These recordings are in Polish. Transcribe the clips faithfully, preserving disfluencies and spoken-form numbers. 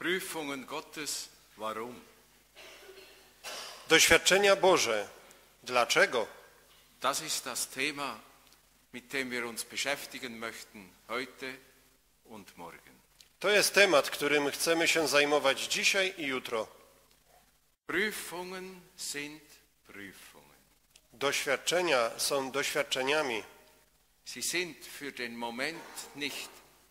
Prüfungen Gottes, warum? Doświadczenia Boże. Dlaczego? Das ist das Thema, mit dem wir uns beschäftigen möchten, heute und morgen. To jest temat, którym chcemy się zajmować dzisiaj i jutro. Prüfungen sind Prüfungen. Doświadczenia są doświadczeniami. Sie sind für den Moment nicht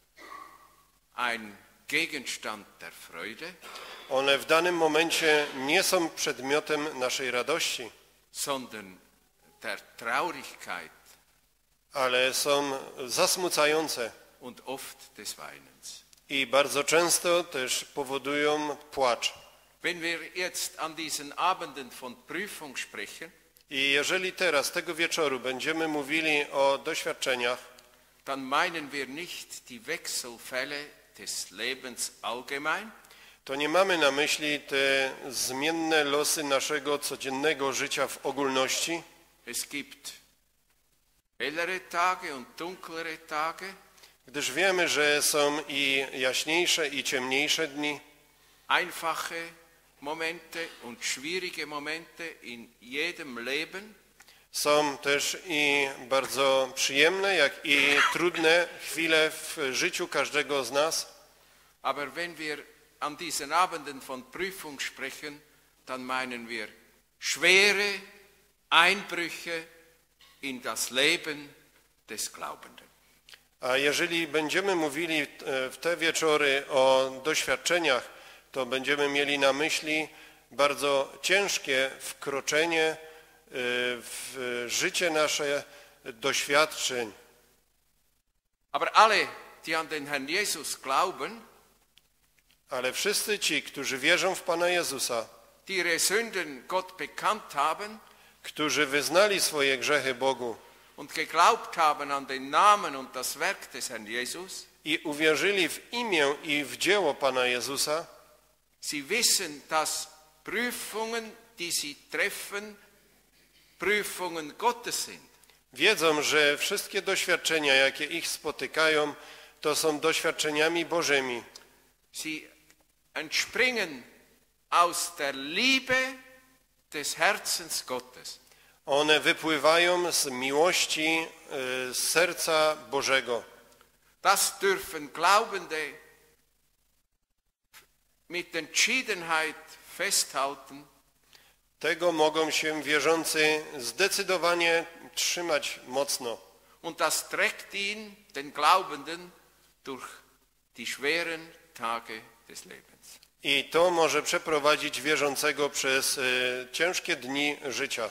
ein Gegenstand der Freude, One w danym momencie nie są przedmiotem naszej radości, sondern der Traurigkeit ale są zasmucające und oft des Weinens. i bardzo często też powodują płacz. Wenn wir jetzt an diesen Abenden von Prüfung sprechen, I jeżeli teraz, tego wieczoru, będziemy mówili o doświadczeniach, dann meinen wir nicht die Wechselfälle des Lebens allgemein, to nie mamy na myśli te zmienne losy naszego codziennego życia w ogólności. Es gibt hellere Tage und dunklere Tage, Gdyż wiemy, że są i jaśniejsze, i ciemniejsze dni, einfache Momente und schwierige Momente in jedem Leben. są też i bardzo przyjemne, jak i trudne chwile w życiu każdego z nas. Aber wenn wir an diesen Abenden von Prüfung sprechen, dann meinen wir schwere Einbrüche in das Leben des Glaubenden. A jeżeli będziemy mówili w te wieczory o doświadczeniach, to będziemy mieli na myśli bardzo ciężkie wkroczenie w życie nasze doświadczeń. Aber alle, die an den Herrn Jesus glauben, Ale wszyscy ci, którzy wierzą w Pana Jezusa, die ihre Sünden Gott bekannt haben którzy wyznali swoje grzechy Bogu und geglaubt haben an den Namen und das Werk des Herrn Jesus, i uwierzyli w imię i w dzieło Pana Jezusa, sie wissen, dass Prüfungen, die sie treffen, Prüfungen Gottes sind. wiedzą, że wszystkie doświadczenia, jakie ich spotykają, to są doświadczeniami Bożymi. Sie entspringen aus der Liebe des Herzens Gottes. One wypływają z miłości y, z serca Bożego. Das dürfen Glaubende mit Entschiedenheit festhalten Tego mogą się wierzący zdecydowanie trzymać mocno. und das trägt ihn, den Glaubenden, durch die schweren Tage des Lebens. I to może przeprowadzić wierzącego przez y, ciężkie dni życia.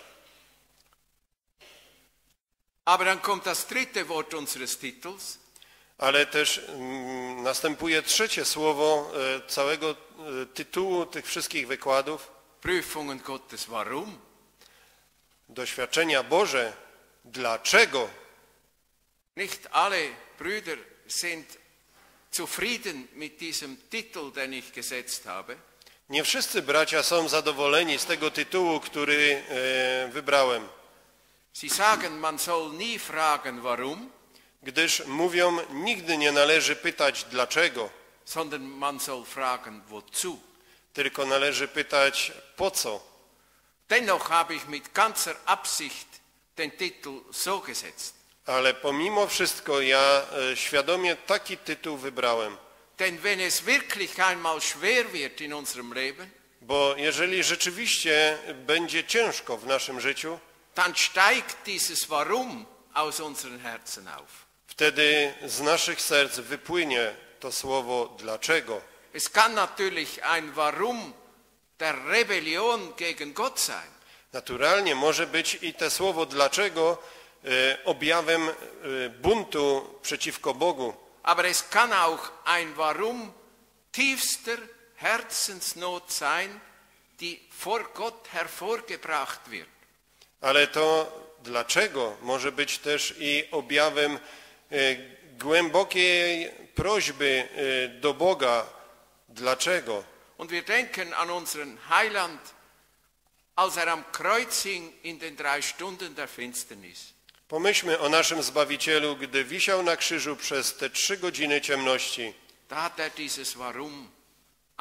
Aber dann kommt das dritte Wort unseres Titels. Ale też mm, następuje trzecie słowo y, całego y, tytułu tych wszystkich wykładów. Prüfungen Gottes, warum? Doświadczenia Boże. Dlaczego? Nicht alle Brüder sind zufrieden mit diesem Titel, den ich gesetzt habe. Nie wszyscy bracia są zadowoleni z tego tytułu, który y, wybrałem. Sie sagen, man soll nie fragen, warum, Gdyż mówią, nigdy nie należy pytać dlaczego, sondern man soll fragen, wozu. tylko należy pytać po co. Dennoch habe ich mit ganzer Absicht den Titel so gesetzt. Ale pomimo wszystko ja e, świadomie taki tytuł wybrałem. Denn wenn es wirklich einmal schwer wird in unserem Leben, Bo jeżeli rzeczywiście będzie ciężko w naszym życiu, dann steigt dieses Warum aus unseren Herzen auf. wtedy z naszych serc wypłynie to słowo dlaczego. Es kann natürlich ein Warum der Rebellion gegen Gott sein. Naturalnie może być i to słowo dlaczego e, objawem e, buntu przeciwko Bogu. Aber es kann auch ein Warum tiefster Herzensnot sein, die vor Gott hervorgebracht wird. Ale to dlaczego może być też i objawem e, głębokiej prośby e, do Boga. Dlaczego? Und wir denken an unseren Heiland, als er am Kreuz hing in den drei Stunden der Finsternis. Pomyślmy o naszym Zbawicielu, gdy wisiał na krzyżu przez te trzy godziny ciemności. Da hat er dieses Warum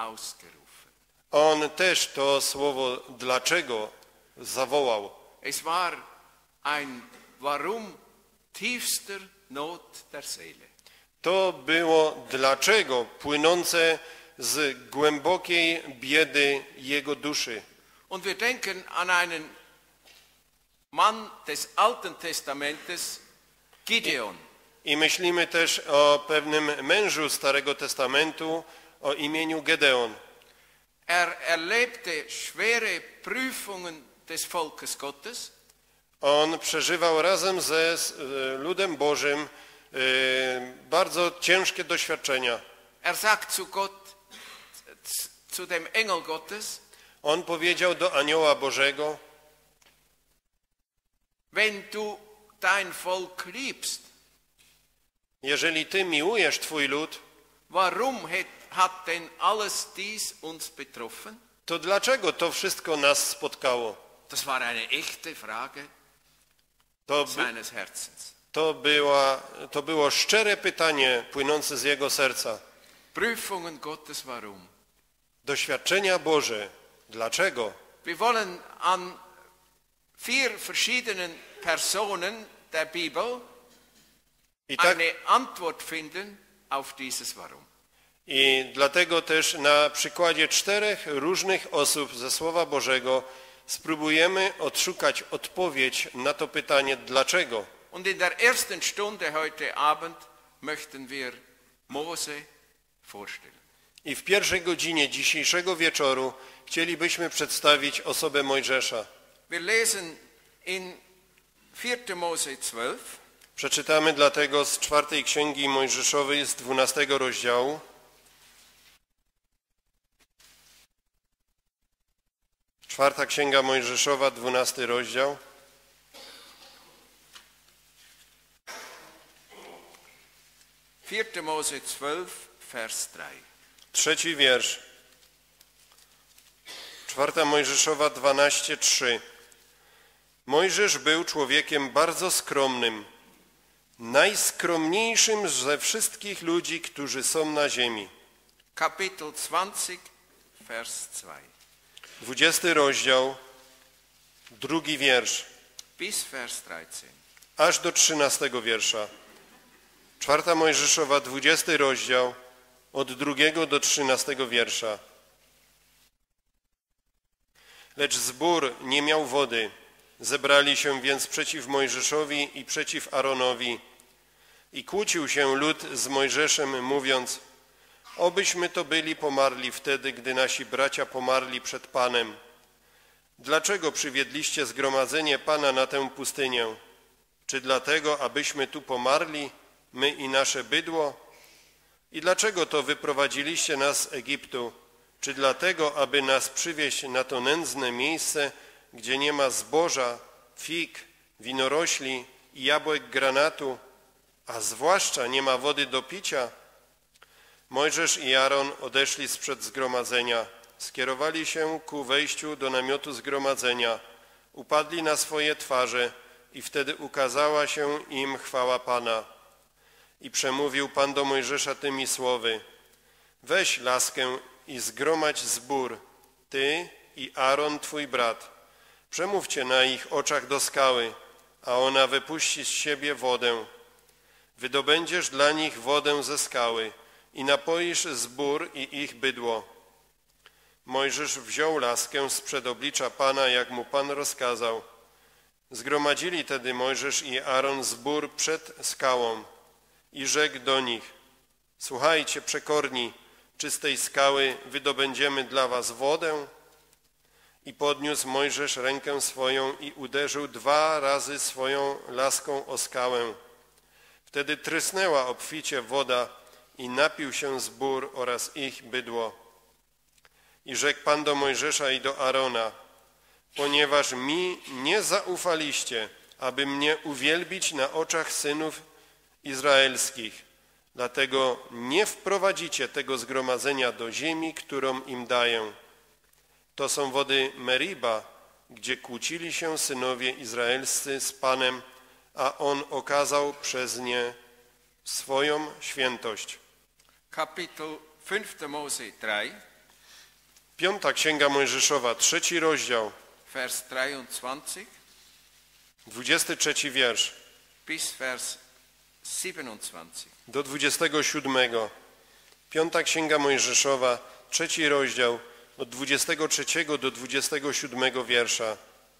ausgerufen. On też to słowo dlaczego zawołał. Es war ein Warum tiefster Not der Seele. To było dlaczego płynące z głębokiej biedy jego duszy. Und wir denken an einen Mann des Alten Testamentes, Gideon. I myślimy też o pewnym mężu Starego Testamentu o imieniu Gedeon. Er erlebte schwere Prüfungen des Volkes Gottes. On przeżywał razem ze ludem Bożym bardzo ciężkie doświadczenia. Er sagt zu Gott, zu dem Engel Gottes, On powiedział do anioła Bożego: wenn du dein Volk liebst, jeżeli Ty miłujesz Twój lud, warum hat denn alles dies uns betroffen? to dlaczego to wszystko nas spotkało? Das war eine echte Frage To, seines Herzens. to, była, to było szczere pytanie płynące z jego serca. Prüfungen Gottes, warum? Doświadczenia Boże, dlaczego? Wir wollen an vier verschiedenen Personen der Bibel I, tak, eine Antwort finden auf dieses Warum. I dlatego też na przykładzie czterech różnych osób ze Słowa Bożego spróbujemy odszukać odpowiedź na to pytanie dlaczego. Und in der ersten Stunde heute Abend möchten wir Mose vorstellen. I w pierwszej godzinie dzisiejszego wieczoru chcielibyśmy przedstawić osobę Mojżesza. Wir lesen in vierter Mose zwölf. Przeczytamy dlatego z czwartej księgi Mojżeszowej z dwunastego rozdziału. Czwarta księga Mojżeszowa, dwunasty rozdział. vierter Mose zwölf, Vers drei. Trzeci wiersz. Czwarta Mojżeszowa, dwanaście, trzy. Mojżesz był człowiekiem bardzo skromnym, najskromniejszym ze wszystkich ludzi, którzy są na ziemi. Kapitel zwanzig, Vers zwei. Dwudziesty rozdział, drugi wiersz, Bis Vers dreizehn. aż do trzynastego wiersza. Czwarta Mojżeszowa, dwudziesty rozdział, od drugiego do trzynastego wiersza. Lecz zbór nie miał wody. Zebrali się więc przeciw Mojżeszowi i przeciw Aaronowi. I kłócił się lud z Mojżeszem, mówiąc: obyśmy to byli pomarli wtedy, gdy nasi bracia pomarli przed Panem. Dlaczego przywiedliście zgromadzenie Pana na tę pustynię? Czy dlatego, abyśmy tu pomarli, my i nasze bydło? I dlaczego to wyprowadziliście nas z Egiptu? Czy dlatego, aby nas przywieźć na to nędzne miejsce, gdzie nie ma zboża, fig, winorośli i jabłek granatu, a zwłaszcza nie ma wody do picia? Mojżesz i Aaron odeszli sprzed zgromadzenia, skierowali się ku wejściu do namiotu zgromadzenia, upadli na swoje twarze i wtedy ukazała się im chwała Pana. I przemówił Pan do Mojżesza tymi słowy: weź laskę i zgromadź zbór, ty i Aaron twój brat. Przemówcie na ich oczach do skały, a ona wypuści z siebie wodę. Wydobędziesz dla nich wodę ze skały i napoisz zbór i ich bydło. Mojżesz wziął laskę sprzed oblicza Pana, jak mu Pan rozkazał. Zgromadzili tedy Mojżesz i Aaron zbór przed skałą i rzekł do nich: słuchajcie, przekorni, czy z tej skały wydobędziemy dla was wodę? I podniósł Mojżesz rękę swoją i uderzył dwa razy swoją laską o skałę. Wtedy trysnęła obficie woda i napił się zbór oraz ich bydło. I rzekł Pan do Mojżesza i do Aarona: ponieważ mi nie zaufaliście, aby mnie uwielbić na oczach synów izraelskich, dlatego nie wprowadzicie tego zgromadzenia do ziemi, którą im daję. To są wody Meriba, gdzie kłócili się synowie izraelscy z Panem, a On okazał przez nie swoją świętość. Kapitel fünfter Mose drei. Piąta Księga Mojżeszowa, trzeci rozdział, Vers dreiundzwanzig dwudziesty trzeci wiersz bis Vers siebenundzwanzig. do dwudziestego siódmego. Piąta Księga Mojżeszowa, trzeci rozdział, od dwudziestego trzeciego do dwudziestego siódmego wiersza.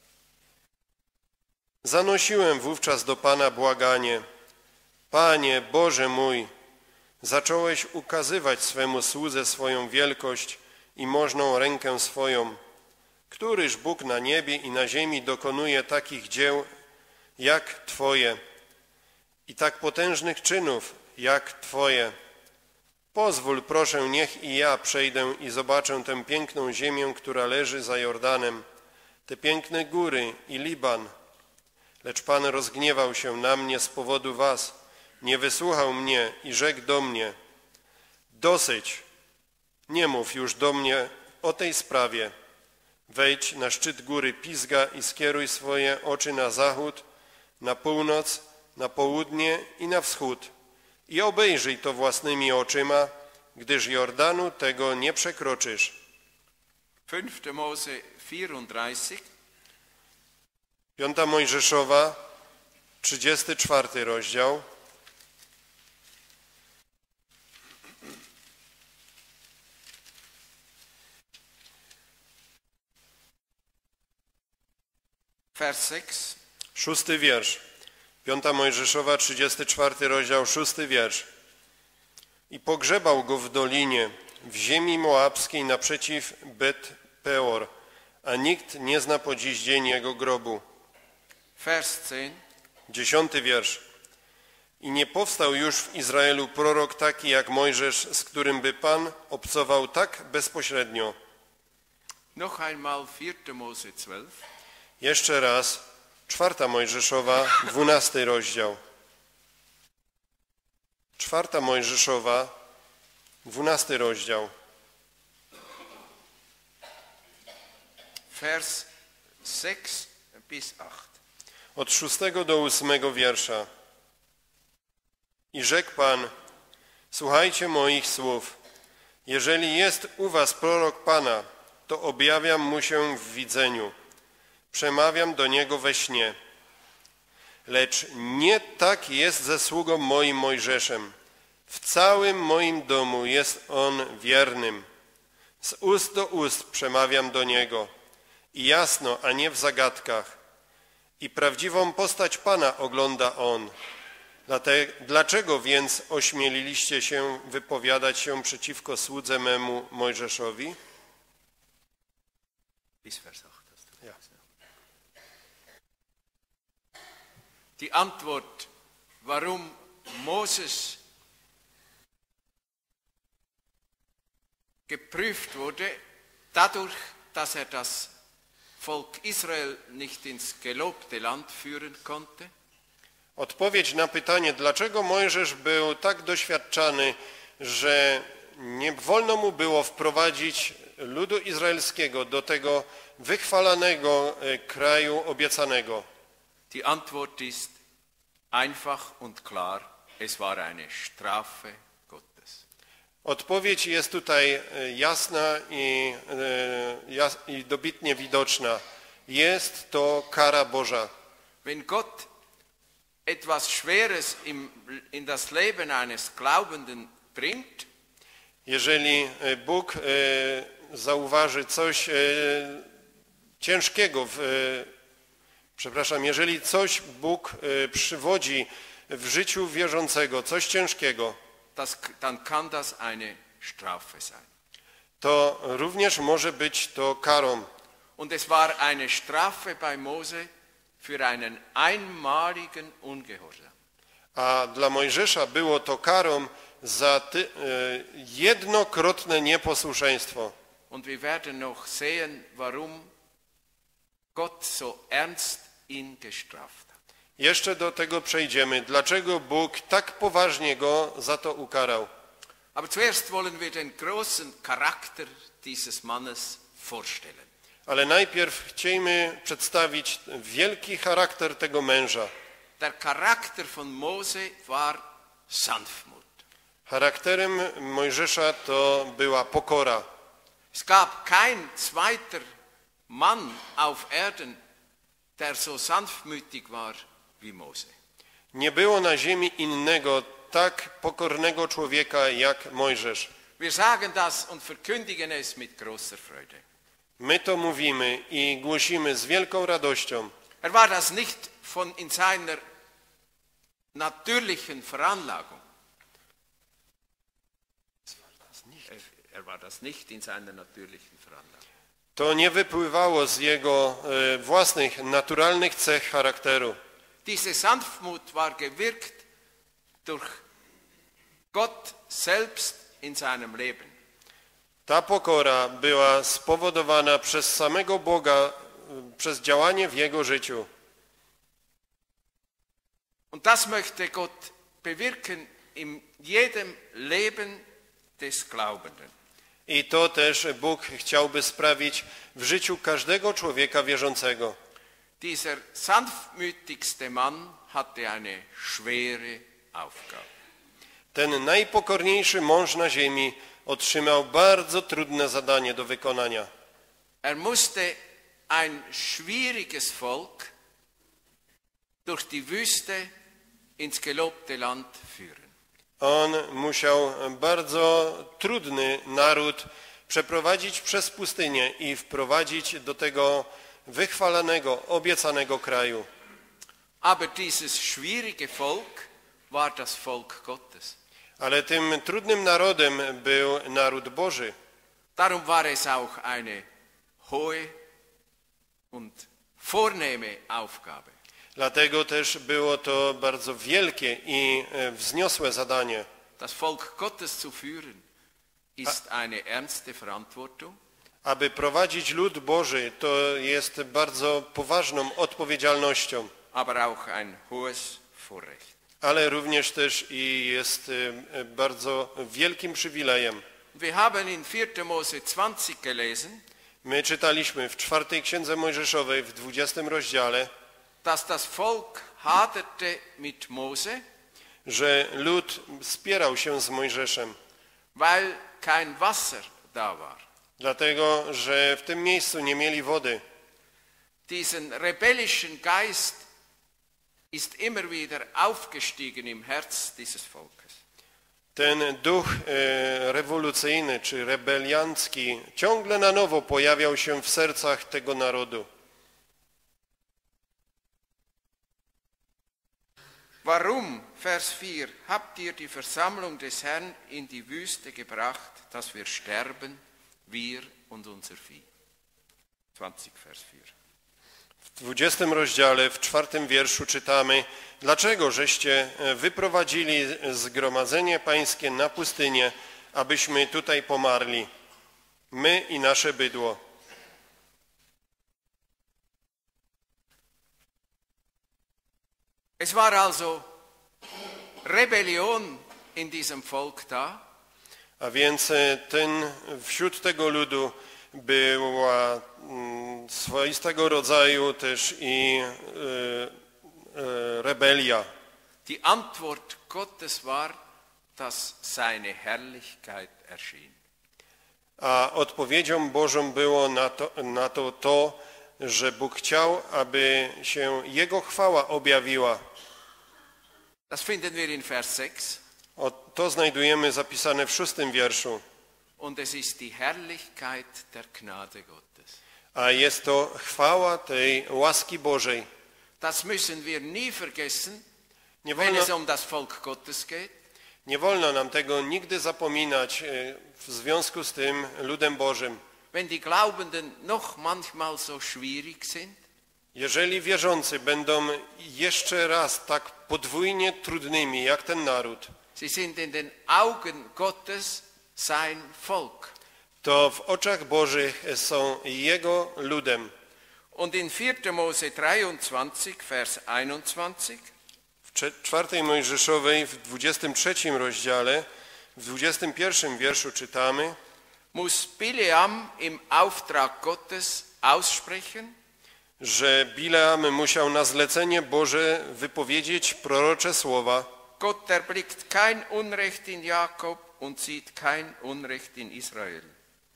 Zanosiłem wówczas do Pana błaganie. Panie, Boże mój, zacząłeś ukazywać swemu słudze swoją wielkość i możną rękę swoją. Któryż Bóg na niebie i na ziemi dokonuje takich dzieł jak Twoje i tak potężnych czynów jak Twoje? Pozwól, proszę, niech i ja przejdę i zobaczę tę piękną ziemię, która leży za Jordanem, te piękne góry i Liban. Lecz Pan rozgniewał się na mnie z powodu was, nie wysłuchał mnie i rzekł do mnie: dosyć, nie mów już do mnie o tej sprawie. Wejdź na szczyt góry Pisga i skieruj swoje oczy na zachód, na północ, na południe i na wschód i obejrzyj to własnymi oczyma, gdyż Jordanu tego nie przekroczysz. fünfte Mose vierunddreißig, Piąta Mojżeszowa, trzydziesty czwarty rozdział. Vers sechs. Szósty wiersz. Piąta Mojżeszowa, trzydziesty czwarty rozdział, szósty wiersz. I pogrzebał go w dolinie, w ziemi moabskiej naprzeciw Bet-peor, a nikt nie zna po dziś dzień jego grobu. Vers zehn. Dziesiąty wiersz. I nie powstał już w Izraelu prorok taki jak Mojżesz, z którym by Pan obcował tak bezpośrednio. Noch einmal vierte Mose zwölf. Jeszcze raz, czwarta Mojżeszowa, dwunasty rozdział. Czwarta Mojżeszowa, dwunasty rozdział. Vers sechs bis acht. Od szóstego do ósmego wiersza. I rzekł Pan: słuchajcie moich słów. Jeżeli jest u was prorok Pana, to objawiam mu się w widzeniu. Przemawiam do niego we śnie. Lecz nie tak jest ze sługą moim Mojżeszem. W całym moim domu jest on wiernym. Z ust do ust przemawiam do niego. I jasno, a nie w zagadkach. I prawdziwą postać Pana ogląda on. Dlaczego więc ośmieliliście się wypowiadać się przeciwko słudze memu Mojżeszowi? Bis Vers acht. Ja. Die Antwort, warum Moses geprüft wurde, dadurch, dass er das Volk Israel nicht ins gelobte Land führen konnte. Odpowiedź na pytanie, dlaczego Mojżesz był tak doświadczany, że nie wolno mu było wprowadzić ludu izraelskiego do tego wychwalanego kraju obiecanego. Die Antwort ist einfach und klar, es war eine Strafe Gottes. Odpowiedź jest tutaj jasna i, jas, i dobitnie widoczna. Jest to kara Boża. Wenn Gott etwas Schweres im, in das Leben eines Glaubenden bringt, jeżeli Bóg zauważy coś ciężkiego, w, przepraszam, jeżeli coś Bóg przywodzi w życiu wierzącego, coś ciężkiego, das, dann kann das eine Strafe sein. to również może być to karą. Und es war eine Strafe bei Mose für einen einmaligen Ungehorsam. A dla Mojżesza było to karą za ty, jednokrotne nieposłuszeństwo. Und wir werden noch sehen, warum Gott so ernst ihn gestraft hat. Jeszcze do tego przejdziemy. Dlaczego Bóg tak poważnie go za to ukarał? Aber zuerst wollen wir den großen Charakter dieses Mannes vorstellen. Ale najpierw chcielibyśmy przedstawić wielki charakter tego męża. Der Charakter von Mose war Sanftmut. Charakterem Mojżesza to była pokora. Es gab kein zweiter Mann auf Erden, der so sanftmütig war wie Mose. Nie było na ziemi innego tak pokornego człowieka jak Mojżesz. Wir sagen das und verkündigen es mit großer Freude. My to mówimy i głosimy z wielką radością. Er war das nicht von in seiner natürlichen Veranlagung. Er war das nicht in seiner natürlichen Veranlagung. To nie wypływało z jego e, własnych, naturalnych cech charakteru. Diese Sanftmut war gewirkt durch Gott selbst in seinem Leben. Ta pokora była spowodowana przez samego Boga, e, przez działanie w jego życiu. Und das möchte Gott bewirken in jedem Leben des Glaubenden. I to też Bóg chciałby sprawić w życiu każdego człowieka wierzącego. Dieser sanftmütigste Mann hatte eine schwere Aufgabe. Ten najpokorniejszy mąż na ziemi otrzymał bardzo trudne zadanie do wykonania. Er musste ein schwieriges Volk durch die Wüste ins gelobte Land führen. On musiał bardzo trudny naród przeprowadzić przez pustynię i wprowadzić do tego wychwalanego, obiecanego kraju. Aber dieses schwierige Volk war das Volk Gottes. Ale tym trudnym narodem był naród Boży. Darum war es auch eine hohe und vornehme Aufgabe. Dlatego też było to bardzo wielkie i wzniosłe zadanie. Das Volk Gottes zu führen ist eine ernste Verantwortung. Aby prowadzić lud Boży, to jest bardzo poważną odpowiedzialnością, Aber auch ein hohes Vorrecht. ale również też i jest bardzo wielkim przywilejem. Wir haben in vierter Mose zwanzig gelesen, My czytaliśmy w czwartej księdze Mojżeszowej w dwudziestym rozdziale, dass das Volk haderte mit Mose, że lud spierał się z Mojżeszem, weil kein Wasser da war. dlatego że w tym miejscu nie mieli wody. Diesen rebellischen Geist ist immer wieder aufgestiegen im Herz dieses Volkes. Ten duch e, rewolucyjny czy rebeliancki ciągle na nowo pojawiał się w sercach tego narodu. Warum, Vers vier, habt ihr die Versammlung des Herrn in die Wüste gebracht, dass wir sterben, wir und unser Vieh? zwanzig, Vers vier. W dwudziestym rozdziale, w czwartym wierszu czytamy: dlaczego żeście wyprowadzili zgromadzenie pańskie na pustynię, abyśmy tutaj pomarli, my i nasze bydło. Es war also Rebellion in diesem Volk da. A więc ten, wśród tego ludu była mm, swoistego rodzaju też i e, e, rebelia. Die Antwort Gottes war, dass seine Herrlichkeit erschien. A odpowiedzią Bożą było na to, na to to, że Bóg chciał, aby się Jego chwała objawiła. Das finden wir in Vers sechs. O, to znajdujemy zapisane w szóstym wierszu. Und es ist die Herrlichkeit der Gnade Gottes. A jest to chwała tej łaski Bożej. Das müssen wir nie vergessen, Nie wenn wolno, es um das Volk Gottes geht. nie wolno nam tego nigdy zapominać e, w związku z tym ludem Bożym. Wenn die Glaubenden noch manchmal so schwierig sind, Jeżeli wierzący będą jeszcze raz tak podwójnie trudnymi jak ten naród, sie sind in den Augen Gottes sein Volk. to w oczach Bożych są Jego ludem. Und in vierter Mose dreiundzwanzig, Vers einundzwanzig, W czwartej Mojżeszowej w dwudziestym trzecim rozdziale, w dwudziestym pierwszym wierszu czytamy: muss Bileam im Auftrag Gottes aussprechen, że Bileam musiał na zlecenie Boże wypowiedzieć prorocze słowa. Gott erblickt kein Unrecht in Jakob und sieht kein Unrecht in Israel.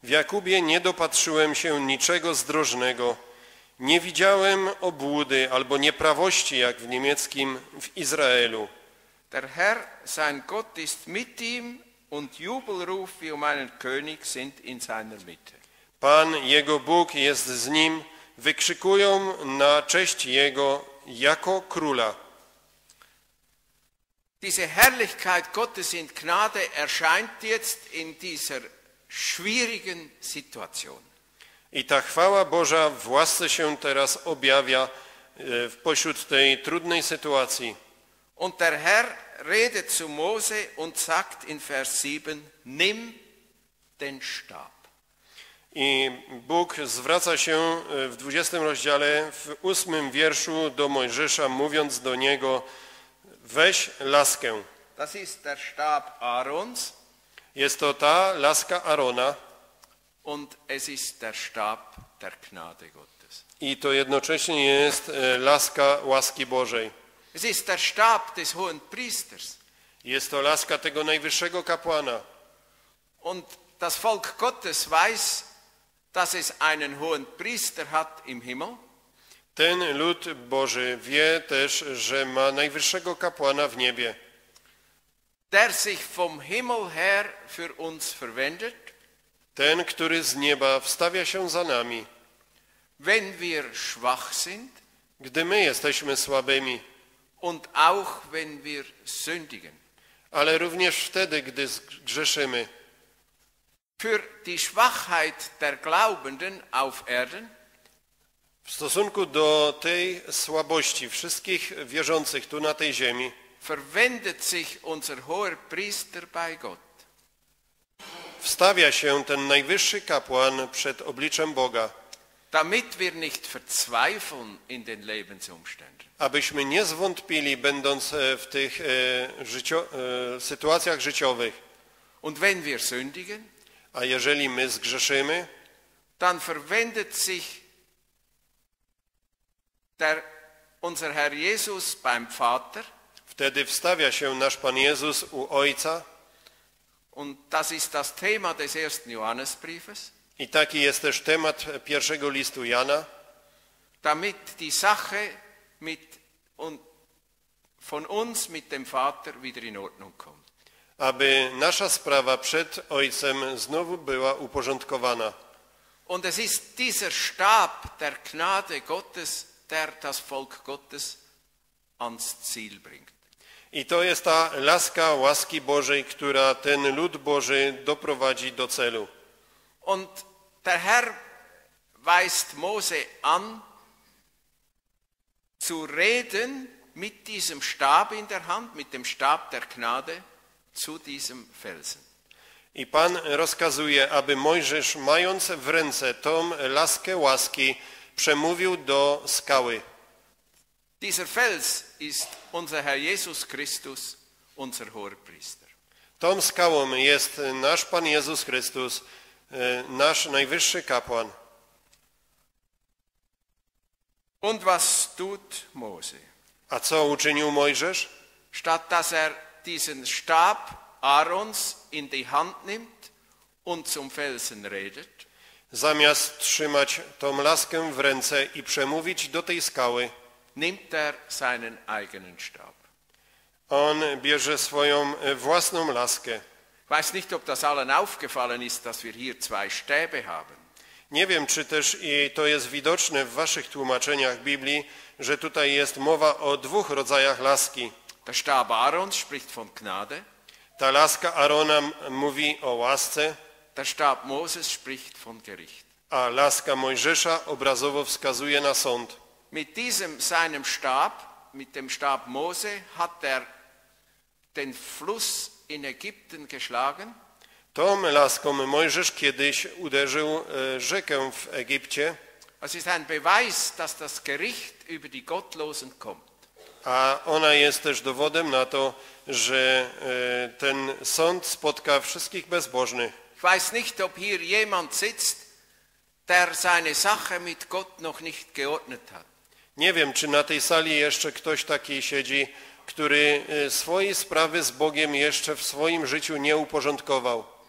W Jakubie nie dopatrzyłem się niczego zdrożnego. Nie widziałem obłudy albo nieprawości, jak w niemieckim, w Izraelu. Der Herr, sein Gott, ist mit ihm und Jubelruf wie um einen König sind in seiner Mitte. Pan, jego Bóg, jest z nim, wykrzykują na cześć Jego jako króla. Diese Herrlichkeit Gottes in Gnade erscheint jetzt in dieser schwierigen Situation. I ta chwała Boża w łasce się teraz objawia w pośród tej trudnej sytuacji. Und der Herr redet zu Mose und sagt in Vers sieben, nimm den Stab. I Bóg zwraca się w dwudziestym rozdziale, w ósmym wierszu do Mojżesza, mówiąc do niego, weź laskę. Das ist der Stab Aarons. Jest to ta laska Arona. Und es ist der Stab der Gnade Gottes. I to jednocześnie jest laska łaski Bożej. Es ist der Stab des hohen Priesters. Jest to laska tego najwyższego kapłana. Und das Volk Gottes weiß, dass es einen hohen Priester hat im Himmel. Ten lud Boży wie też, że ma najwyższego kapłana w niebie, der sich vom Himmel her für uns verwendet. Ten, który z nieba wstawia się za nami, wenn wir schwach sind, gdy my jesteśmy słabymi, und auch wenn wir sündigen. ale również wtedy, gdy grzeszymy. Für die Schwachheit der Glaubenden auf Erden, w stosunku do tej słabości wszystkich wierzących tu na tej ziemi, verwendet sich unser hoher Priester bei Gott. Wstawia się ten najwyższy kapłan przed obliczem Boga, damit wir nicht verzweifeln in den Lebensumständen. Abyśmy nie zwątpili, będąc w tych e, życio, e, sytuacjach życiowych. Und wenn wir sündigen, a jeżeli my zgrzeszymy, dann verwendet sich der, unser Herr Jesus beim Vater. Wtedy wstawia się nasz Pan Jezus u Ojca. Und das ist das Thema des ersten Johannesbriefes. I taki jest też temat pierwszego listu Jana. Damit die Sache mit, und von uns mit dem Vater wieder in Ordnung kommt. Aby nasza sprawa przed Ojcem znowu była uporządkowana. Und es ist dieser Stab der Gnade Gottes, der das Volk Gottes ans Ziel bringt. I to jest ta laska łaski Bożej, która ten lud Boży doprowadzi do celu. Und der Herr weist Mose an, zu reden mit diesem Stab in der Hand, mit dem Stab der Gnade, zu diesem Felsen. I Pan rozkazuje, aby Mojżesz, mając w ręce tą laskę łaski, przemówił do skały. Dieser Fels ist unser Herr Jesus Christus, unser hoher Priester. Tą skałą jest nasz Pan Jezus Chrystus, nasz najwyższy kapłan. Und was tut Mose? A co uczynił Mojżesz? Statt dass er diesen Stab Aarons in die Hand nimmt und zum Felsen redet, Zamiast trzymać tą laskę w ręce i przemówić do tej skały, nimmt er seinen eigenen Stab. on bierze swoją własną laskę. Ich weiß nicht, ob das allen aufgefallen ist, dass wir hier zwei Stäbe haben. Nie wiem, czy też i to jest widoczne w waszych tłumaczeniach Biblii, że tutaj jest mowa o dwóch rodzajach laski. Der Stab Aarons spricht von Gnade, Ta laska Arona mówi o łasce, der Stab Moses spricht von Gericht. a laska Mojżesza obrazowo wskazuje na sąd. Mit diesem seinem Stab, mit dem Stab Mose, hat er den Fluss in Ägypten geschlagen. Tą laską Mojżesz kiedyś uderzył rzekę w Egipcie, Es ist ein Beweis, dass das Gericht über die Gottlosen kommt. a ona jest też dowodem na to, że ten sąd spotka wszystkich bezbożnych. Ich weiß nicht, ob hier jemand sitzt, der seine Sache mit Gott noch nicht geordnet hat. Nie wiem, czy na tej sali jeszcze ktoś taki siedzi, który swojej sprawy z Bogiem jeszcze w swoim życiu nie uporządkował.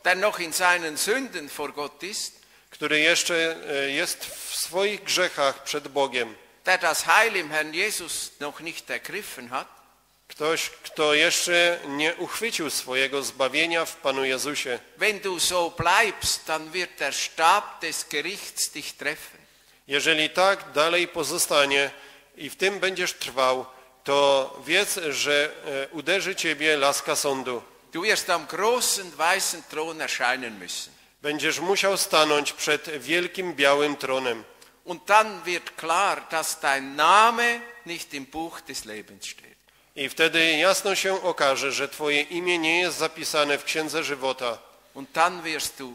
der noch in seinen Sünden vor Gott ist, który jeszcze e, jest w swoich grzechach przed Bogiem, der das Heil im Herrn Jesus noch nicht ergriffen hat, ktoś, kto jeszcze nie uchwycił swojego zbawienia w Panu Jezusie. wenn du so bleibst, dann wird der Stab des Gerichts dich treffen. Jeżeli tak dalej pozostanie i w tym będziesz trwał, to wiedz, że e, uderzy ciebie laska sądu. Du wirst am großen weißen Thron erscheinen müssen. Będziesz musiał stanąć przed wielkim białym tronem. Und dann wird klar, dass dein Name nicht im Buch des Lebens steht. I wtedy jasno się okaże, że twoje imię nie jest zapisane w Księdze Żywota. Und dann wirst du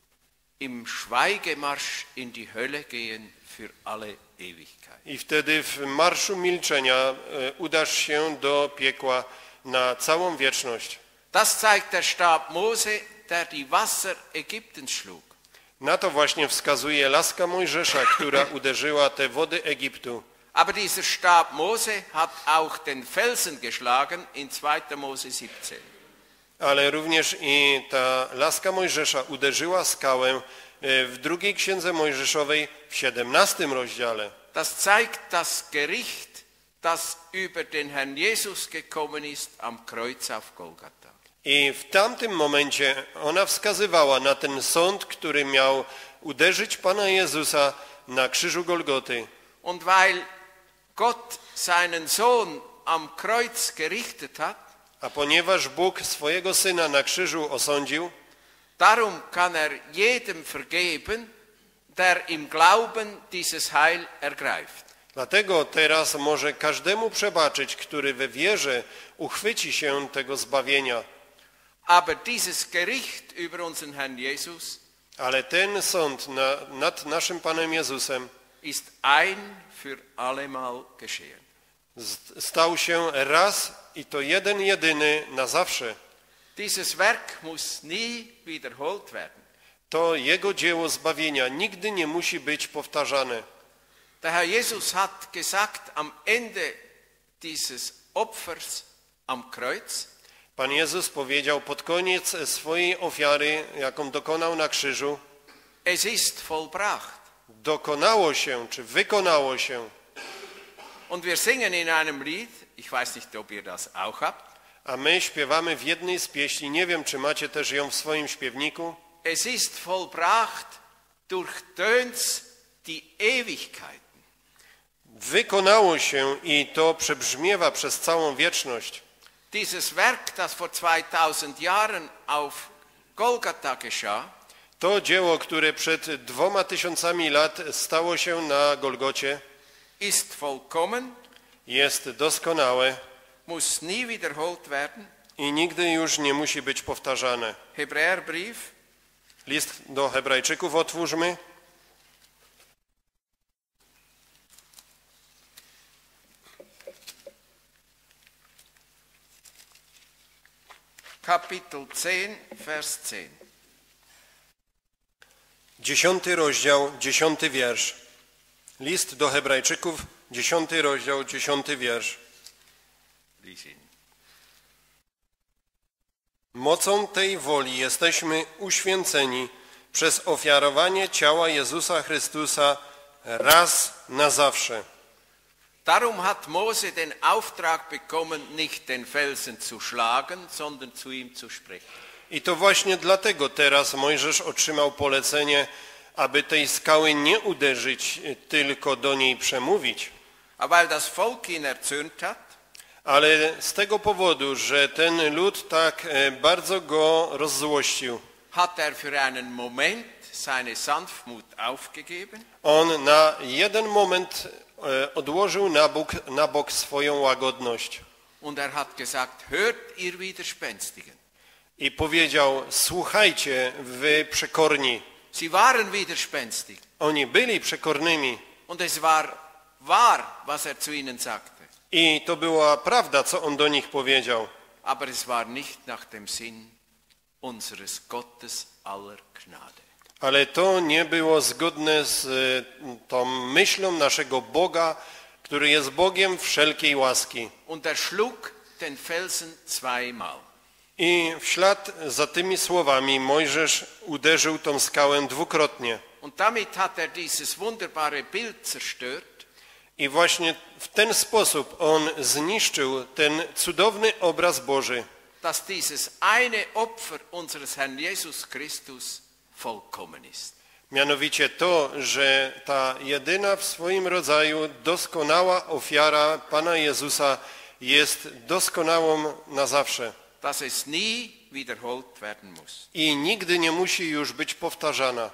im Schweigemarsch in die Hölle gehen für alle Ewigkeit. I wtedy w marszu milczenia e, udasz się do piekła na całą wieczność. Das zeigt der Stab Mose, der die Wasser Ägyptens schlug. Na to właśnie wskazuje laska Mojżesza, która uderzyła te wody Egiptu. Aber dieser Stab Mose hat auch den Felsen geschlagen in zweiter Mose siebzehn. Ale również i ta laska Mojżesza uderzyła skałę e, w drugiej Księdze Mojżeszowej w siedemnastym rozdziale. Das zeigt das Gericht, das über den Herrn Jesus gekommen ist am Kreuz auf Golgatha. I w tamtym momencie ona wskazywała na ten sąd, który miał uderzyć Pana Jezusa na krzyżu Golgoty. Und weil Gott seinen Sohn am Kreuz gerichtet hat, A ponieważ Bóg swojego Syna na krzyżu osądził, darum kann er jedem vergeben, der im Glauben dieses Heil ergreift. dlatego teraz może każdemu przebaczyć, który we wierze uchwyci się tego zbawienia. Aber dieses Gericht über unseren Herrn Jesus Ale ten sąd na, nad naszym Panem Jezusem ist ein für allemal geschehen. z- stał się raz i to jeden jedyny na zawsze. Dieses Werk muss nie wiederholt werden. To Jego dzieło zbawienia nigdy nie musi być powtarzane. Der Herr Jesus hat gesagt am Ende dieses Opfers am Kreuz, Pan Jezus powiedział pod koniec swojej ofiary, jaką dokonał na krzyżu, es ist vollbracht. dokonało się, czy wykonało się. Und wir singen in einem Lied, ich weiß nicht, ob ihr das auch habt, A my śpiewamy w jednej z pieśni, nie wiem, czy macie też ją w swoim śpiewniku. es ist vollbracht, durchtönt's die Ewigkeiten. Wykonało się i to przebrzmiewa przez całą wieczność. Dieses Werk, das vor zweitausend Jahren auf Golgatha geschah, To dzieło, które przed dwoma tysiącami lat stało się na Golgocie, ist vollkommen, jest doskonałe muss nie wiederholt werden. i nigdy już nie musi być powtarzane. Hebräerbrief, List do Hebrajczyków otwórzmy. Kapitel zehn, Vers zehn. Dziesiąty rozdział, dziesiąty wiersz. List do Hebrajczyków, dziesiąty rozdział, dziesiąty wiersz. Lies ihn. Mocą tej woli jesteśmy uświęceni przez ofiarowanie ciała Jezusa Chrystusa raz na zawsze. Darum hat Mose den Auftrag bekommen, nicht den Felsen zu schlagen, sondern zu ihm zu sprechen. I to właśnie dlatego teraz Mojżesz otrzymał polecenie, aby tej skały nie uderzyć, tylko do niej przemówić. Aber weil das Volk ihn erzürnt hat, Ale z tego powodu, że ten lud tak e, bardzo go rozzłościł, hat er für einen Moment seine Sanftmut aufgegeben on na jeden moment e, odłożył na bok, na bok swoją łagodność und er hat gesagt, hört ihr Widerspenstigen. i powiedział: słuchajcie, wy przekorni. Sie waren widerspenstig Oni byli przekornymi und es war wahr, was er zu ihnen sagte. i to była prawda, co on do nich powiedział. Aber es war nicht nach dem Sinn unseres Gottes aller Gnade. Ale to nie było zgodne z e, tą myślą naszego Boga, który jest Bogiem wszelkiej łaski. Und er schlug den Felsen zweimal. I w ślad za tymi słowami Mojżesz uderzył tą skałę dwukrotnie. Und damit hat er dieses wunderbare Bild zerstört. I właśnie w ten sposób on zniszczył ten cudowny obraz Boży, Dass dieses eine Opfer unseres Herrn Jesus Christus vollkommen ist. mianowicie to, że ta jedyna w swoim rodzaju doskonała ofiara Pana Jezusa jest doskonałą na zawsze Dass es nie wiederholt werden muss. i nigdy nie musi już być powtarzana.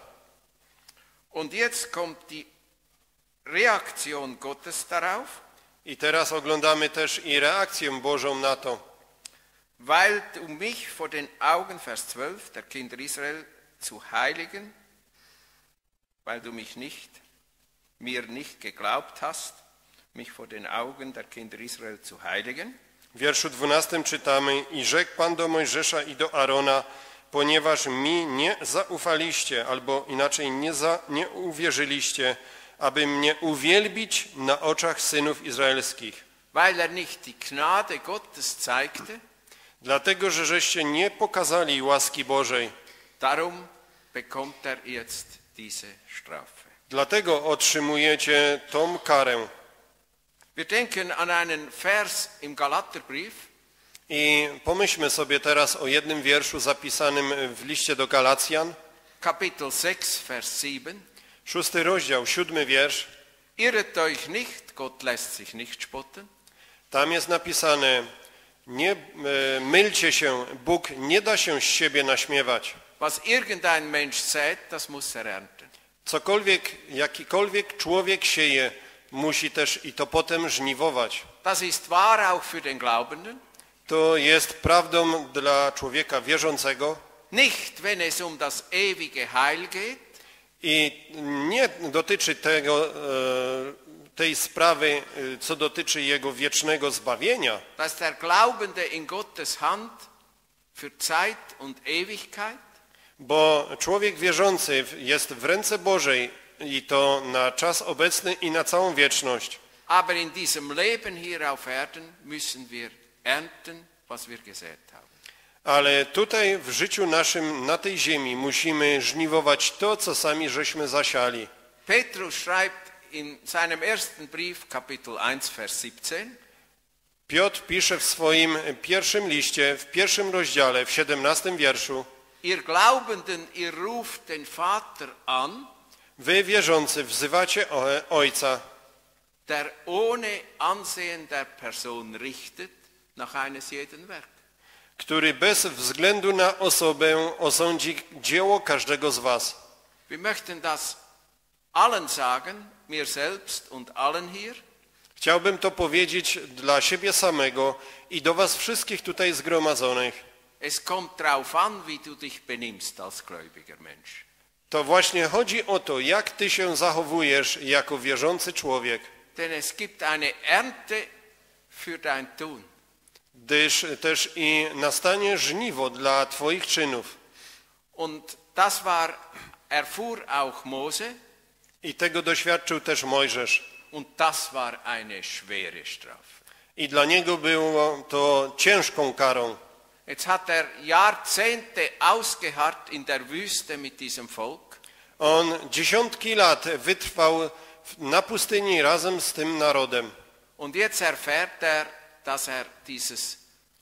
Und jetzt kommt die Reaktion Gottes darauf, I teraz oglądamy też i reakcję Bożą na to. weil du mich vor den Augen, Vers zwölf, der Kinder Israel zu heiligen, weil du mich nicht, mir nicht geglaubt hast, mich vor den Augen der Kinder Israel zu heiligen. W wierszu dwunastym czytamy: I rzekł Pan do Mojżesza i do Arona, ponieważ mi nie zaufaliście, albo inaczej nie, za, nie uwierzyliście, aby mnie uwielbić na oczach synów izraelskich. Weil er nicht die Gnade Gottes zeigte, Dlatego, że żeście nie pokazali łaski Bożej. darum bekommt er jetzt diese Strafe. Dlatego otrzymujecie tą karę. Wir denken an einen Vers im Galaterbrief, I pomyślmy sobie teraz o jednym wierszu zapisanym w liście do Galacjan, Kapitel sechs, Vers sieben. szósty rozdział, siódmy wiersz. Irret euch nicht, Gott lässt sich nicht spotten. Tam jest napisane: nie e, mylcie się, Bóg nie da się z siebie naśmiewać. Was irgendein Mensch sät, das muss er ernten. Cokolwiek, jakikolwiek człowiek sieje, musi też i to potem żniwować. Das ist wahr auch für den Glaubenden. To jest prawdą dla człowieka wierzącego Nicht, wenn es um das ewige Heil geht, i nie dotyczy tego, e, tej sprawy, e, co dotyczy jego wiecznego zbawienia, dass der Glaubende in Gottes Hand für Zeit und Ewigkeit, bo człowiek wierzący jest w ręce Bożej i to na czas obecny i na całą wieczność. aber in diesem Leben hier auf Erden müssen wir ernten, was wir gesät haben. Ale tutaj w życiu naszym na tej ziemi musimy żniwować to, co sami żeśmy zasiali. Petrus schreibt in seinem ersten Brief, Kapitel eins, Vers siebzehn, Piotr pisze w swoim pierwszym liście, w pierwszym rozdziale, w siedemnastym wierszu: ihr Glaubenden, ihr ruft den Vater an, Wy wierzący wzywacie o- Ojca, der ohne Ansehen der Person richtet nach eines jeden Werk. który bez względu na osobę osądzi dzieło każdego z was. Wir möchten das allen sagen, mir selbst und allen hier. Chciałbym to powiedzieć dla siebie samego i do was wszystkich tutaj zgromadzonych. Es kommt darauf an, wie du dich benimmst als gläubiger Mensch. To właśnie chodzi o to, jak ty się zachowujesz jako wierzący człowiek, Denn es gibt eine Ernte für dein Tun. gdyż też i nastanie żniwo dla twoich czynów. Und das war, erfuhr auch Mose, I tego doświadczył też Mojżesz. und das war eine schwere Strafe. I dla niego było to ciężką karą. Jetzt hat er Jahrzehnte ausgeharrt in der Wüste mit diesem Volk. On dziesiątki lat wytrwał na pustyni razem z tym narodem. Und jetzt erfährt er, dass er dieses,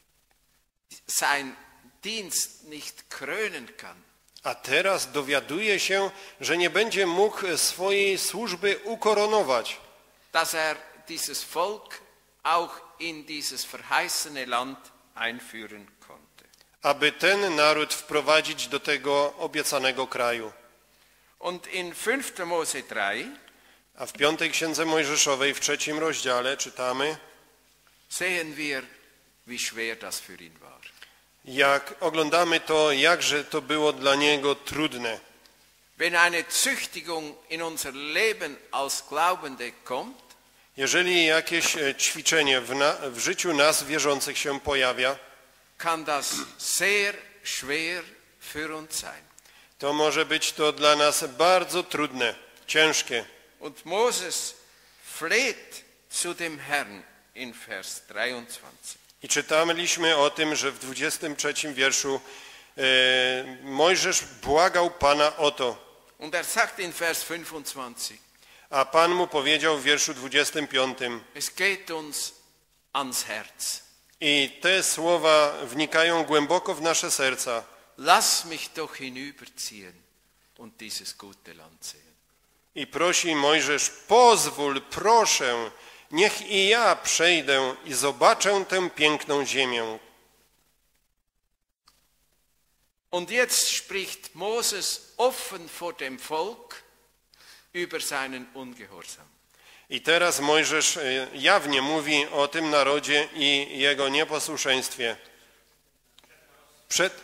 sein Dienst nicht krönen kann. A teraz dowiaduje się, że nie będzie mógł swojej służby ukoronować. Dass er dieses Volk auch in dieses verheißene Land einführen konnte. Aby ten naród wprowadzić do tego obiecanego kraju. Und in fünfter Mose drei A w piątej księdze Mojżeszowej w trzecim rozdziale czytamy, sehen wir, wie schwer das für ihn war. jak oglądamy to, jakże to było dla niego trudne. Wenn eine Züchtigung in unser Leben als Glaubende kommt, Jeżeli jakieś e, ćwiczenie w, na, w życiu nas wierzących się pojawia, kann das sehr schwer für uns sein. to może być to dla nas bardzo trudne, ciężkie. Und Moses fleht zu dem Herrn in Vers dreiundzwanzig. I I czytaliśmy o tym, że w dwudziestym trzecim wierszu e, Mojżesz błagał Pana o to. Und er sagt in Vers fünfundzwanzig, A Pan mu powiedział w wierszu dwudziestym piątym. es geht uns ans Herz. I te słowa wnikają głęboko w nasze serca. Lass mich doch hinüberziehen und dieses gute Land sehen. I prosi Mojżesz, pozwól, proszę, niech i ja przejdę i zobaczę tę piękną ziemię. Und jetzt spricht Moses offen vor dem Volk über seinen Ungehorsam. I teraz Mojżesz jawnie mówi o tym narodzie i jego nieposłuszeństwie. Przed...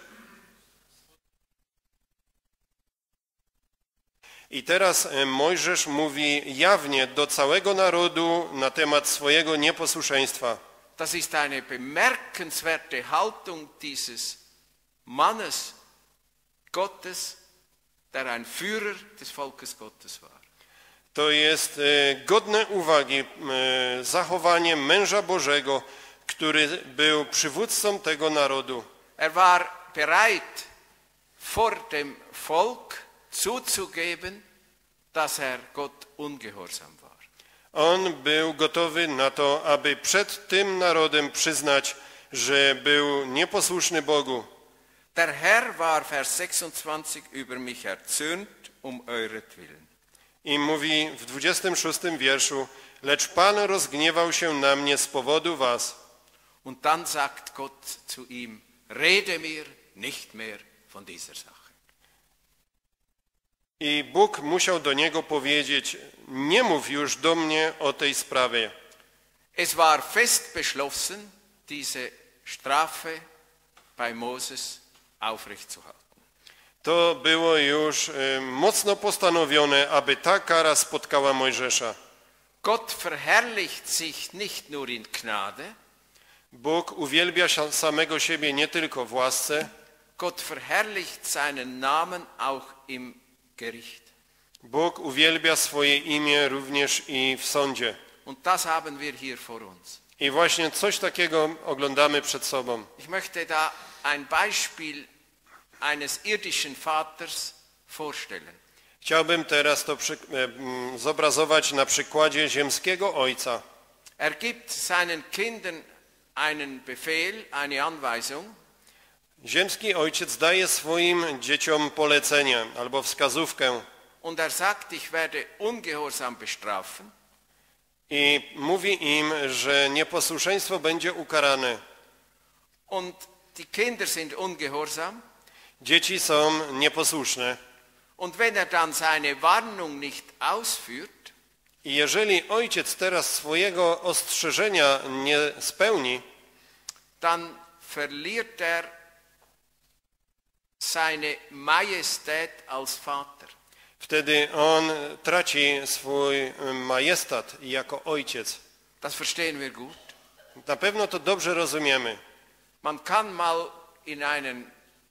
I teraz Mojżesz mówi jawnie do całego narodu na temat swojego nieposłuszeństwa. Das ist eine bemerkenswerte Haltung dieses Mannes Gottes, der ein Führer des Volkes Gottes war. To jest godne uwagi zachowanie męża Bożego, który był przywódcą tego narodu. Er war bereit, vor dem Volk zuzugeben, dass er Gott ungehorsam war. On był gotowy na to, aby przed tym narodem przyznać, że był nieposłuszny Bogu. Der Herr war, Vers sechsundzwanzig, über mich erzürnt, um euretwillen. I mówi w dwudziestym szóstym wierszu, lecz Pan rozgniewał się na mnie z powodu was. Und dann sagt Gott zu ihm, rede mir nicht mehr von dieser Sache. I Bóg musiał do niego powiedzieć, nie mów już do mnie o tej sprawie. Es war fest beschlossen, diese Strafe bei Moses aufrechtzuerhalten. To było już y, mocno postanowione, aby ta kara spotkała Mojżesza. Gott verherrlicht sich nicht nur in Gnade, Bóg uwielbia samego siebie nie tylko w łasce, Gott verherrlicht seinen Namen auch im Gericht. Bóg uwielbia swoje imię również i w sądzie. Und das haben wir hier vor uns. I właśnie coś takiego oglądamy przed sobą. Ich möchte da ein Beispiel eines irdischen Vaters vorstellen. Chciałbym teraz to przy, e, zobrazować na przykładzie ziemskiego ojca. Er gibt seinen Kindern einen Befehl, eine Anweisung. Ziemski ojciec daje swoim dzieciom polecenie albo wskazówkę Und er sagt, ich werde ungehorsam bestrafen. i mówi im, że nieposłuszeństwo będzie ukarane. Und die Kinder sind ungehorsam. Dzieci są nieposłuszne. Und wenn er dann seine Warnung nicht ausführt, I jeżeli ojciec teraz swojego ostrzeżenia nie spełni, dann verliert er seine Majestät als Vater. wtedy on traci swój majestat jako ojciec. Das verstehen wir gut. Na pewno to dobrze rozumiemy. Man kann mal in einen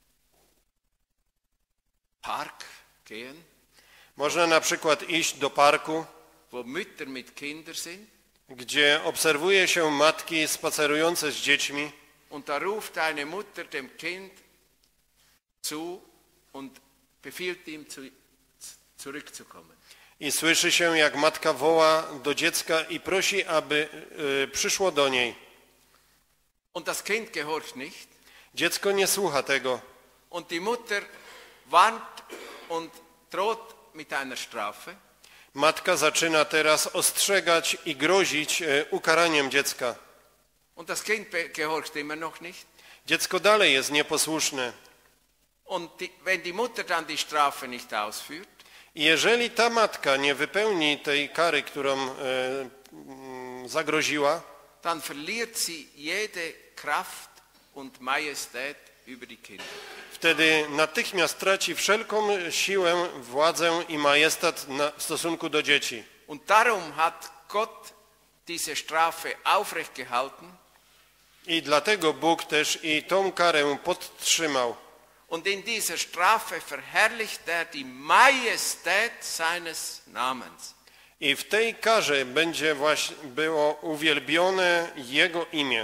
Park gehen, Można na przykład iść do parku, wo Mütter mit Kindern sind, gdzie obserwuje się matki spacerujące z dziećmi und da ruft eine Mutter dem Kind zu und befiehlt ihm zu, zurückzukommen. i słyszy się, jak matka woła do dziecka i prosi, aby y, przyszło do niej. Und das Kind gehorcht nicht. Dziecko nie słucha tego. Und die Mutter warnt und droht mit einer Strafe. Matka zaczyna teraz ostrzegać i grozić y, ukaraniem dziecka. Und das Kind gehorcht immer noch nicht. Dziecko dalej jest nieposłuszne. Und die, wenn die Mutter dann die Strafe nicht ausführt, I jeżeli ta matka nie wypełni tej kary, którą y, y, zagroziła, dann verliert sie jede Kraft und Majestät über die Kinder. wtedy natychmiast traci wszelką siłę, władzę i majestat na, w stosunku do dzieci. Und darum hat Gott diese Strafe aufrechtgehalten. I dlatego Bóg też i tą karę podtrzymał. Und in dieser Strafe verherrlicht er die Majestät seines Namens. I w tej karze będzie właśnie było uwielbione Jego imię.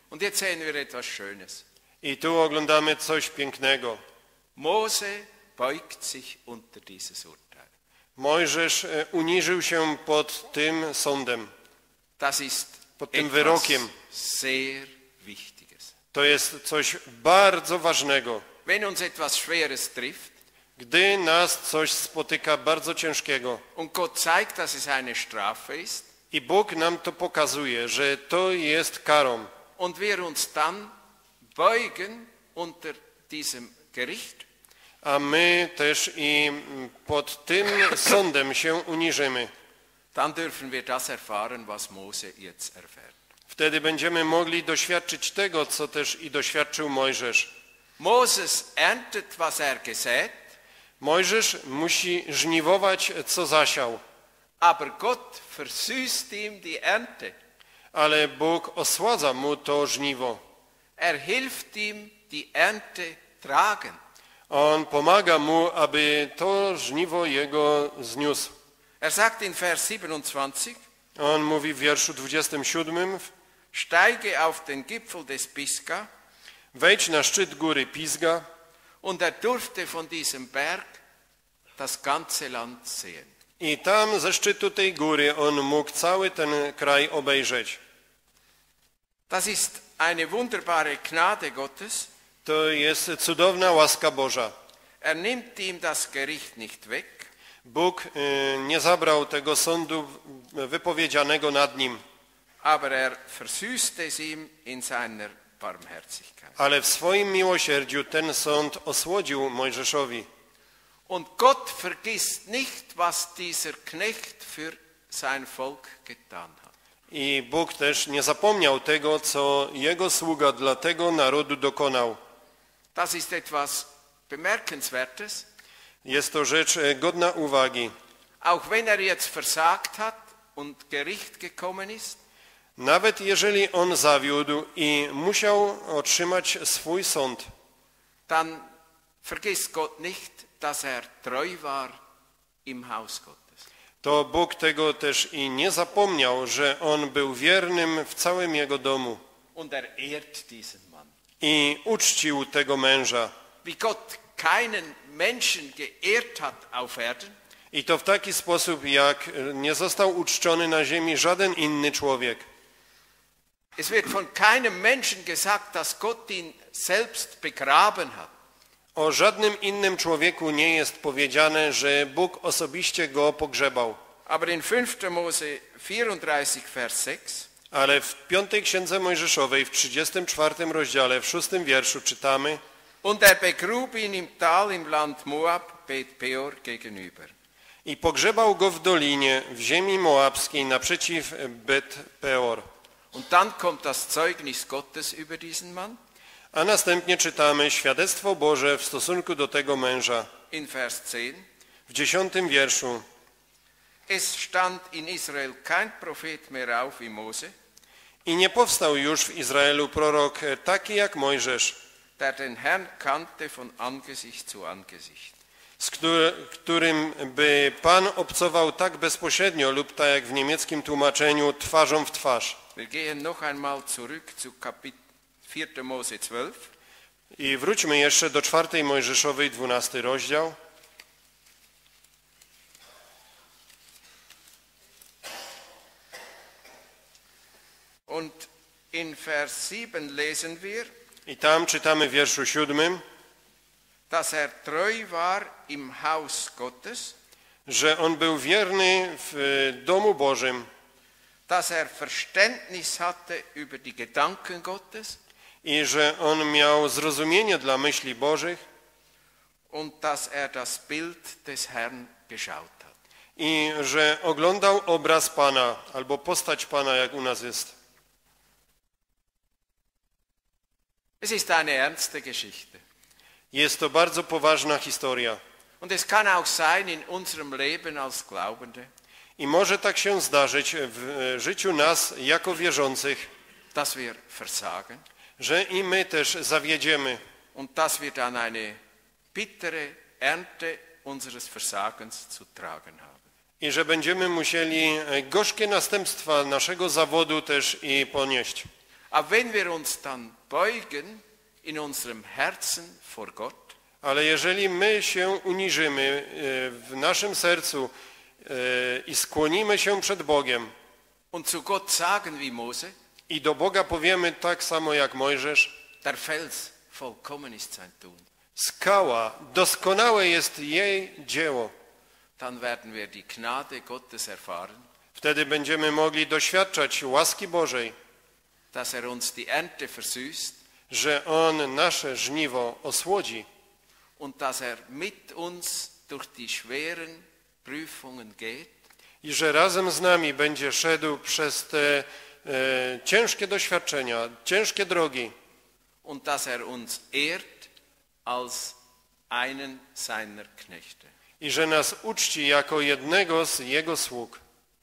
Und jetzt sehen wir etwas Schönes. I tu oglądamy coś pięknego. Mose beugt sich unter dieses Urteil. Mojżesz e, uniżył się pod tym sądem, Das ist pod tym etwas wyrokiem. sehr Wichtiges. To jest coś bardzo ważnego. Wenn uns etwas Schweres trifft Gdy nas coś spotyka bardzo ciężkiego und Gott zeigt, dass es eine Strafe ist i Bóg nam to pokazuje, że to jest karą, und wir uns dann beugen unter diesem Gericht, a my też i pod tym sądem się uniżymy, dann dürfen wir das erfahren, was Mose jetzt erfährt. wtedy będziemy mogli doświadczyć tego, co też i doświadczył Mojżesz. Moses erntet, was er gesät, Mojżesz musi żniwować, co zasiał, aber Gott versüßt ihm die Ernte. ale Bóg osładza mu to żniwo. Er hilft ihm die Ernte tragen. On pomaga mu, aby to żniwo jego zniósł. Er sagt in Vers siebenundzwanzig, On mówi w wierszu dwudziestym siódmym, steige auf den Gipfel des Pisgah, wejdź na szczyt góry Pisga, und er durfte von diesem Berg das ganze Land sehen. i tam ze szczytu tej góry on mógł cały ten kraj obejrzeć. Das ist eine wunderbare Gnade Gottes. To jest cudowna łaska Boża. Er nimmt ihm das Gericht nicht weg, Bóg y, nie zabrał tego sądu wypowiedzianego nad nim, aber er versüßt es ihm in seiner Barmherzigkeit. ale w swoim miłosierdziu ten sąd osłodził Mojżeszowi. Und Gott vergisst nicht, was dieser Knecht für sein Volk getan hat. I Bóg też nie zapomniał tego, co jego sługa dla tego narodu dokonał. Das ist etwas Bemerkenswertes. Jest to rzecz e, godna uwagi. Auch wenn er jetzt versagt hat und Gericht gekommen ist, Nawet jeżeli on zawiódł i musiał otrzymać swój sąd, dann vergisst Gott nicht, dass er treu war im Haus Gottes. to Bóg tego też i nie zapomniał, że on był wiernym w całym jego domu Und er ehrt diesen Mann. i uczcił tego męża. Wie Gott keinen Menschen geehrt hat auf Erden, I to w taki sposób, jak nie został uczczony na ziemi żaden inny człowiek. es wird von keinem Menschen gesagt, dass Gott ihn selbst begraben hat. O żadnym innym człowieku nie jest powiedziane, że Bóg osobiście go pogrzebał. Aber in fünfter Mose vierunddreißig, Vers sechs, Ale w piątej księdze Mojżeszowej, w trzydziestym czwartym rozdziale, w szóstym wierszu czytamy: und er begrub ihn im Tal im Land Moab, Bet Peor gegenüber. i pogrzebał go w dolinie, w ziemi moabskiej, naprzeciw Bet Peor. Und dann kommt das Zeugnis Gottes über diesen Mann. A następnie czytamy świadectwo Boże w stosunku do tego męża. In Vers zehn. W dziesiątym wierszu: Es stand in Israel kein Prophet mehr auf wie Mose, i nie powstał już w Izraelu prorok taki jak Mojżesz, der den Herrn kannte von Angesicht zu Angesicht. z który, którym by Pan obcował tak bezpośrednio lub tak jak w niemieckim tłumaczeniu twarzą w twarz. Wir gehen noch einmal zurück zu Kapitel vierter Mose zwölf. I wróćmy jeszcze do czwartej Mojżeszowej, dwunasty rozdział. Und in Vers sieben lesen wir, I tam czytamy w wierszu siódmym, dass er treu war im Haus Gottes, że on był wierny w domu Bożym, dass er Verständnis hatte über die Gedanken Gottes i że on miał zrozumienie dla myśli Bożych und dass er das Bild des Herrn geschaut hat. i że oglądał obraz Pana, albo postać Pana, jak u nas jest. Es ist eine ernste Geschichte. Jest to bardzo poważna historia. Und es kann auch sein in unserem Leben als Glaubende, I może tak się zdarzyć w życiu nas jako wierzących, dass wir versagen że i my też zawiedziemy und dass wir dann eine bittere Ernte unseres Versagens zu tragen haben. i że będziemy musieli gorzkie następstwa naszego zawodu też i ponieść. Aber wenn wir uns dann beugen in unserem Herzen vor Gott, Ale jeżeli my się uniżymy w naszym sercu i skłonimy się przed Bogiem und zu Gott sagen wie Mose, i do Boga powiemy tak samo jak Mojżesz, der Fels, vollkommen ist sein Tun, skała, doskonałe jest jej dzieło, dann werden wir die Gnade Gottes erfahren, wtedy będziemy mogli doświadczać łaski Bożej, dass er uns die Ernte versüßt że On nasze żniwo osłodzi und dass er mit uns durch die schweren Prüfungen geht i że razem z nami będzie szedł przez te e, ciężkie doświadczenia, ciężkie drogi und dass er uns ehrt als einen seiner Knechte. i że nas uczci jako jednego z Jego sług.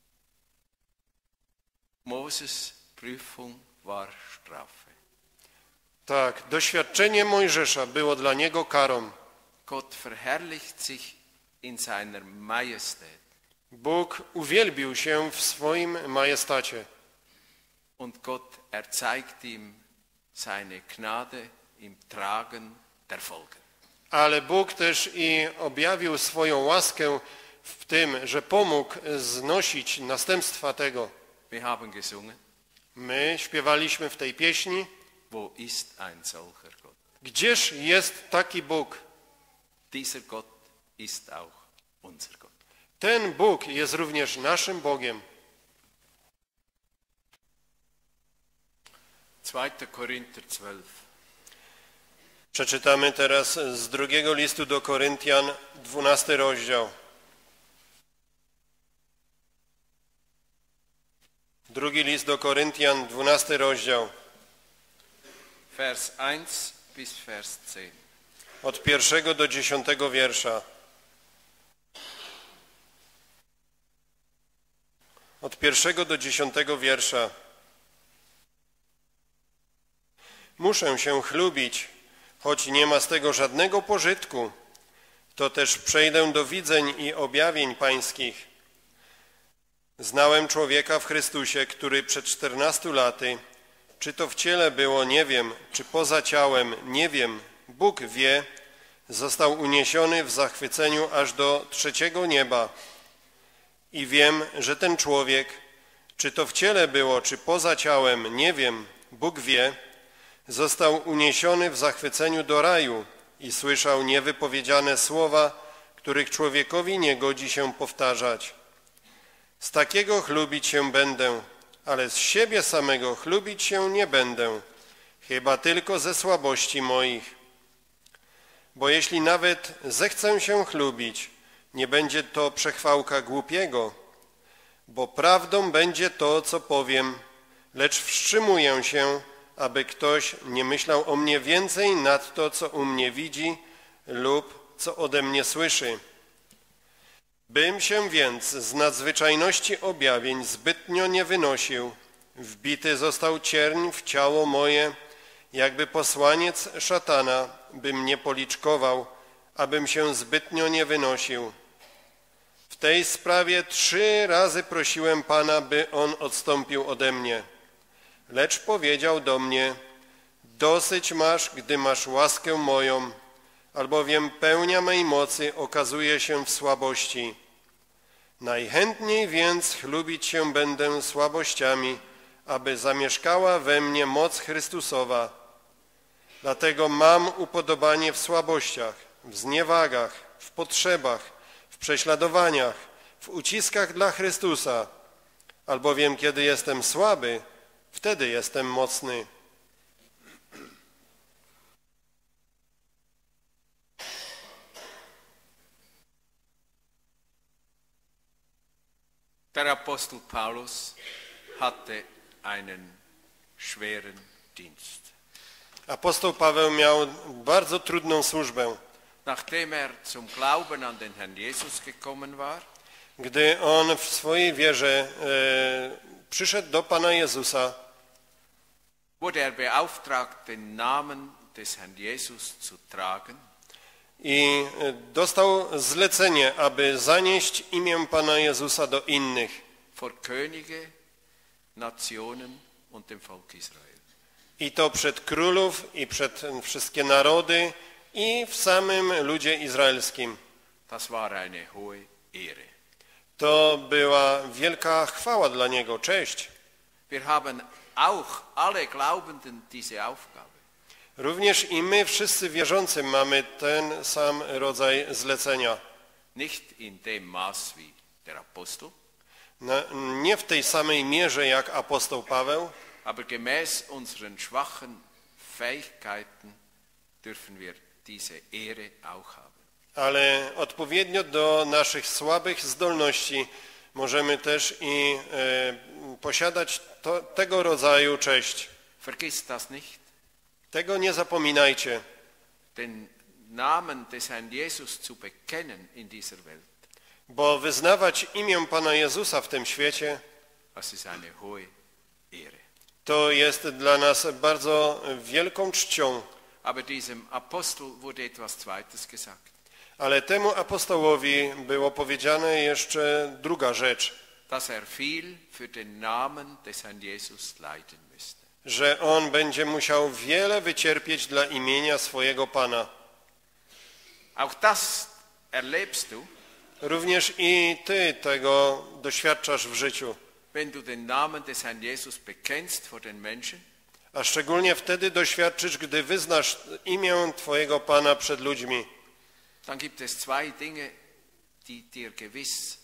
Moses' Prüfung war Strafe. Tak, doświadczenie Mojżesza było dla niego karą. Gott verherrlicht sich in seiner Majestät. Bóg uwielbił się w swoim majestacie Und Gott erzeigt ihm seine Gnade im Tragen der Folgen. ale Bóg też i objawił swoją łaskę w tym, że pomógł znosić następstwa tego. Wir haben gesungen, My śpiewaliśmy w tej pieśni, wo ist ein solcher Gott? gdzież jest taki Bóg? Dieser Gott ist auch unser Gott. Ten Bóg jest również naszym Bogiem. zweiter Korinther zwölf. Przeczytamy teraz z drugiego listu do Koryntian, dwunasty rozdział. Drugi list do Koryntian, dwunasty rozdział. Vers eins bis Vers zehn. Od pierwszego do dziesiątego wiersza. Od pierwszego do dziesiątego wiersza. Muszę się chlubić, choć nie ma z tego żadnego pożytku. To też przejdę do widzeń i objawień pańskich. Znałem człowieka w Chrystusie, który przed czternastu laty, czy to w ciele było, nie wiem, czy poza ciałem, nie wiem, Bóg wie, został uniesiony w zachwyceniu aż do trzeciego nieba. I wiem, że ten człowiek, czy to w ciele było, czy poza ciałem, nie wiem, Bóg wie, został uniesiony w zachwyceniu do raju i słyszał niewypowiedziane słowa, których człowiekowi nie godzi się powtarzać. Z takiego chlubić się będę, ale z siebie samego chlubić się nie będę, chyba tylko ze słabości moich. Bo jeśli nawet zechcę się chlubić, nie będzie to przechwałka głupiego, bo prawdą będzie to, co powiem, lecz wstrzymuję się, aby ktoś nie myślał o mnie więcej nad to, co u mnie widzi lub co ode mnie słyszy. Bym się więc z nadzwyczajności objawień zbytnio nie wynosił, wbity został cierń w ciało moje, jakby posłaniec szatana by mnie policzkował, abym się zbytnio nie wynosił. W tej sprawie trzy razy prosiłem Pana, by On odstąpił ode mnie. Lecz powiedział do mnie, dosyć masz, gdy masz łaskę moją, albowiem pełnia mej mocy okazuje się w słabości. Najchętniej więc chlubić się będę słabościami, aby zamieszkała we mnie moc Chrystusowa. Dlatego mam upodobanie w słabościach, w zniewagach, w potrzebach, w prześladowaniach, w uciskach dla Chrystusa, albowiem kiedy jestem słaby, wtedy jestem mocny. Der Apostel Paulus hatte einen schweren Dienst. Apostoł Paweł miał bardzo trudną służbę. Nachdem er zum Glauben an den Herrn Jesus gekommen war, Gdy on w swojej wierze e, przyszedł do Pana Jezusa, wurde er beauftragt, den Namen des Herrn Jesus zu tragen. i dostał zlecenie, aby zanieść imię Pana Jezusa do innych, Vor Könige, Nationen und dem Volk Israel. I to przed królów i przed wszystkie narody i w samym ludzie izraelskim. Das war eine hohe Ehre. To była wielka chwała dla niego, cześć. Wir haben auch alle Glaubenden diese Aufgabe. Również i my wszyscy wierzący mamy ten sam rodzaj zlecenia. Nicht in dem Maß wie der Apostel, Na, nie w tej samej mierze jak apostoł Paweł, aber gemäß unseren schwachen Fähigkeiten dürfen wir diese Ehre auch haben. ale odpowiednio do naszych słabych zdolności możemy też i e, posiadać to, tego rodzaju cześć. Vergiss das nicht. Tego nie zapominajcie, Den Namen des Herrn Jesus zu bekennen in dieser Welt, bo wyznawać imię Pana Jezusa w tym świecie das ist eine hohe Ehre. to jest dla nas bardzo wielką czcią. Aber diesem Apostel wurde etwas Zweites gesagt. Ale temu apostołowi było powiedziane jeszcze druga rzecz, Dass er viel für den Namen des Herrn Jesus leiden müsste. że on będzie musiał wiele wycierpieć dla imienia swojego Pana. Auch das erlebst du, Również i ty tego doświadczasz w życiu, wenn du den Namen des Herrn Jesus bekennst vor den Menschen, a szczególnie wtedy doświadczysz, gdy wyznasz imię twojego Pana przed ludźmi. dann gibt es zwei Dinge, die dir gewiss,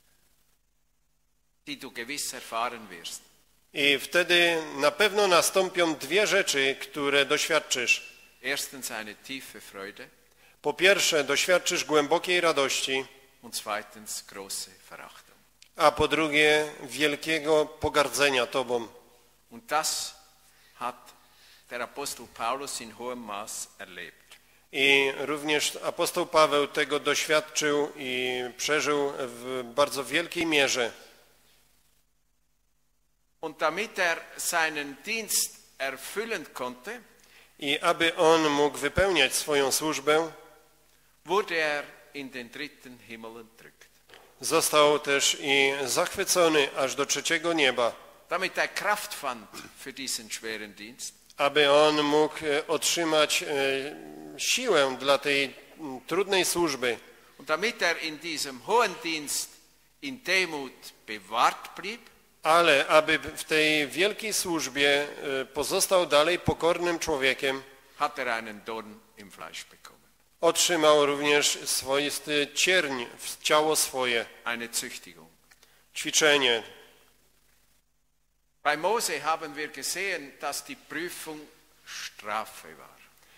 die du gewiss erfahren wirst. I wtedy na pewno nastąpią dwie rzeczy, które doświadczysz. Erstens eine tiefe Freude Po pierwsze, doświadczysz głębokiej radości, und zweitens große Verachtung. a po drugie, wielkiego pogardzenia tobą. Und das hat der Apostel Paulus in hohem Maß erlebt. I również apostoł Paweł tego doświadczył i przeżył w bardzo wielkiej mierze. Und damit er seinen Dienst erfüllen konnte, I aby on mógł wypełniać swoją służbę, wurde er in den dritten Himmel entrückt. został też i zachwycony aż do trzeciego nieba, Damit er Kraft fand für diesen schweren Dienst, aby on mógł e, otrzymać e, siłę dla tej m, trudnej służby. und damit er in diesem hohen Dienst in Demut bewahrt blieb, Ale aby w tej wielkiej służbie e, pozostał dalej pokornym człowiekiem, hat er einen Dorn im Fleisch bekommen, otrzymał również swoisty cierń w ciało swoje, eine Züchtigung. ćwiczenie. Bei Mose haben wir gesehen, dass die Prüfung Strafe war.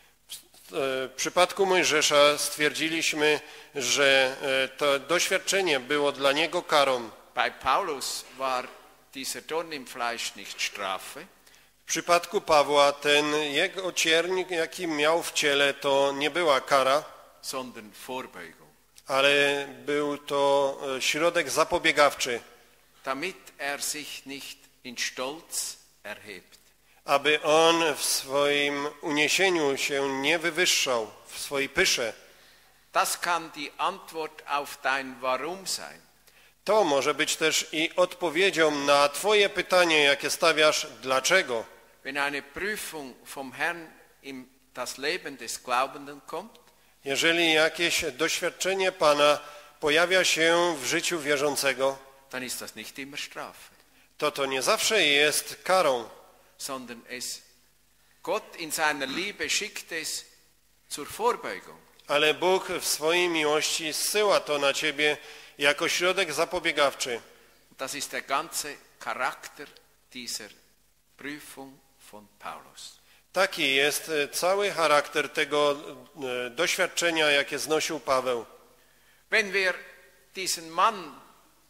W przypadku Mojżesza stwierdziliśmy, że e, to doświadczenie było dla niego karą. Bei Paulus war dieser Dorn im Fleisch nicht Strafe, W przypadku Pawła ten jego cierń, jaki miał w ciele, to nie była kara, sondern Vorbeugung, ale był to e, środek zapobiegawczy, damit er sich nicht in Stolz erhebt. aby on w swoim uniesieniu się nie wywyższał, w swojej pysze. Das kann die Antwort auf dein Warum sein. To może być też i odpowiedzią na twoje pytanie, jakie stawiasz, dlaczego. Wenn eine Prüfung vom Herrn in das Leben des Glaubenden kommt, Jeżeli jakieś doświadczenie Pana pojawia się w życiu wierzącego, dann ist das nicht immer Strafe, to to nie zawsze jest karą, sondern es Gott in seiner Liebe schickt es zur Vorbeugung. ale Bóg w swojej miłości zsyła to na ciebie jako środek zapobiegawczy. Das ist der ganze Charakter dieser Prüfung von Paulus. Taki jest cały charakter tego e, doświadczenia, jakie znosił Paweł. Wenn wir diesen Mann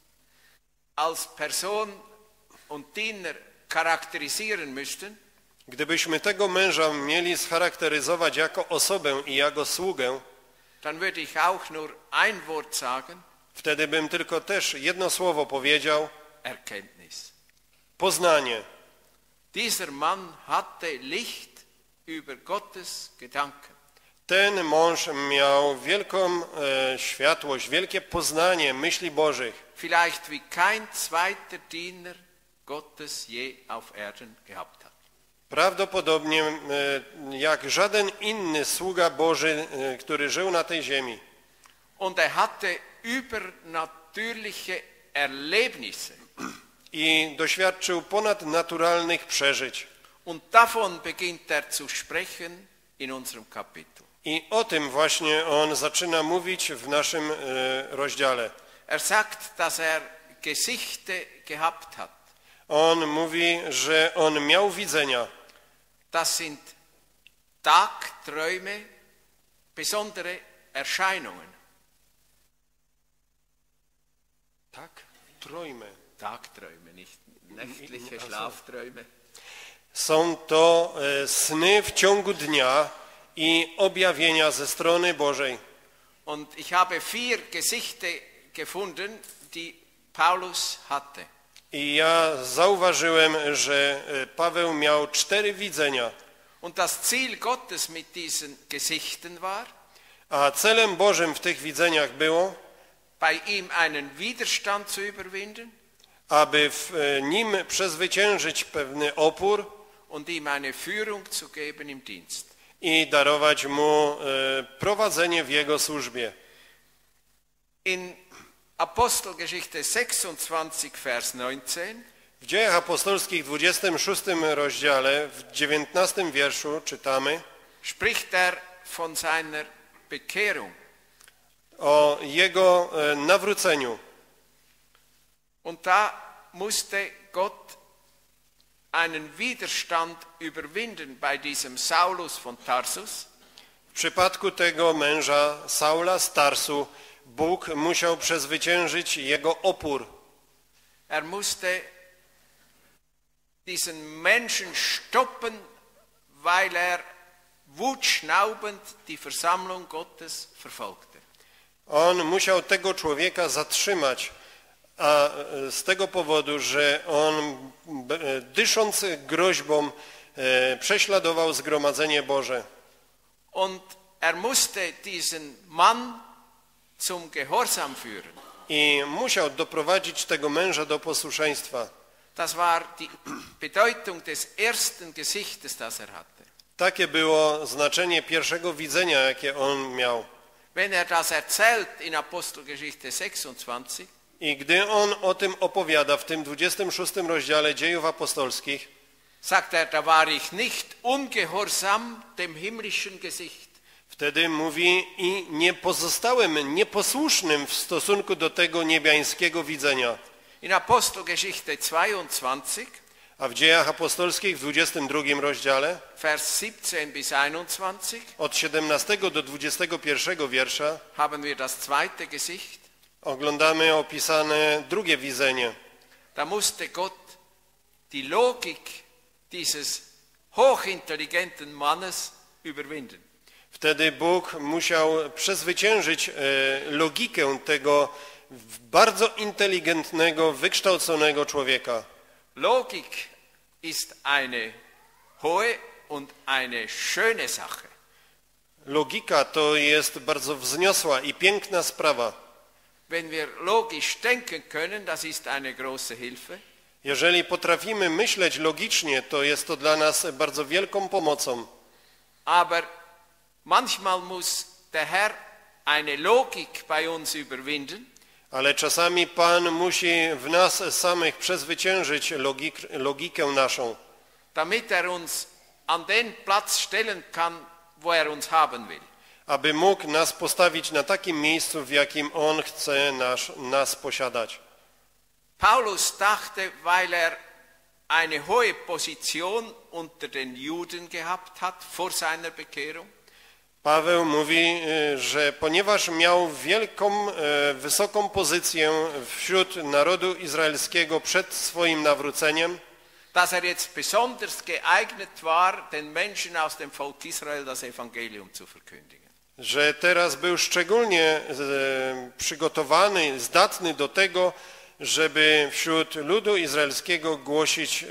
als Person und Diener charakterisieren müssten, Gdybyśmy tego męża mieli scharakteryzować jako osobę i jako sługę, dann würde ich auch nur ein Wort sagen, wtedy bym tylko też jedno słowo powiedział: Erkenntnis. poznanie. Dieser Mann hatte Licht über Gottes Gedanken. Ten mąż miał wielką e, światłość, wielkie poznanie myśli Bożych. Vielleicht wie kein zweiter Diener Gottes je auf Erden gehabt hat. Prawdopodobnie e, jak żaden inny sługa Boży, e, który żył na tej ziemi. Und er hatte übernatürliche Erlebnisse. I doświadczył ponadnaturalnych przeżyć. Und davon beginnt er zu sprechen in unserem Kapitel. I o tym właśnie on zaczyna mówić w naszym e, rozdziale. Er sagt, dass er Gesichte gehabt hat. On mówi, że on miał widzenia. Das sind Tagträume, besondere Erscheinungen. Tak? Träume. Tagträume, nicht nächtliche Schlafträume. Są to e, sny w ciągu dnia i objawienia ze strony Bożej. Und ich habe vier Gesichte gefunden, die Paulus hatte. I ja zauważyłem, że e, Paweł miał cztery widzenia. Und das Ziel Gottes mit diesen Gesichten war, A celem Bożym w tych widzeniach było, bei ihm einen Widerstand zu überwinden aby w e, nim przezwyciężyć pewny opór und ihm eine Führung zu geben im Dienst. i darować mu e, prowadzenie w jego służbie. In Apostelgeschichte sechsundzwanzig, Vers neunzehn, W Dziejach Apostolskich w dwudziestym szóstym rozdziale, w dziewiętnastym wierszu czytamy spricht er von seiner Bekehrung. o jego e, nawróceniu. Und da musste Gott einen Widerstand überwinden bei diesem Saulus von Tarsus. W przypadku tego męża Saula z Tarsu Bóg musiał przezwyciężyć jego opór. Er musste diesen Menschen stoppen, weil er wutschnaubend die Versammlung Gottes verfolgte. On musiał tego człowieka zatrzymać, a z tego powodu, że on dysząc groźbą prześladował zgromadzenie Boże. Und er musste diesen Mann zum Gehorsam führen. I musiał doprowadzić tego męża do posłuszeństwa. Das war die Bedeutung des ersten Gesichtes, das er hatte. Takie było znaczenie pierwszego widzenia, jakie on miał. Wenn er das erzählt in Apostelgeschichte sechsundzwanzig, I gdy on o tym opowiada w tym dwudziestym szóstym rozdziale Dziejów Apostolskich, sagt er, da war ich nicht ungehorsam dem himmlischen Gesicht. wtedy mówi, i nie pozostałem nieposłusznym w stosunku do tego niebiańskiego widzenia. In Apostelgeschichte zweiundzwanzig, A w Dziejach Apostolskich w dwudziestym drugim rozdziale, Vers siebzehn bis einundzwanzig, od siedemnastego do dwudziestego pierwszego wiersza, haben wir das zweite Gesicht. oglądamy opisane drugie widzenie. Da musste Gott die Logik dieses hochintelligenten Mannes überwinden. Wtedy Bóg musiał przezwyciężyć e, logikę tego bardzo inteligentnego, wykształconego człowieka. Logik ist eine hohe und eine schöne Sache. Logika to jest bardzo wzniosła i piękna sprawa. Wenn wir logisch denken können, das ist eine große Hilfe. Jeżeli potrafimy myśleć logicznie, to jest to dla nas bardzo wielką pomocą. Aber manchmal muss der Herr eine Logik bei uns überwinden, Ale czasami Pan musi w nas samych przezwyciężyć logik, logikę naszą, damit er uns an den Platz stellen kann, wo er uns haben will. aby mógł nas postawić na takim miejscu, w jakim On chce nas, nas posiadać. Paulus dachte, weil er eine hohe Position unter den Juden gehabt hat vor seiner Bekehrung, Paweł mówi, że ponieważ miał wielką, wysoką pozycję wśród narodu izraelskiego przed swoim nawróceniem, dass er jetzt besonders geeignet war, den Menschen aus dem Volk Israel das Evangelium zu verkündigen. że teraz był szczególnie przygotowany, zdatny do tego, żeby wśród ludu izraelskiego głosić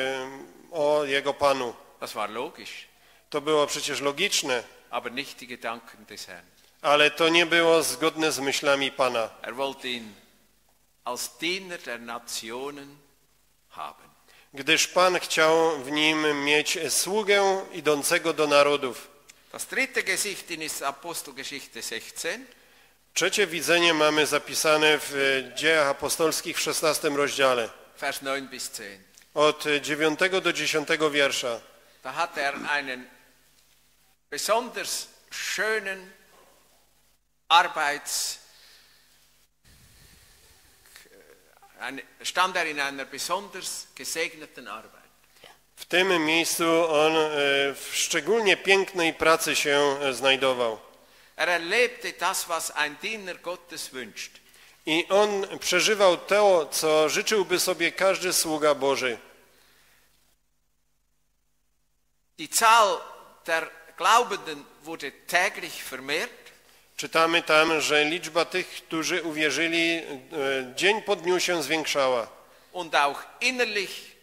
o jego Panu. Das war logisch, To było przecież logiczne, aber nicht die Gedanken des Herrn. ale to nie było zgodne z myślami Pana. Er wollte ihn als Diener der Nationen haben. gdyż Pan chciał w nim mieć sługę idącego do narodów. Das dritte Gesicht ist Apostelgeschichte sechzehn. Trzecie widzenie mamy zapisane w Dziejach Apostolskich w szesnastym rozdziale, Vers neun bis zehn. od dziewiątego do dziesiątego wiersza. Da hat er einen besonders schönen Arbeits stand er in einer besonders gesegneten Arbeit. W tym miejscu on e, w szczególnie pięknej pracy się e, znajdował. Er erlebte das, was ein Diener Gottes wünscht. I on przeżywał to, co życzyłby sobie każdy sługa Boży. Die Zahl der Glaubenden wurde täglich vermehrt. Czytamy tam, że liczba tych, którzy uwierzyli, e, dzień po dniu się zwiększała. Und auch innerlich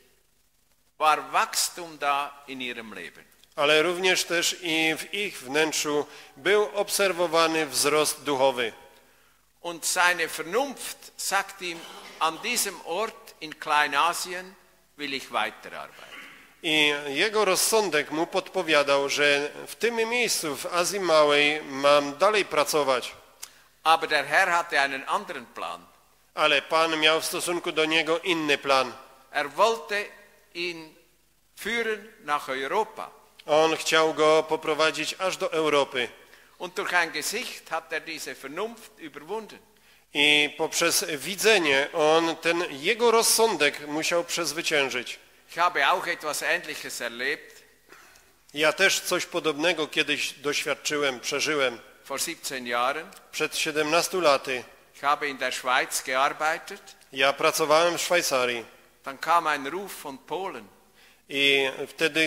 war Wachstum da in ihrem Leben. Ale również też i w ich wnętrzu był obserwowany wzrost duchowy. Und seine Vernunft sagt ihm, an diesem Ort in Kleinasien will ich weiterarbeiten. I jego rozsądek mu podpowiadał, że w tym miejscu, w Azji Małej, mam dalej pracować. Aber der Herr hatte einen anderen Plan. Ale Pan miał w stosunku do niego inny plan. Er wollte ihn führen nach Europa. On chciał go poprowadzić aż do Europy. Und durch ein Gesicht hat er diese Vernunft überwunden. I poprzez widzenie on ten jego rozsądek musiał przezwyciężyć. Ich habe auch etwas Ähnliches erlebt. Ja też coś podobnego kiedyś doświadczyłem, przeżyłem. Vor siebzehn Jahren. Przed siedemnastu laty. Ich habe in der Schweiz gearbeitet. Ja pracowałem w Szwajcarii. Dann kam ein Ruf von Polen. I wtedy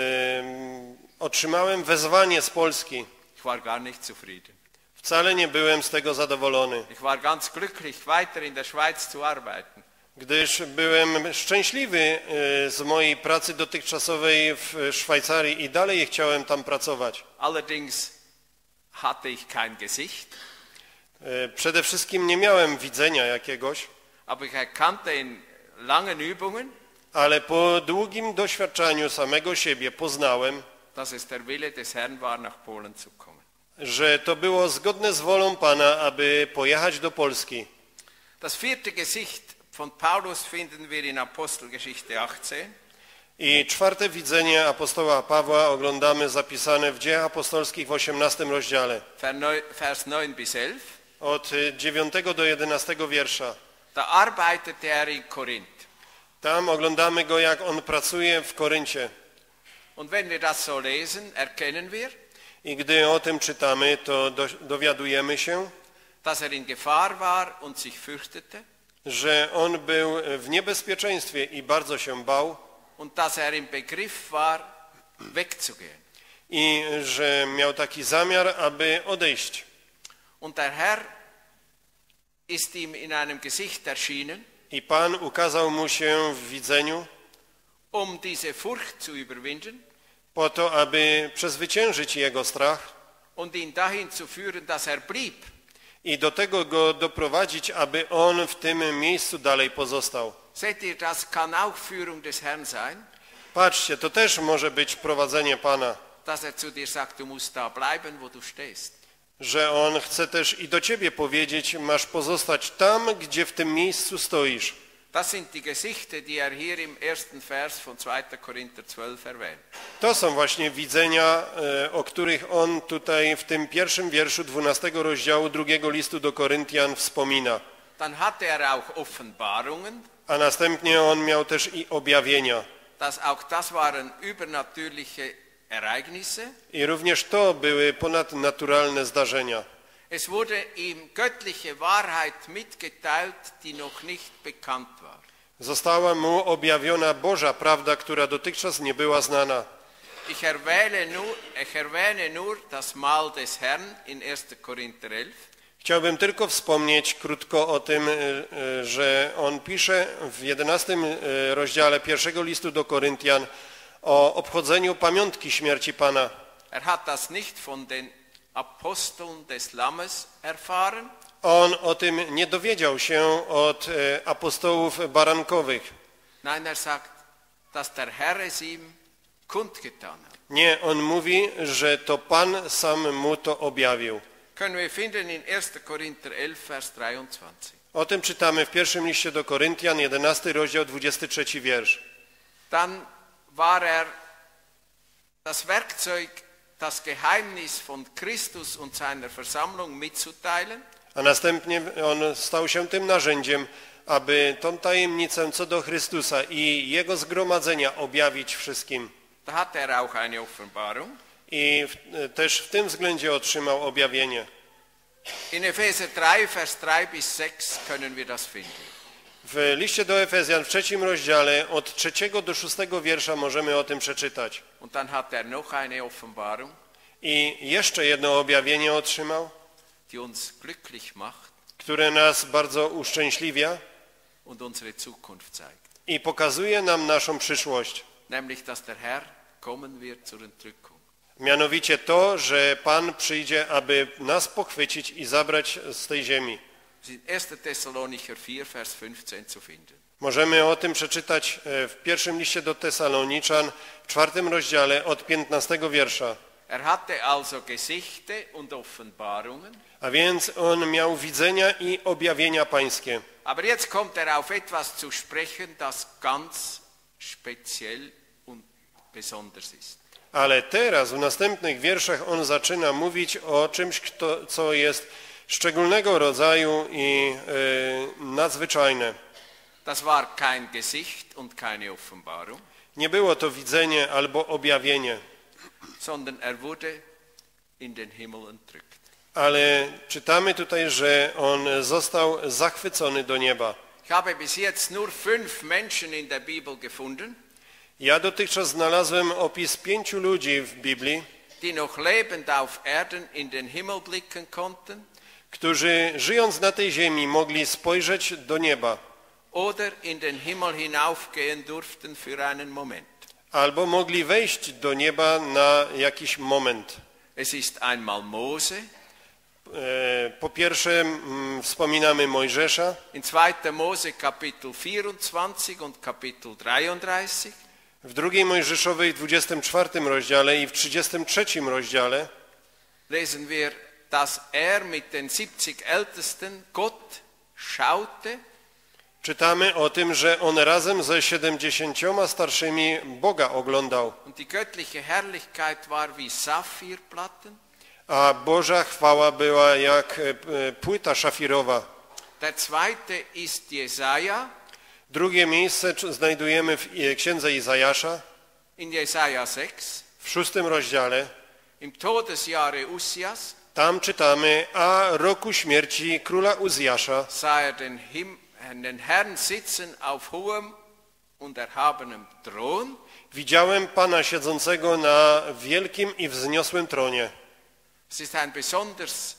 e, otrzymałem wezwanie z Polski. Ich war gar nicht zufrieden. Wcale nie byłem z tego zadowolony. Ich war ganz glücklich, weiter in der Schweiz zu arbeiten. Gdyż byłem szczęśliwy e, z mojej pracy dotychczasowej w Szwajcarii i dalej chciałem tam pracować. Allerdings hatte ich kein Gesicht. E, przede wszystkim nie miałem widzenia jakiegoś, Aber ich erkannte in langen Übungen, ale po długim doświadczaniu samego siebie poznałem, dass es der Wille des Herrn war, nach Polen zu kommen. że to było zgodne z wolą Pana, aby pojechać do Polski. Das vierte Gesicht von Paulus finden wir in Apostelgeschichte achtzehn. I czwarte widzenie apostoła Pawła oglądamy zapisane w Dziejach Apostolskich w osiemnastym rozdziale, Vers neun bis elf. od dziewiątego do jedenastego wiersza. Da arbeitete er in Korinth. Tam oglądamy go, jak on pracuje w Koryncie. Und wenn wir das so lesen, erkennen wir, I gdy o tym czytamy, to do, dowiadujemy się, dass er in Gefahr war und sich fürchtete. Że on był w niebezpieczeństwie i bardzo się bał. Und dass er im Begriff war, wegzugehen. I że miał taki zamiar, aby odejść. Und der Herr ist ihm in einem Gesicht erschienen. I Pan ukazał mu się w widzeniu, um diese Furcht zu überwinden, po to, aby przezwyciężyć jego strach und ihn dahin zu führen, dass er blieb. i do tego go doprowadzić, aby on w tym miejscu dalej pozostał. Seht ihr, das kann auch Führung des Herrn sein, Patrzcie, to też może być prowadzenie Pana, dass er zu dir sagt, du musst da bleiben, wo du stehst. że On chce też i do ciebie powiedzieć, masz pozostać tam, gdzie w tym miejscu stoisz. Das sind die Gesichter, die er hier im ersten Vers von zweiter Korinther zwölf erwähnt. To są właśnie widzenia, o których on tutaj w tym pierwszym wierszu dwunastego rozdziału drugiego listu do Koryntian wspomina. Dann hatte er auch Offenbarungen. A następnie on miał też i objawienia. Das, auch das waren übernatürliche Ereignisse. I również to były ponadnaturalne zdarzenia. Es wurde ihm göttliche Wahrheit mitgeteilt, die noch nicht bekannt war. Została mu objawiona Boża prawda, która dotychczas nie była znana. Ich erwähne nur, ich erwähne nur das Mahl des Herrn in erster Korinther elf. Chciałbym tylko wspomnieć krótko o tym, że on pisze w jedenastym rozdziale pierwszego listu do Koryntian o obchodzeniu pamiątki śmierci Pana. Er hat das nicht von den Aposteln des Lammes erfahren. On o tym nie dowiedział się od apostołów barankowych. Nein, er sagt, dass der Herr es ihm kundgetan hat. Nie, on mówi, że to Pan sam mu to objawił. Können wir finden in erster Korinther elf, Vers dreiundzwanzig. O tym czytamy w pierwszym liście do Koryntian, jedenasty rozdział, dwudziesty trzeci wiersz. Dann war er das Werkzeug, das Geheimnis von Christus und seiner Versammlung mitzuteilen. A następnie on stał się tym narzędziem, aby tą tajemnicę co do Chrystusa i Jego zgromadzenia objawić wszystkim. Da hatte er auch eine Offenbarung. I w, też w tym względzie otrzymał objawienie. In Epheser drei, Vers drei bis sechs können wir das finden. W liście do Efezjan w trzecim rozdziale od trzeciego do szóstego wiersza możemy o tym przeczytać. Und dann hat er noch eine Offenbarung, I jeszcze jedno objawienie otrzymał, die uns glücklich macht które nas bardzo uszczęśliwia und unsere Zukunft zeigt. i pokazuje nam naszą przyszłość. Nämlich, dass der Herr kommen wird zur Entrückung. Mianowicie to, że Pan przyjdzie, aby nas pochwycić i zabrać z tej ziemi. In erster Thessalonicher vier, Vers fünfzehn zu finden. Możemy o tym przeczytać w pierwszym liście do Tesaloniczan, w czwartym rozdziale od piętnastego wiersza. Er hatte also Gesichte und Offenbarungen. A więc on miał widzenia i objawienia pańskie. Aber jetzt kommt er auf etwas zu sprechen, das ganz speziell und besonders ist. Ale teraz w następnych wierszach on zaczyna mówić o czymś, kto, co jest szczególnego rodzaju i y, nadzwyczajne. Das war kein Gesicht und keine Offenbarung. Nie było to widzenie albo objawienie, sondern er wurde in den Himmel entrückt. ale czytamy tutaj, że on został zachwycony do nieba. Ich habe bis jetzt nur fünf Menschen in der Bibel gefunden, Ja dotychczas znalazłem opis pięciu ludzi w Biblii, die noch lebend auf Erden in den Himmel blicken konnten, którzy żyjąc na tej ziemi mogli spojrzeć do nieba oder in den Himmel hinaufgehen durften für einen Moment. albo mogli wejść do nieba na jakiś moment. Es ist einmal Mose, E, Po pierwsze mm, wspominamy Mojżesza, in zweiter Mose Kapitel vierundzwanzig und Kapitel dreiunddreißig, w drugiej Mojżeszowej dwudziestym czwartym rozdziale i w trzydziestym trzecim rozdziale lesen wir, dass er mit den siebzig Ältesten Gott schaute czytamy o tym, że on razem ze siedemdziesięcioma starszymi Boga oglądał, und die göttliche Herrlichkeit war wie Saphirplatten. a Boża chwała była jak e, e, płyta szafirowa. Der zweite ist Jesaja, Drugie miejsce cz- znajdujemy w e, księdze Izajasza, in Jesaja sechs, w szóstym rozdziale. im Todesjahre Uzias Tam czytamy, a roku śmierci króla Uzjasza sah er den, Him den Herrn sitzen auf hohem und erhabenem Thron. widziałem Pana siedzącego na wielkim i wzniosłym tronie. Es ist ein besonders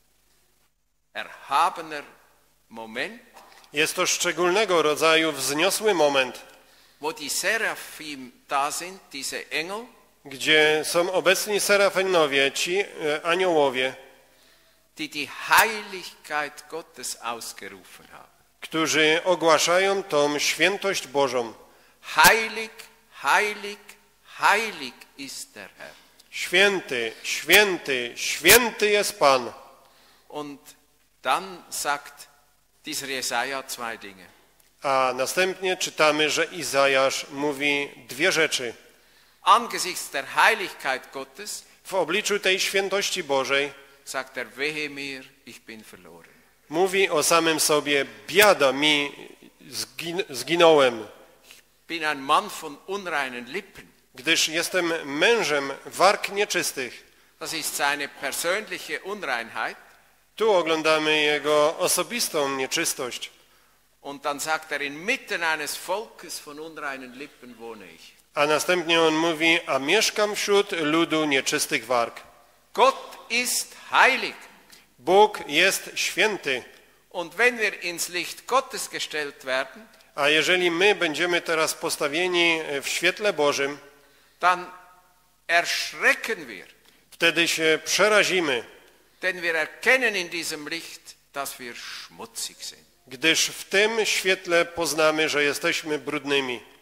erhabener Moment, Jest to szczególnego rodzaju wzniosły moment, wo die Seraphim da sind, diese Engel, gdzie są obecni serafinowie, ci e, aniołowie, die die Heiligkeit Gottes ausgerufen haben. którzy ogłaszają tą świętość Bożą. Heilig, heilig, heilig ist der Herr. Święty, święty, święty jest Pan. Und dann sagt dieser Jesaja zwei Dinge. A następnie czytamy, że Izajasz mówi dwie rzeczy. Angesichts der Heiligkeit Gottes W obliczu tej świętości Bożej sagt er, wehe mir, ich bin verloren. mówi o samym sobie, biada mi, zgin zginąłem, Bin ein Mann von unreinen Lippen. gdyż jestem mężem warg nieczystych. Das ist seine persönliche Unreinheit. Tu oglądamy jego osobistą nieczystość. Und dann sagt er, inmitten eines Volkes von unreinen Lippen wohne ich. A następnie on mówi, a mieszkam wśród ludu nieczystych warg. Gott ist heilig. Bóg jest święty. Und wenn wir ins Licht Gottes gestellt werden, A jeżeli my będziemy teraz postawieni w świetle Bożym, dann erschrecken wir. wtedy się przerazimy, Denn wir erkennen in diesem Licht, dass wir schmutzig sind. gdyż w tym świetle poznamy, że jesteśmy brudnymi.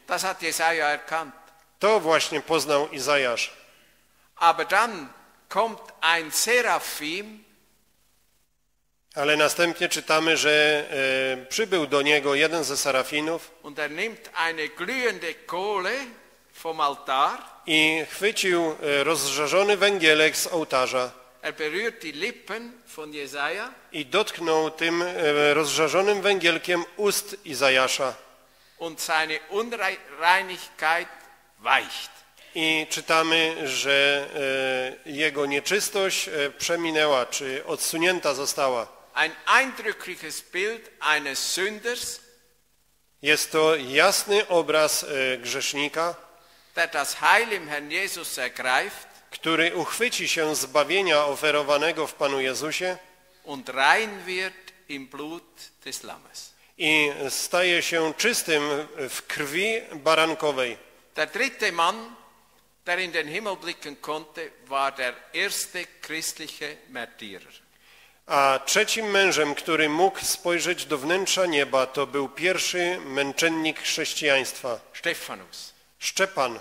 Das hat Jesaja erkannt. To właśnie poznał Izajasz. Aber dann kommt ein Seraphim, Ale następnie czytamy, że e, przybył do niego jeden ze serafinów und er nimmt eine glühende Kohle vom Altar. i chwycił e, rozżarzony węgielek z ołtarza Er berührt die Lippen von Jesaja i dotknął tym e, rozżarzonym węgielkiem ust Izajasza. und seine Unreinigkeit weicht. I czytamy, że e, jego nieczystość e, przeminęła, czy odsunięta została. Ein eindrückliches Bild eines Sünders, Jest to jasny obraz e, grzesznika, der das Heil im Herrn Jesus ergreift który uchwyci się zbawienia oferowanego w Panu Jezusie und rein wird im Blut des Lammes. i staje się czystym w krwi barankowej. Der dritte Mann, der in den Himmel blicken konnte, war der erste christliche Märtyrer. A trzecim mężem, który mógł spojrzeć do wnętrza nieba, to był pierwszy męczennik chrześcijaństwa, Stephanus. Szczepan.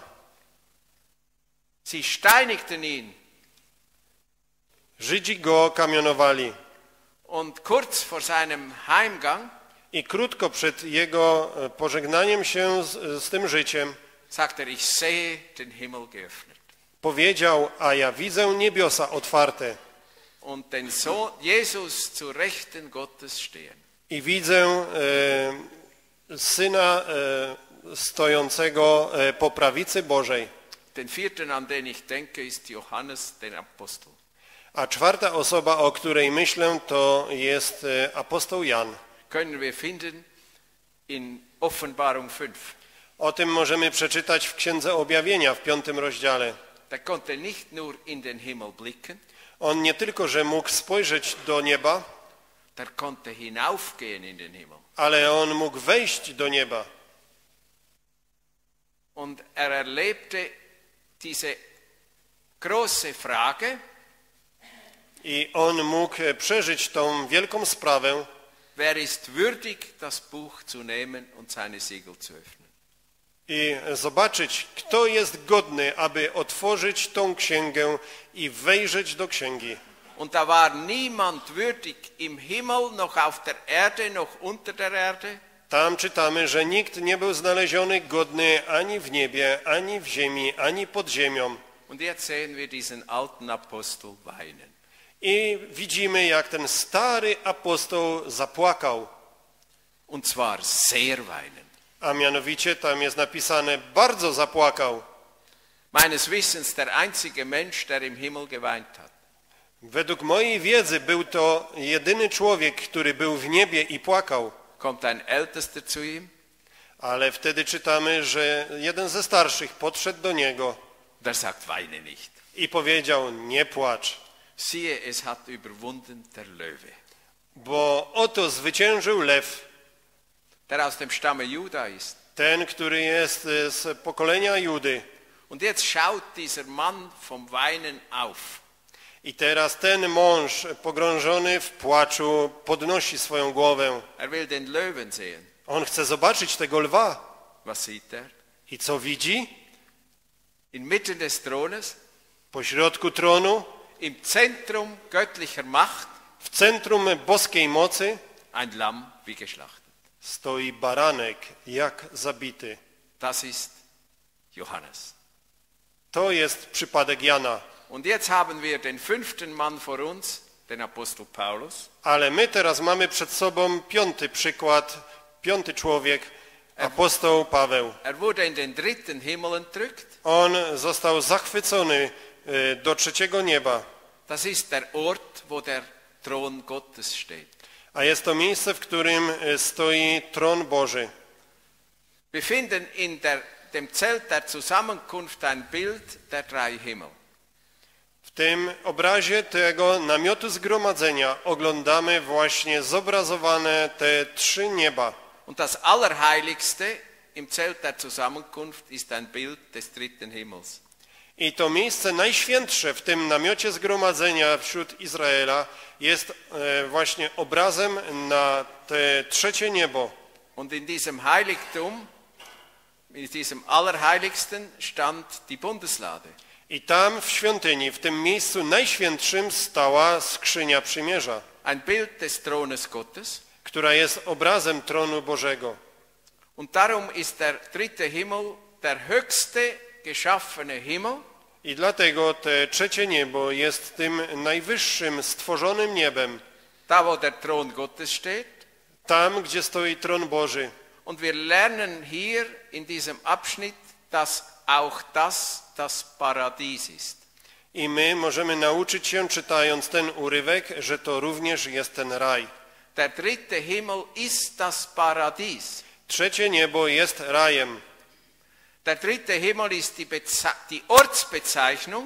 Sie steinigten ihn Żydzi go kamionowali und kurz vor seinem Heimgang i krótko przed jego pożegnaniem się z, z tym życiem sagt er, ich sehe den Himmel geöffnet powiedział, a ja widzę niebiosa otwarte und den Sohn Jesus zu Rechten Gottes stehen. i widzę e, Syna e, stojącego e, po prawicy Bożej. Den vierten, an den ich denke, ist Johannes, der Apostel. A czwarta osoba, o której myślę, to jest e, apostoł Jan. Können wir finden in Offenbarung fünf. O tym możemy przeczytać w Księdze Objawienia w piątym rozdziale. Der konnte nicht nur in den Himmel blicken, On nie tylko, że mógł spojrzeć do nieba, der konnte hinaufgehen in den Himmel. ale on mógł wejść do nieba. Und er erlebte diese große Frage, I on mógł przeżyć tą wielką sprawę, wer ist würdig, das Buch zu nehmen und seine Siegel zu öffnen. i zobaczyć, kto jest godny, aby otworzyć tą księgę i wejrzeć do księgi. Und da war niemand würdig im Himmel, noch auf der Erde, noch unter der Erde. Tam czytamy, że nikt nie był znaleziony godny ani w niebie, ani w ziemi, ani pod ziemią. Und jetzt sehen wir diesen alten Apostel weinen. I widzimy, jak ten stary apostoł zapłakał. Und zwar sehr weinen. A mianowicie tam jest napisane, bardzo zapłakał. Meines Wissens der einzige Mensch, der im Himmel geweint hat. Według mojej wiedzy był to jedyny człowiek, który był w niebie i płakał. Kommt ein Ältester zu ihm, Ale wtedy czytamy, że jeden ze starszych podszedł do niego der sagt, weine nicht. i powiedział, nie płacz, Siehe, es hat überwunden der Löwe, bo oto zwyciężył lew, der aus dem Stamme Juda ist. ten, który jest z pokolenia Judy. Und jetzt schaut dieser Mann vom Weinen auf. I teraz ten mąż pogrążony w płaczu podnosi swoją głowę. Er will den Löwen sehen. On chce zobaczyć tego lwa. Was sieht er? I co widzi? Inmitten des Thrones, Pośrodku tronu, im Zentrum göttlicher Macht, w centrum boskiej mocy, ein Lamm wie geschlachtet. stoi baranek jak zabity. Das ist Johannes. To jest przypadek Jana. Und jetzt haben wir den fünften Mann vor uns, den Apostel Paulus. Ale my teraz mamy przed sobą piąty przykład, piąty człowiek, apostoł Paweł. Er wurde in den dritten Himmel entrückt. On został zachwycony y, do trzeciego nieba, Das ist der Ort, wo der Thron Gottes steht. a jest to miejsce, w którym y, stoi tron Boży. Wir finden in der, dem Zelt der Zusammenkunft ein Bild der drei Himmel. W tym obrazie tego namiotu zgromadzenia oglądamy właśnie zobrazowane te trzy nieba. Und das Allerheiligste im Zelt der Zusammenkunft ist ein Bild des dritten Himmels. I to miejsce najświętsze w tym namiocie zgromadzenia wśród Izraela jest e, właśnie obrazem na te trzecie niebo. Und in diesem Heiligtum in diesem Allerheiligsten stand die Bundeslade. I tam w świątyni, w tym miejscu najświętszym, stała skrzynia przymierza, Ein Bild des Thrones Gottes. która jest obrazem tronu Bożego. Und darum ist der dritte Himmel der höchste geschaffene Himmel. I dlatego te trzecie niebo jest tym najwyższym stworzonym niebem, Da wo der Thron Gottes steht. tam, gdzie stoi tron Boży. Und wir lernen hier in diesem Abschnitt, dass auch das das Paradies ist. I my możemy nauczyć się, czytając ten urywek, że to również jest ten raj. Der dritte Himmel ist das Paradies. Trzecie niebo jest rajem. Der dritte Himmel ist die, Beze- die Ortsbezeichnung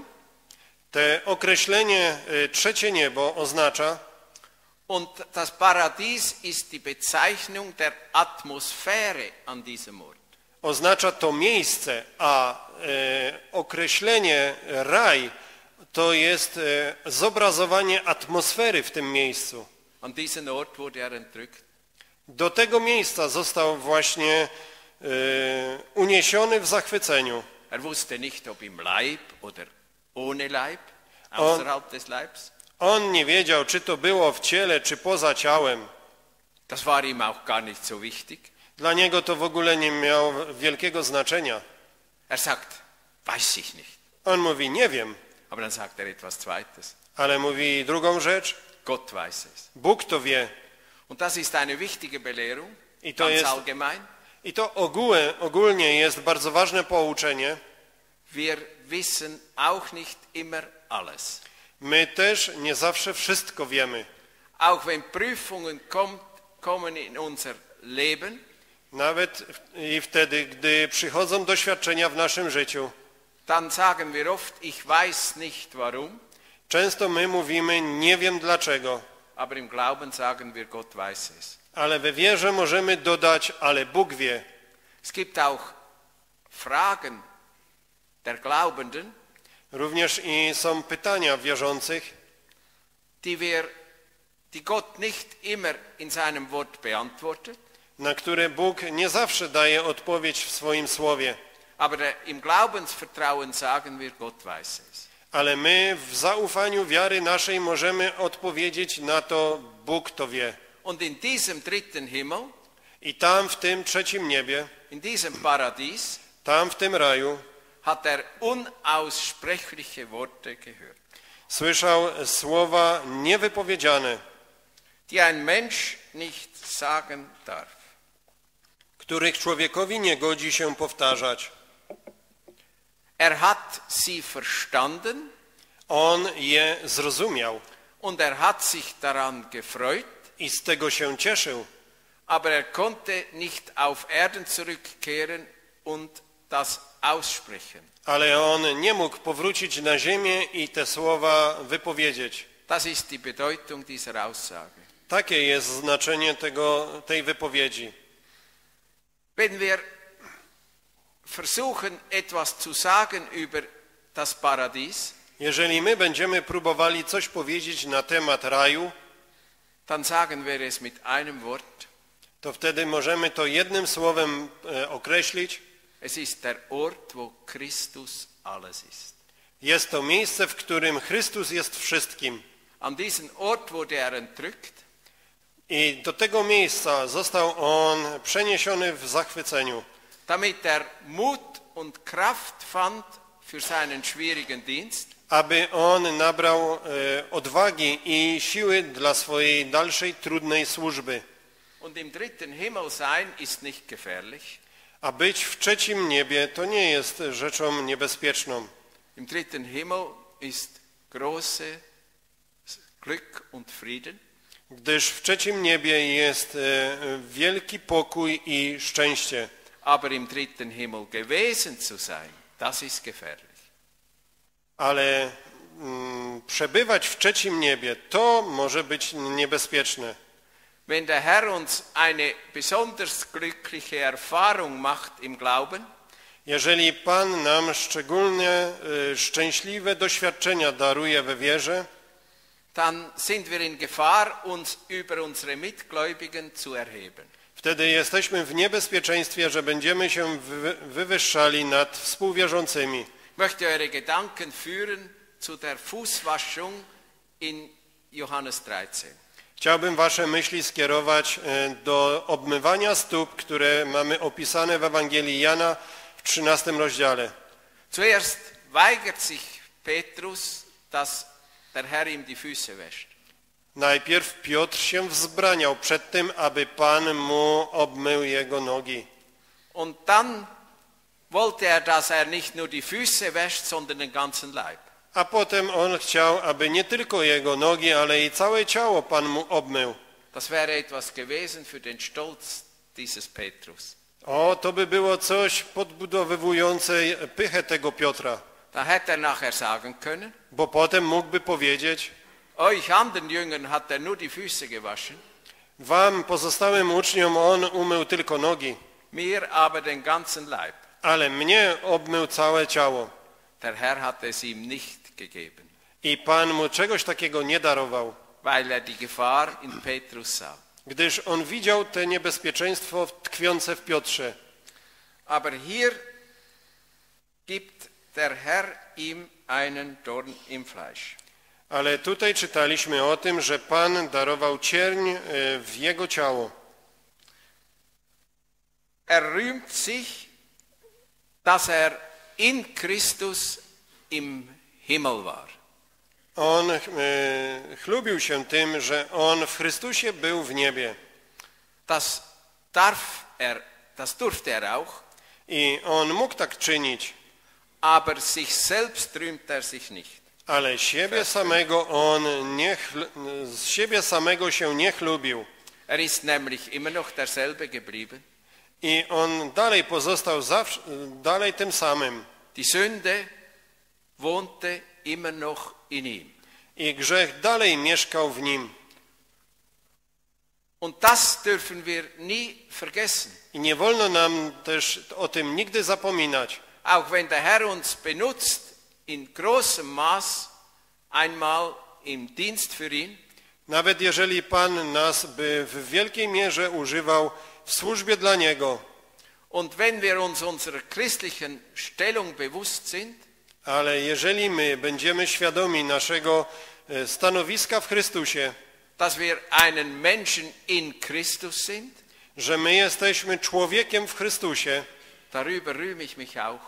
Te określenie y, trzecie niebo oznacza, und das Paradies ist die Bezeichnung der Atmosphäre an diesem Ort. oznacza to miejsce, a e, określenie raj to jest e, zobrazowanie atmosfery w tym miejscu. An diesen Ort wurde er entrückt. Do tego miejsca został właśnie e, uniesiony w zachwyceniu. Er wusste nicht, ob im Leib oder ohne Leib, außerhalb des Leibs. On nie wiedział, czy to było w ciele, czy poza ciałem. Das war ihm auch gar nicht so wichtig. Dla niego to w ogóle nie miało wielkiego znaczenia. Er sagt, weiß ich nicht. On mówi, nie wiem, Aber dann sagt er etwas Zweites. ale mówi drugą rzecz, Gott weiß es. Bóg to wie. Und das ist eine wichtige Belehrung, I to ganz jest, allgemein. i to ogóle, ogólnie jest bardzo ważne pouczenie. Wir wissen auch nicht immer alles. My też nie zawsze wszystko wiemy. Auch wenn Prüfungen kommt, kommen in unser Leben, Nawet i wtedy, gdy przychodzą doświadczenia w naszym życiu, dann sagen wir oft, ich weiß nicht warum, często my mówimy, nie wiem dlaczego, aber im Glauben sagen wir, Gott weiß es. ale we wierze możemy dodać, ale Bóg wie. Es gibt auch Fragen der Glaubenden, Również i są pytania wierzących, die wir, die Gott nicht immer in seinem Wort beantwortet, na które Bóg nie zawsze daje odpowiedź w swoim słowie, aber im Glaubensvertrauen sagen wir, Gott weiß es. ale my w zaufaniu wiary naszej możemy odpowiedzieć na to, Bóg to wie. Und in diesem dritten Himmel, I tam w tym trzecim niebie, in diesem Paradies, tam w tym raju hat er unaussprechliche Worte gehört, słyszał słowa niewypowiedziane, die ein Mensch nicht sagen darf. których człowiekowi nie godzi się powtarzać. Er hat sie verstanden On je zrozumiał und er hat sich daran gefreut, i z tego się cieszył, aber er konnte nicht auf Erden zurückkehren und das aussprechen. ale on nie mógł powrócić na ziemię i te słowa wypowiedzieć. Das ist die Bedeutung dieser Aussage. Takie jest znaczenie tego, tej wypowiedzi. Wenn wir versuchen, etwas zu sagen über das Paradies, Jeżeli my będziemy próbowali coś powiedzieć na temat raju, dann sagen wir es mit einem Wort. to wtedy możemy to jednym słowem e, określić. Es ist der Ort, wo Christus alles ist. Jest to miejsce, w którym Chrystus jest wszystkim. An diesen Ort wurde er entrückt, I do tego miejsca został on przeniesiony w zachwyceniu, damit er Mut und Kraft fand für seinen schwierigen Dienst, aby on nabrał e, odwagi i siły dla swojej dalszej trudnej służby. und im dritten Himmel sein ist nicht gefährlich. A być w trzecim niebie to nie jest rzeczą niebezpieczną. Im dritten Himmel ist große Glück und Frieden. Gdyż w trzecim niebie jest e, wielki pokój i szczęście. Aber im dritten Himmel gewesen zu sein, das ist gefährlich. Ale mm, przebywać w trzecim niebie, to może być niebezpieczne. Wenn der Herr uns eine besonders glückliche Erfahrung macht im Glauben, Jeżeli Pan nam szczególnie y, szczęśliwe doświadczenia daruje we wierze, dann sind wir in Gefahr, uns über unsere Mitgläubigen zu erheben. Wtedy jesteśmy w niebezpieczeństwie, że będziemy się wy- wywyższali nad współwierzącymi. Ich möchte eure Gedanken führen zu der Fußwaschung in Johannes dreizehn. Chciałbym wasze myśli skierować e, do obmywania stóp, które mamy opisane w Ewangelii Jana w trzynastym rozdziale. Zuerst weigert sich Petrus, dass der Herr ihm die Füße wäscht. Najpierw Piotr się wzbraniał przed tym, aby Pan mu obmył jego nogi. Und dann wollte er, dass er nicht nur die Füße wäscht, sondern den ganzen Leib. A potem on chciał, aby nie tylko jego nogi, ale i całe ciało Pan mu obmył. Das wäre etwas gewesen für den Stolz dieses Petrus. O, to by było coś podbudowywujące pychę tego Piotra, Da hätte er nachher sagen können, bo potem mógłby powiedzieć: euch anderen Jüngern hat er nur die Füße gewaschen, wam, pozostałym uczniom, on umył tylko nogi, mir aber den ganzen Leib. ale mnie obmył całe ciało. Der Herr hat es ihm nicht gegeben, I Pan mu czegoś takiego nie darował, weil er die Gefahr in Petrus sah. gdyż on widział te niebezpieczeństwo tkwiące w Piotrze. Aber hier gibt der Herr ihm einen Dorn im Fleisch. Ale tutaj czytaliśmy o tym, że Pan darował cierń e, w jego ciało. Er rühmt sich, dass er in Christus im Himmel war. On e, chlubił się tym, że on w Chrystusie był w niebie. Das darf er, das durfte er auch, I on mógł tak czynić, aber sich selbst rühmt er sich nicht. ale siebie samego on nie chl- z siebie samego się nie chlubił. Er ist nämlich immer noch derselbe geblieben. I on dalej pozostał zawsze, dalej tym samym. Die Sünde wohnte immer noch in ihm. I grzech dalej mieszkał w nim. Und das dürfen wir nie vergessen. I nie wolno nam też o tym nigdy zapominać. Auch wenn der Herr uns benutzt in großem Maß einmal im Dienst für ihn, Nawet jeżeli Pan nas by w wielkiej mierze używał w służbie dla Niego, und wenn wir uns unserer christlichen Stellung bewusst sind, ale jeżeli my będziemy świadomi naszego e, stanowiska w Chrystusie, dass wir einen Menschen in Christus sind, że my jesteśmy człowiekiem w Chrystusie, darüber rühme ich mich auch.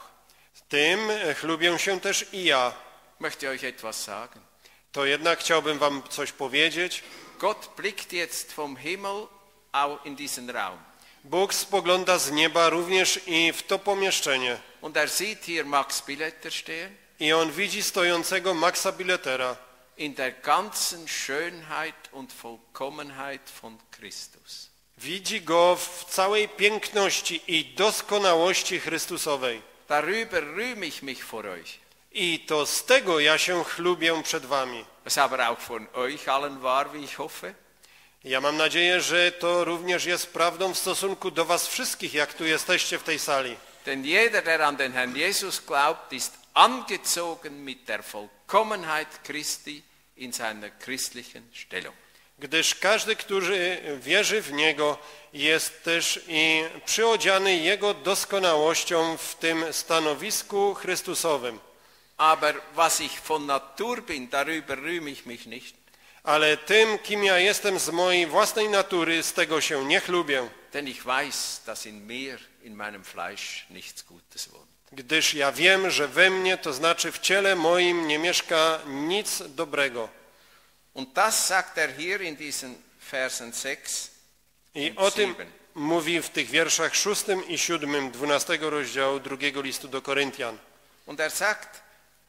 tym e, chlubię się też i ja. Ich möchte euch etwas sagen. To jednak chciałbym wam coś powiedzieć. Gott blickt jetzt vom Himmel auch in diesen Raum. Bóg spogląda z nieba również i w to pomieszczenie. Und er sieht hier Max Billeter stehen, I on widzi stojącego Maxa Billetera in der ganzen Schönheit und Vollkommenheit von Christus. Widzi go w całej piękności i doskonałości Chrystusowej. Darüber rühme ich mich vor euch. I to z tego ja się chlubię przed wami. Was aber auch von euch allen wahr, wie ich hoffe. Ja mam nadzieję, że to również jest prawdą w stosunku do was wszystkich, jak tu jesteście w tej sali. Denn jeder, der an den Herrn Jesus glaubt, ist angezogen mit der Vollkommenheit Christi in seiner christlichen Stellung. Gdyż każdy, który wierzy w Niego, jest też i przyodziany Jego doskonałością w tym stanowisku Chrystusowym. Aber was ich von Natur bin, darüber rühme ich mich nicht. Ale tym, kim ja jestem z mojej własnej natury, z tego się nie chlubię. Denn ich weiß, dass in mir, in meinem Fleisch, nichts Gutes wohnt. Gdyż ja wiem, że we mnie, to znaczy w ciele moim, nie mieszka nic dobrego. Und das sagt er hier in diesen Versen sechs I und o tym sieben. mówi w tych wierszach szóstym i siódmym dwunastego rozdziału drugiego listu do Koryntian. Und er sagt,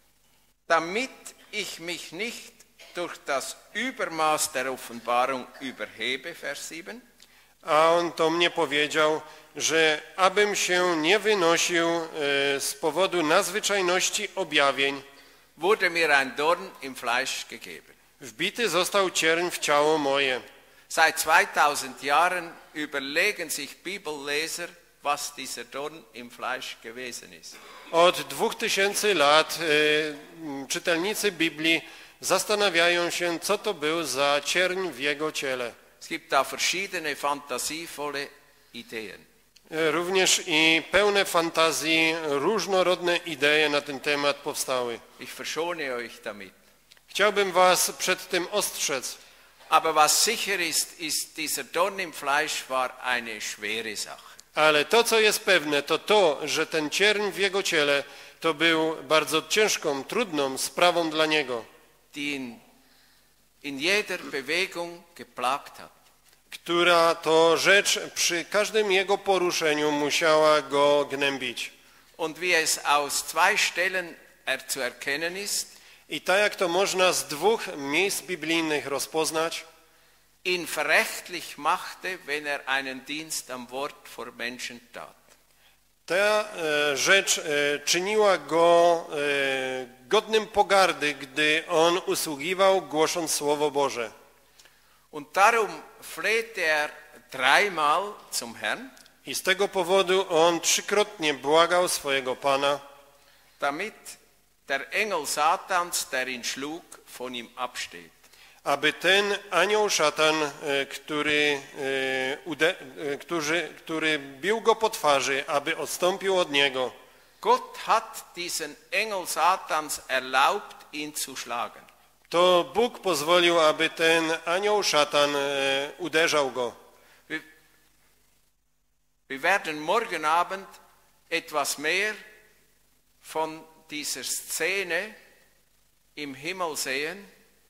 damit ich mich nicht durch das Übermaß der Offenbarung überhebe, Vers sieben, A on to mnie powiedział, że abym się nie wynosił e, z powodu nadzwyczajności objawień, wurde mir ein Dorn im Fleisch gegeben. wbity został cierń w ciało moje. Seit zweitausend Jahren überlegen sich Bibelleser, was dieser Dorn im Fleisch gewesen ist. Od dwóch tysięcy lat e, czytelnicy Biblii zastanawiają się, co to był za cierń w jego ciele. Es gibt da verschiedene fantasievolle Ideen. Również i pełne fantazji, różnorodne idee na ten temat powstały. Ich verschone euch damit. Chciałbym was przed tym ostrzec. Aber was sicher ist, ist, dieser Dorn im Fleisch war eine schwere Sache. Ale to, co jest pewne, to to, że ten cierń w jego ciele to był bardzo ciężką, trudną sprawą dla niego, die ihn in jeder Bewegung geplagt hat. która to rzecz przy każdym jego poruszeniu musiała go gnębić. Und wie es aus zwei Stellen er zu erkennen ist, I tak jak to można z dwóch miejsc biblijnych rozpoznać, ihn verächtlich machte, wenn er einen Dienst am Wort vor Menschen tat. ta e, rzecz e, czyniła go e, godnym pogardy, gdy on usługiwał, głosząc Słowo Boże. Und darum flehte er dreimal zum Herrn, I z tego powodu on trzykrotnie błagał swojego Pana, damit der Engel Satans, der ihn schlug, von ihm absteht. aby ten anioł szatan, e, który, e, ude, e, który, który bił go po twarzy, aby odstąpił od niego. Gott hat diesen Engel Satans erlaubt, ihn zu schlagen. To Bóg pozwolił, aby ten anioł szatan e, uderzał go. Wir, wir werden morgen Abend etwas mehr von dieser Szene im Himmel sehen.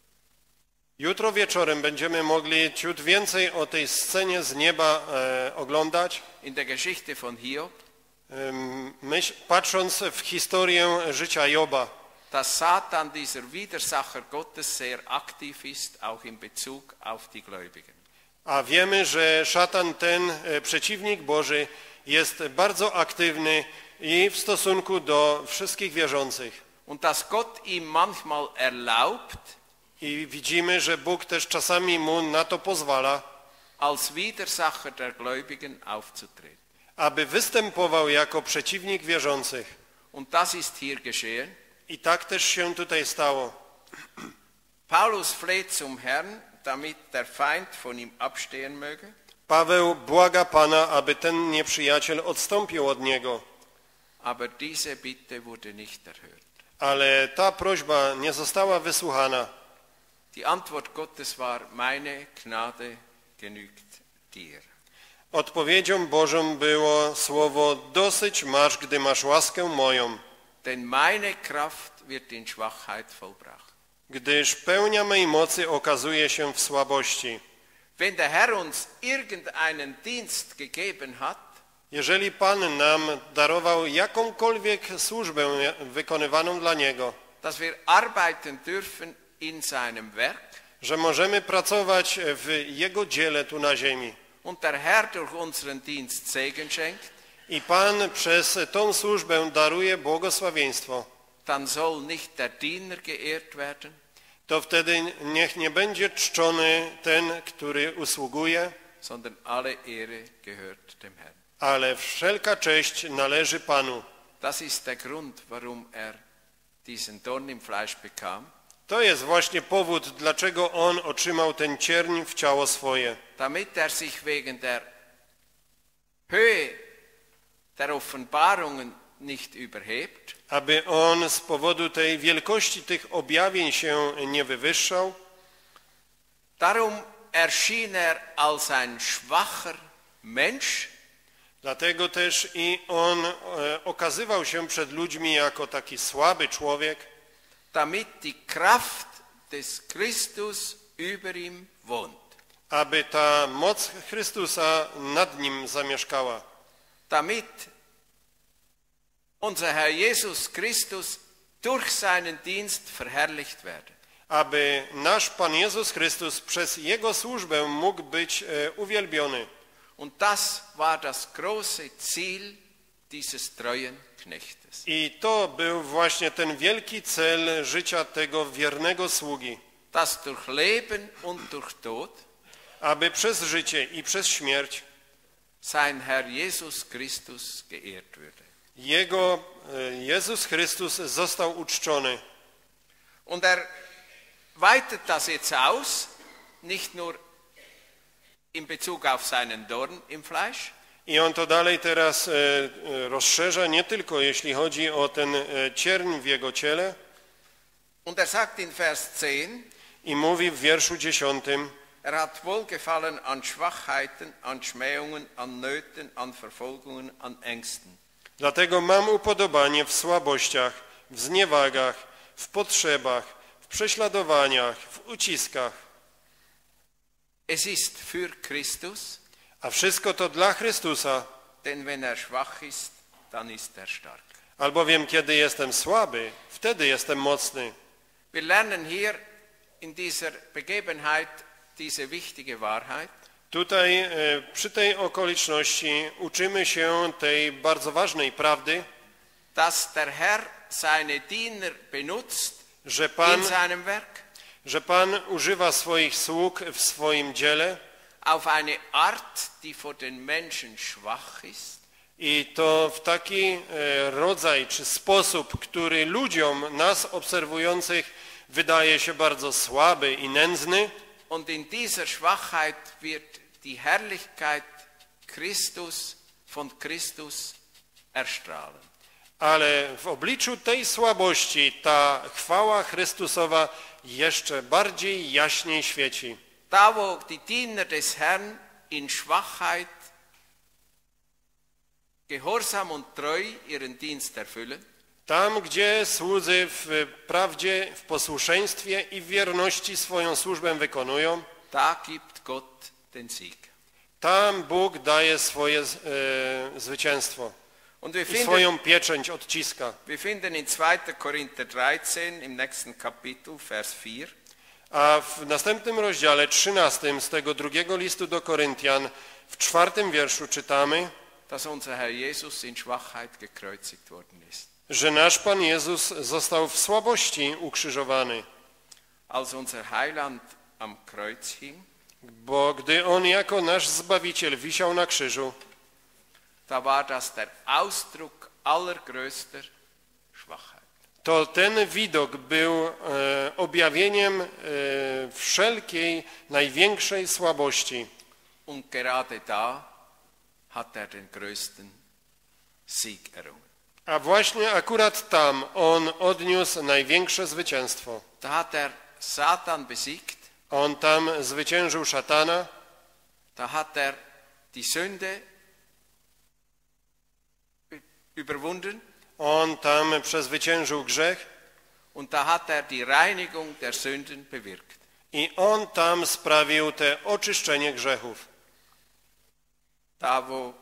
Jutro wieczorem będziemy mogli ciut więcej o tej scenie z nieba e, oglądać, In der Geschichte von Hiob, e, myśl, patrząc w historię życia Joba, dass Satan, dieser Widersacher Gottes, sehr aktiv ist, auch in Bezug auf die Gläubigen. a wiemy, że szatan ten, e, przeciwnik Boży, jest bardzo aktywny i w stosunku do wszystkich wierzących. Und dass Gott ihm manchmal erlaubt, I widzimy, że Bóg też czasami mu na to pozwala, als Widersacher der Gläubigen aufzutreten. aby występował jako przeciwnik wierzących. Und das ist hier geschehen. I tak też się tutaj stało. Paulus fleht zum Herrn, damit der Feind von ihm abstehen möge. Paweł błaga Pana, aby ten nieprzyjaciel odstąpił od niego, Aber diese Bitte wurde nicht erhört. ale ta prośba nie została wysłuchana. Die Antwort Gottes war, meine Gnade genügt dir. Odpowiedzią Bożą było słowo: dosyć masz, gdy masz łaskę moją, Denn meine Kraft wird in Schwachheit vollbracht. gdyż pełnia mej mocy okazuje się w słabości. Wenn der Herr uns irgendeinen Dienst gegeben hat, Jeżeli Pan nam darował jakąkolwiek służbę wykonywaną dla Niego, dass wir arbeiten dürfen in seinem Werk, że możemy pracować w Jego dziele tu na ziemi, und der Herr durch unseren Dienst Segen schenkt, i Pan przez tą służbę daruje błogosławieństwo, dann soll nicht der Diener geehrt werden, to wtedy niech nie będzie czczony ten, który usługuje, sondern alle Ehre gehört dem Herrn. ale wszelka cześć należy Panu. Das ist der Grund, warum er diesen Dorn im Fleisch bekam, To jest właśnie powód, dlaczego on otrzymał ten cierń w ciało swoje. damit er sich wegen der Höhe der Offenbarungen nicht überhebt, Aby on z powodu tej wielkości tych objawień się nie wywyższał. darum erschien er als ein schwacher Mensch, Dlatego też i on e, okazywał się przed ludźmi jako taki słaby człowiek, damit die Kraft des Christus über ihm wohnt, aby ta moc Chrystusa nad nim zamieszkała. damit unser Herr Jesus Christus durch seinen Dienst verherrlicht werde. Aby nasz Pan Jezus Chrystus przez Jego służbę mógł być e, uwielbiony. Und das war das große Ziel dieses treuen Knechtes. I to był właśnie ten wielki cel życia tego wiernego sługi. Dass durch Leben und durch Tod Aby przez życie i przez śmierć sein Herr Jesus Christus geehrt würde. Jego e, Jezus Chrystus został uczczony. Und er weitet das jetzt aus, nicht nur in Bezug auf seinen Dorn im Fleisch, I on to dalej teraz e, e, rozszerza, nie tylko jeśli chodzi o ten e, cierń w jego ciele. Und er sagt in Vers zehn, I mówi w wierszu dziesiątym, er hat Wohlgefallen an Schwachheiten, an Schmähungen, an Nöten, an Verfolgungen, an Ängsten. dlatego mam upodobanie w słabościach, w zniewagach, w potrzebach, w prześladowaniach, w uciskach. Es ist für Christus, A wszystko to dla Chrystusa, denn wenn er schwach ist, dann ist er stark. albowiem kiedy jestem słaby, wtedy jestem mocny. Wir lernen hier in dieser Begebenheit diese wichtige Wahrheit, Tutaj e, przy tej okoliczności uczymy się tej bardzo ważnej prawdy, dass der Herr seine Diener benutzt że Pan, in seinem Werk że Pan używa swoich sług w swoim dziele auf eine Art, die für den Menschen schwach ist, i to w taki e, rodzaj czy sposób, który ludziom, nas obserwujących, wydaje się bardzo słaby i nędzny. und in dieser Schwachheit wird die Herrlichkeit Christus von Christus erstrahlen. Ale w obliczu tej słabości ta chwała Chrystusowa jeszcze bardziej jaśniej świeci. Da, wo die Diener des Herrn in Schwachheit, gehorsam und treu ihren Dienst erfüllen, Tam, gdzie słudzy w prawdzie, w posłuszeństwie i w wierności swoją służbę wykonują, da gibt Gott den Sieg. tam Bóg daje swoje e, zwycięstwo Und wir i finden, swoją pieczęć odciska. wir finden in zweiter Korinther dreizehn im nächsten Kapitel, Vers vier, A w następnym rozdziale, trzynastym z tego drugiego listu do Koryntian, w czwartym wierszu czytamy, dass unser Herr Jesus in Schwachheit gekreuzigt worden ist. że nasz Pan Jezus został w słabości ukrzyżowany, Als unser Heiland am Kreuz hing, bo gdy On jako nasz Zbawiciel wisiał na krzyżu, da war das der Ausdruck allergrößter Schwachheit. to ten widok był e, objawieniem e, wszelkiej, największej słabości. Und gerade da hat er den größten Sieg errungen. A właśnie akurat tam On odniósł największe zwycięstwo. Da hat er Satan besiegt, On tam zwyciężył szatana, da hat er die Sünde überwunden On tam przezwyciężył grzech und da hat er die Reinigung der Sünden bewirkt. i On tam sprawił te oczyszczenie grzechów. Da wo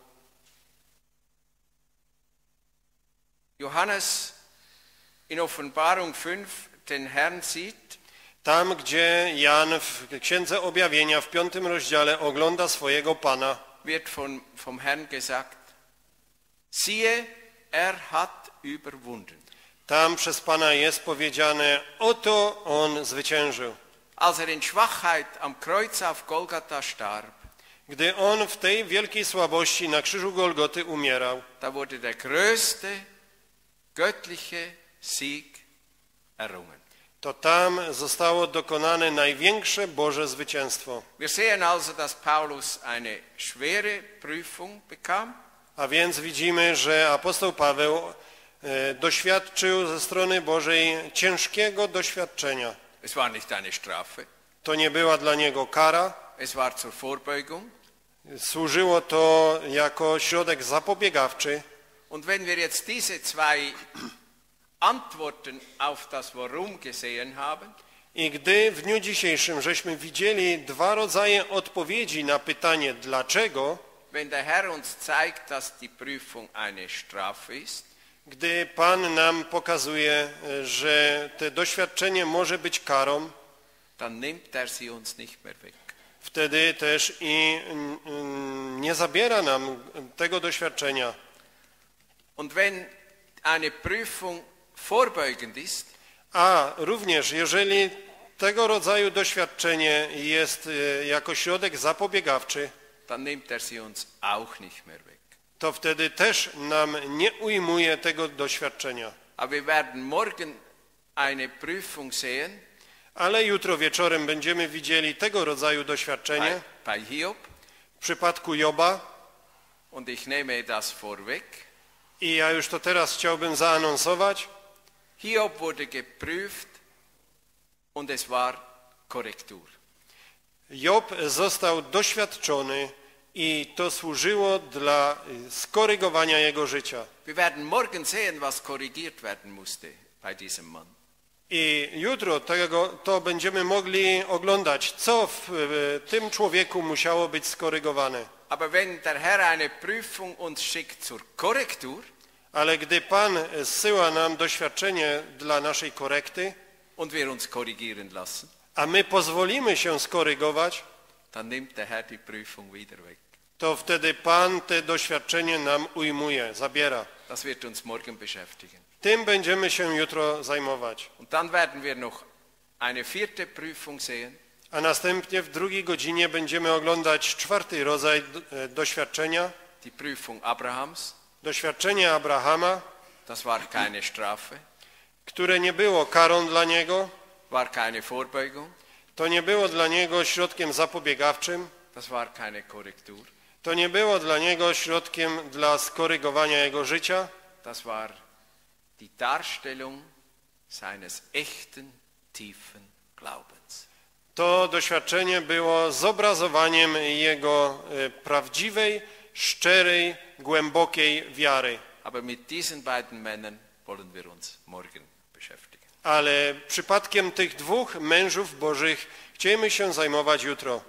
Johannes in Offenbarung fünf den Herrn sieht, Tam, gdzie Jan w Księdze Objawienia w piątym rozdziale ogląda swojego Pana, wird von, vom Herrn gesagt, siehe, er hat überwunden. tam przez Pana jest powiedziane, oto On zwyciężył. Als er in Schwachheit am Kreuz auf Golgatha starb, Gdy On w tej wielkiej słabości na krzyżu Golgoty umierał, da wurde der größte göttliche Sieg errungen. to tam zostało dokonane największe Boże zwycięstwo. Wir sehen also, dass Paulus eine schwere Prüfung bekam, A więc widzimy, że apostoł Paweł e, doświadczył ze strony Bożej ciężkiego doświadczenia. es war nicht eine Strafe, To nie była dla niego kara, es war zur Vorbeugung. służyło to jako środek zapobiegawczy. Und wenn wir jetzt diese zwei Antworten auf das Warum gesehen haben, I gdy w dniu dzisiejszym żeśmy widzieli dwa rodzaje odpowiedzi na pytanie dlaczego, wenn der Herr uns zeigt, dass die Prüfung eine Strafe ist, gdy Pan nam pokazuje, że to doświadczenie może być karą, dann nimmt er sie uns nicht mehr weg. wtedy też i mm, nie zabiera nam tego doświadczenia. Und wenn eine Prüfung vorbeugend ist, A również jeżeli tego rodzaju doświadczenie jest e, jako środek zapobiegawczy, dann nimmt er sie uns auch nicht mehr weg. to wtedy też nam nie ujmuje tego doświadczenia. Aber wir werden morgen eine Prüfung sehen, Ale jutro wieczorem będziemy widzieli tego rodzaju doświadczenie bei, bei Hiob, w przypadku Joba, Und ich nehme das vorweg. I ja już to teraz chciałbym zaanonsować. Hiob wurde geprüft und es war Korrektur. Job został doświadczony i to służyło dla skorygowania jego życia. Wir werden morgen sehen, was korrigiert werden musste bei diesem Mann. I jutro tego, to będziemy mogli oglądać, co w, w tym człowieku musiało być skorygowane. Aber wenn der Herr eine Prüfung uns schickt zur Korrektur, Ale gdy Pan zsyła nam doświadczenie dla naszej korekty, und wir uns korrigieren lassen, a my pozwolimy się skorygować, dann nimmt der Herr die Prüfung wieder weg. to wtedy Pan te doświadczenie nam ujmuje, zabiera. Das wird uns morgen beschäftigen. Tym będziemy się jutro zajmować. Und dann werden wir noch eine vierte Prüfung sehen. A następnie w drugiej godzinie będziemy oglądać czwarty rodzaj doświadczenia, Die Prüfung Abrahams, doświadczenie Abrahama, das war keine Strafe, które nie było karą dla niego, war keine Vorbeugung, to nie było dla niego środkiem zapobiegawczym, das war keine Korrektur, to nie było dla niego środkiem dla skorygowania jego życia, das war die Darstellung seines echten, tiefen Glaubens. to doświadczenie było zobrazowaniem jego e, prawdziwej, szczerej, głębokiej wiary. Aber mit diesen beiden Männern wollen wir uns morgen beschäftigen. Ale przypadkiem tych dwóch mężów bożych chcielibyśmy się zajmować jutro.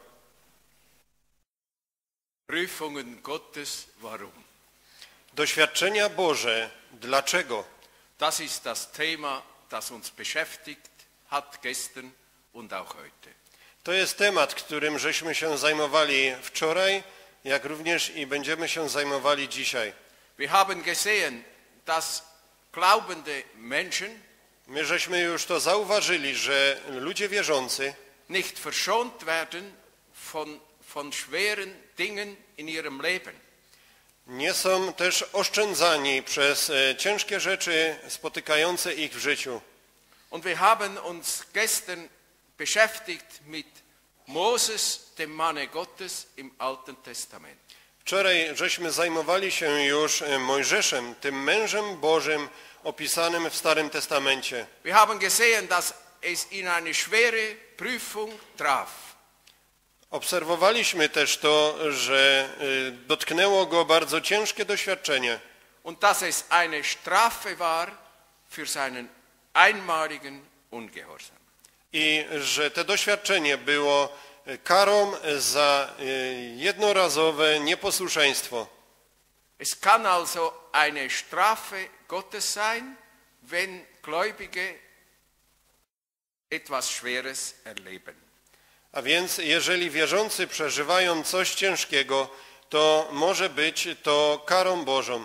Prüfungen Gottes, warum? Doświadczenia Boże, dlaczego? Das ist das Thema, das uns beschäftigt hat gestern und auch heute. To jest temat, którym żeśmy się zajmowali wczoraj, jak również i będziemy się zajmowali dzisiaj. Wir haben gesehen, dass glaubende Menschen My żeśmy już to zauważyli, że ludzie wierzący nicht verschont werden von, von schweren Dingen in ihrem Leben. nie są też oszczędzani przez e, ciężkie rzeczy spotykające ich w życiu. Und wir haben uns gestern beschäftigt mit Moses, dem Manne Gottes im Alten Testament. Wczoraj żeśmy zajmowali się już Mojżeszem, tym mężem Bożym opisanym w Starym Testamencie. Wir haben gesehen, dass es in eine schwere Prüfung traf. Obserwowaliśmy też to, że y, dotknęło go bardzo ciężkie doświadczenie Und dass es eine Strafe war für seinen einmaligen Ungehorsam. i że to doświadczenie było karą za y, jednorazowe nieposłuszeństwo. Es kann also eine Strafe Gottes sein, wenn Gläubige etwas Schweres erleben. A więc jeżeli wierzący przeżywają coś ciężkiego, to może być to karą Bożą.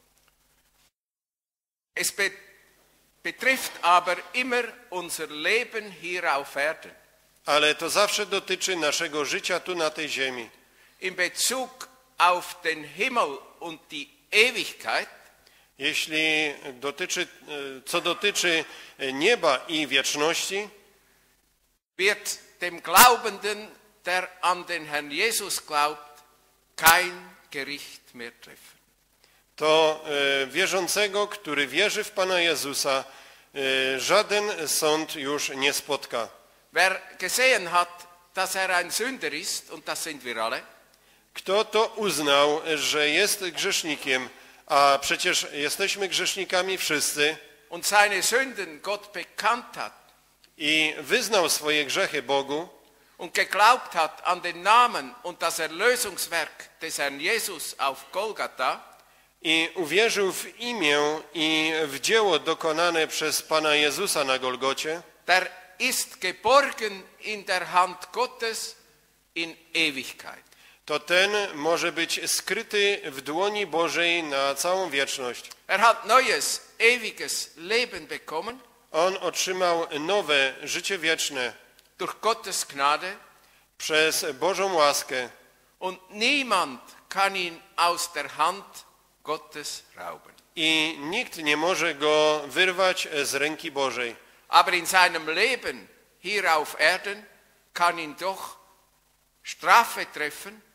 Es be betrifft aber immer unser Leben hier auf Erden. Ale to zawsze dotyczy naszego życia tu na tej ziemi. In Bezug auf den Himmel und die Ewigkeit Jeśli dotyczy, co dotyczy nieba i wieczności, wird dem Glaubenden, der an den Herrn Jesus glaubt, kein Gericht mehr treffen. to e, wierzącego, który wierzy w Pana Jezusa, e, żaden sąd już nie spotka. Wer gesehen hat, dass er ein Sünder ist, und das sind wir alle, Kto to uznał, że jest grzesznikiem, a przecież jesteśmy grzesznikami wszyscy, und seine Sünden Gott bekannt hat i wyznał swoje grzechy Bogu und geglaubt hat an den Namen und das Erlösungswerk des Herrn Jesus auf Golgatha, i uwierzył w imię i w dzieło dokonane przez Pana Jezusa na Golgocie, der ist geborgen in der Hand Gottes in Ewigkeit. to ten może być skryty w dłoni Bożej na całą wieczność. Er hat neues, ewiges Leben bekommen On otrzymał nowe życie wieczne durch Gottes Gnade przez Bożą łaskę und niemand kann ihn aus der Hand Gottes rauben. i nikt nie może go wyrwać z ręki Bożej. Aber in seinem Leben hier auf Erden kann ihn doch Strafe treffen,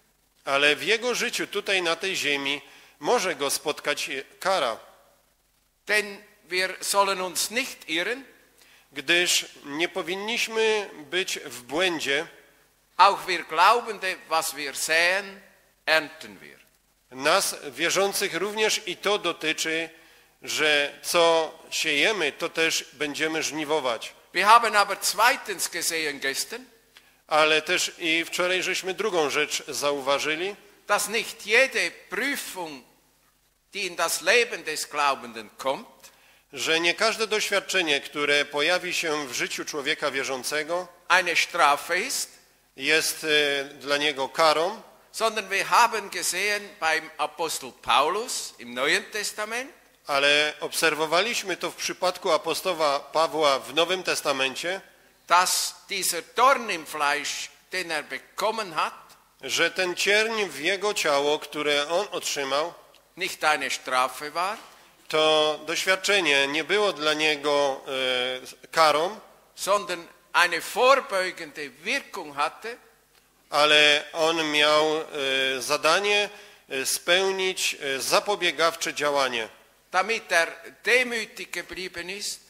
ale w jego życiu tutaj na tej ziemi może go spotkać kara. Denn wir sollen uns nicht irren, Gdyż nie powinniśmy być w błędzie. auch wir Glaubende, was wir säen, ernten wir. Nas, wierzących, również i to dotyczy, że co siejemy, to też będziemy żniwować. Wir haben aber zweitens gesehen gestern, Ale też i wczoraj żeśmy drugą rzecz zauważyli, dass nicht jede Prüfung, die in das Leben des Glaubenden kommt, że nie każde doświadczenie, które pojawi się w życiu człowieka wierzącego, eine Strafe ist, jest e, dla niego karą, sondern wir haben gesehen beim Apostel Paulus im Neuen Testament, ale obserwowaliśmy to w przypadku apostoła Pawła w Nowym Testamencie, dass dieser Dorn im Fleisch, den er bekommen hat, że ten cierń w jego ciało, które on otrzymał, nicht eine Strafe war, to doświadczenie nie było dla niego e, karą, sondern eine vorbeugende Wirkung hatte, ale on miał e, zadanie e, spełnić e, zapobiegawcze działanie, damit er demütig geblieben ist,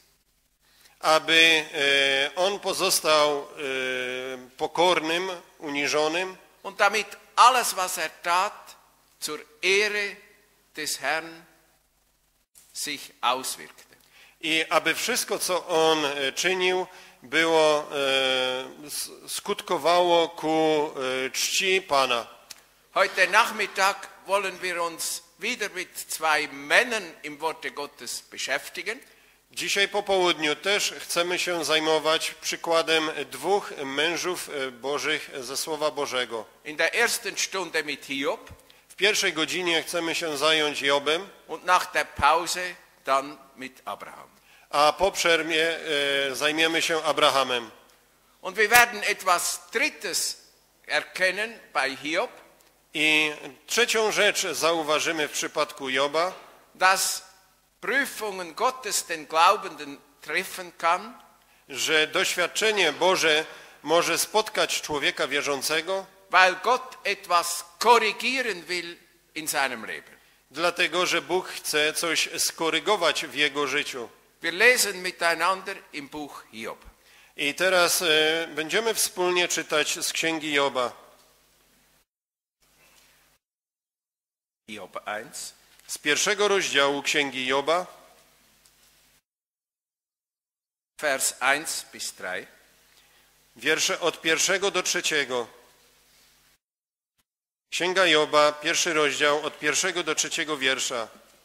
aby e, on pozostał e, pokornym, uniżonym und damit alles, was er tat, zur Ehre des Herrn sich auswirkte. i aby wszystko, co on e, czynił, było, e, s- skutkowało ku e, czci Pana. Heute Nachmittag wollen wir uns wieder mit zwei Männern im Worte Gottes beschäftigen. Dzisiaj po południu też chcemy się zajmować przykładem dwóch mężów e, bożych ze Słowa Bożego. In der ersten Stunde mit Hiob W pierwszej godzinie chcemy się zająć Jobem, und nach der Pause dann mit Abraham. a po przerwie e, zajmiemy się Abrahamem. Und wir werden etwas Drittes erkennen bei Hiob, I trzecią rzecz zauważymy w przypadku Joba, dass Prüfungen Gottes den Glaubenden treffen kann, że doświadczenie Boże może spotkać człowieka wierzącego, weil Gott etwas korrigieren will in seinem Leben. dlatego że Bóg chce coś skorygować w jego życiu. Wir lesen miteinander im Buch Hiob. I teraz e, będziemy wspólnie czytać z Księgi Joba. Hiob eins, Z pierwszego rozdziału Księgi Joba, Vers eins bis drei. wiersze od pierwszego do trzeciego. Księga Joba, pierwszy rozdział, od pierwszego do trzeciego wiersza.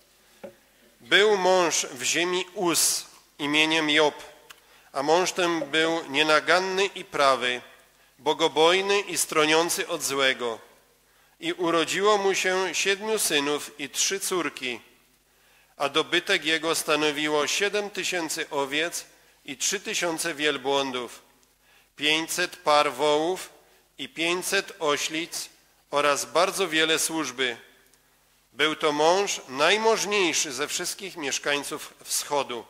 Był mąż w ziemi Uz imieniem Job, a mąż ten był nienaganny i prawy, bogobojny i stroniący od złego. I urodziło mu się siedmiu synów i trzy córki, a dobytek jego stanowiło siedem tysięcy owiec i trzy tysiące wielbłądów, pięćset par wołów i pięćset oślic oraz bardzo wiele służby. Był to mąż najmożniejszy ze wszystkich mieszkańców wschodu.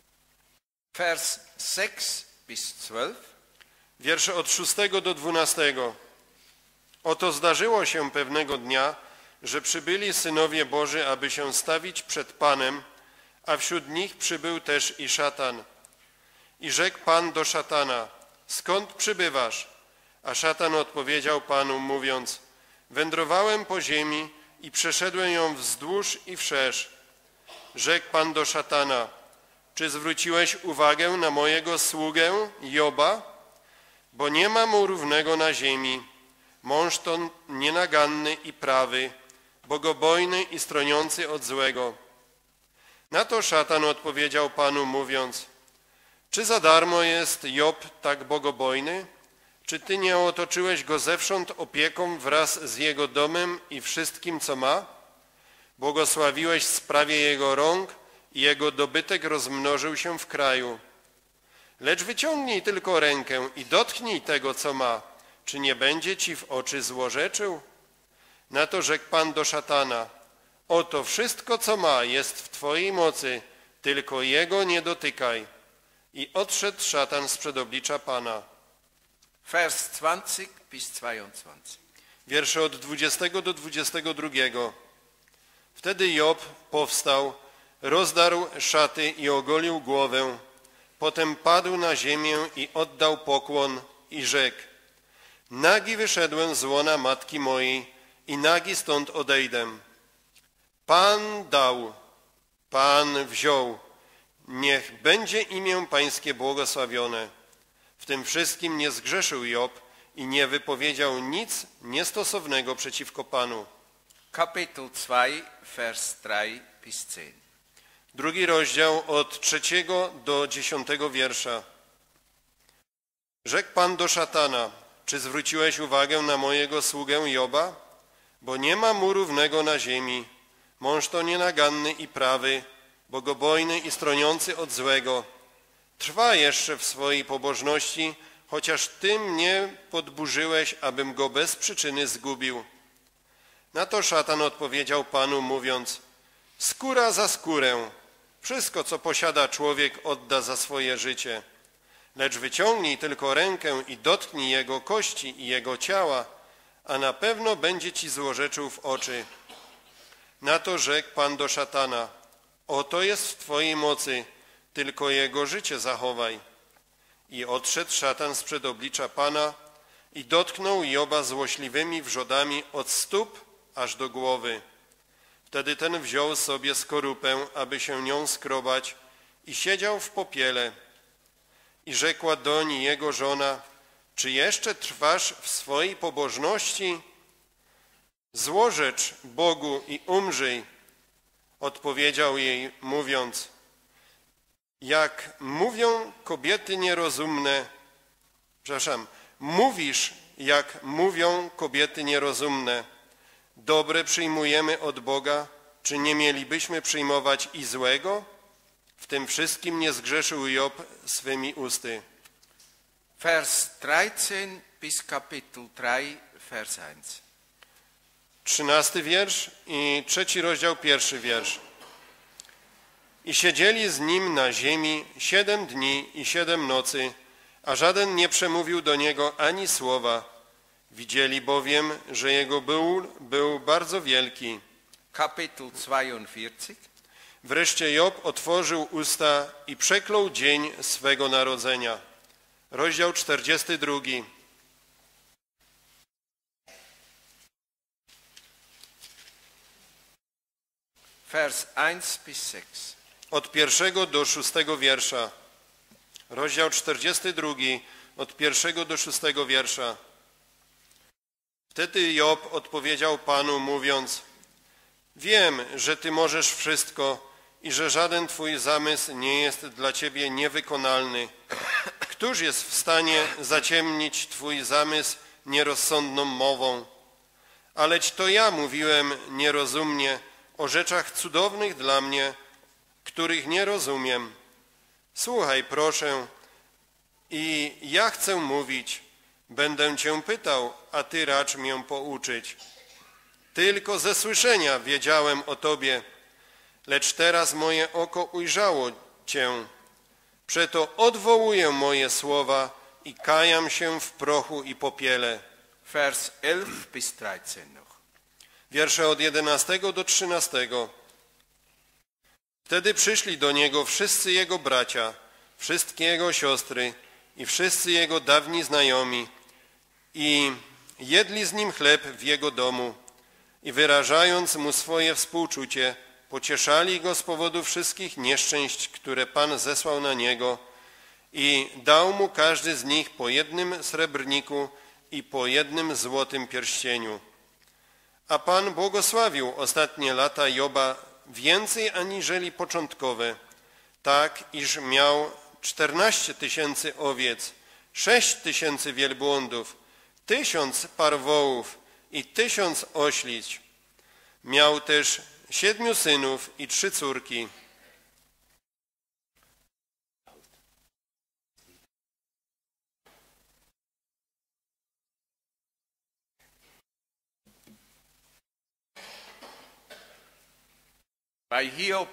Vers sechs bis zwölf. Wiersze od szóstego do dwunastego. Oto zdarzyło się pewnego dnia, że przybyli synowie Boży, aby się stawić przed Panem, a wśród nich przybył też i szatan. I rzekł Pan do szatana, skąd przybywasz? A szatan odpowiedział Panu, mówiąc, wędrowałem po ziemi i przeszedłem ją wzdłuż i wszerz. Rzekł Pan do szatana, czy zwróciłeś uwagę na mojego sługę Joba? Bo nie ma mu równego na ziemi. Mąż to nienaganny i prawy, bogobojny i stroniący od złego. Na to szatan odpowiedział Panu, mówiąc, czy za darmo jest Job tak bogobojny? Czy ty nie otoczyłeś go zewsząd opieką wraz z jego domem i wszystkim, co ma? Błogosławiłeś sprawie jego rąk i jego dobytek rozmnożył się w kraju. Lecz wyciągnij tylko rękę i dotknij tego, co ma. Czy nie będzie ci w oczy złorzeczył? Na to rzekł Pan do szatana, oto wszystko, co ma, jest w twojej mocy, tylko jego nie dotykaj. I odszedł szatan sprzed oblicza Pana. Vers zwanzig bis zweiundzwanzig. wiersze od dwudziestego do dwudziestego drugiego. Wtedy Job powstał, rozdarł szaty i ogolił głowę. Potem padł na ziemię i oddał pokłon i rzekł: nagi wyszedłem z łona matki mojej i nagi stąd odejdę. Pan dał, Pan wziął, niech będzie imię Pańskie błogosławione. W tym wszystkim nie zgrzeszył Job i nie wypowiedział nic niestosownego przeciwko Panu. Kapitel zwei, Vers drei bis zehn. Drugi rozdział od trzeciego do dziesiątego wiersza. Rzekł Pan do szatana: czy zwróciłeś uwagę na mojego sługę Joba? Bo nie ma mu równego na ziemi. Mąż to nienaganny i prawy, bogobojny i stroniący od złego. Trwa jeszcze w swojej pobożności, chociaż Ty mnie podburzyłeś, abym go bez przyczyny zgubił. Na to szatan odpowiedział Panu, mówiąc: skóra za skórę, wszystko, co posiada człowiek, odda za swoje życie. Lecz wyciągnij tylko rękę i dotknij jego kości i jego ciała, a na pewno będzie ci złorzeczył w oczy. Na to rzekł Pan do szatana: oto jest w Twojej mocy, tylko jego życie zachowaj. I odszedł szatan sprzed oblicza Pana i dotknął Joba złośliwymi wrzodami od stóp aż do głowy. Wtedy ten wziął sobie skorupę, aby się nią skrobać, i siedział w popiele. I rzekła doń jego żona: czy jeszcze trwasz w swojej pobożności? Złożecz Bogu i umrzyj. Odpowiedział jej, mówiąc: jak mówią kobiety nierozumne, przepraszam, mówisz, jak mówią kobiety nierozumne, dobre przyjmujemy od Boga, czy nie mielibyśmy przyjmować i złego? W tym wszystkim nie zgrzeszył Job swymi usty. Vers dreizehn bis Kapitel drei, Vers eins. Trzynasty wiersz i trzeci rozdział, pierwszy wiersz. I siedzieli z nim na ziemi siedem dni i siedem nocy, a żaden nie przemówił do niego ani słowa. Widzieli bowiem, że jego ból był bardzo wielki. Kapitel zweiundvierzig. Wreszcie Job otworzył usta i przeklął dzień swego narodzenia. Rozdział czterdziesty drugi. Vers eins bis sechs. Od pierwszego do szóstego wiersza. Rozdział czterdziesty drugi, od pierwszego do szóstego wiersza. Wtedy Job odpowiedział Panu, mówiąc: wiem, że Ty możesz wszystko i że żaden Twój zamysł nie jest dla Ciebie niewykonalny. Któż jest w stanie zaciemnić Twój zamysł nierozsądną mową? Aleć to ja mówiłem nierozumnie o rzeczach cudownych dla mnie, których nie rozumiem. Słuchaj, proszę, i ja chcę mówić. Będę Cię pytał, a Ty racz mię pouczyć. Tylko ze słyszenia wiedziałem o Tobie, lecz teraz moje oko ujrzało Cię. Przeto odwołuję moje słowa i kajam się w prochu i popiele. Vers elf bis dreizehn noch. Wiersze od jedenastego do trzynastego. Wtedy przyszli do niego wszyscy jego bracia, wszystkie jego siostry i wszyscy jego dawni znajomi i jedli z nim chleb w jego domu i wyrażając mu swoje współczucie, pocieszali go z powodu wszystkich nieszczęść, które Pan zesłał na niego, i dał mu każdy z nich po jednym srebrniku i po jednym złotym pierścieniu. A Pan błogosławił ostatnie lata Joba więcej aniżeli początkowe, tak iż miał czternaście tysięcy owiec, sześć tysięcy wielbłądów, tysiąc par wołów i tysiąc oślic. Miał też siedmiu synów i trzy córki. Bei Hiob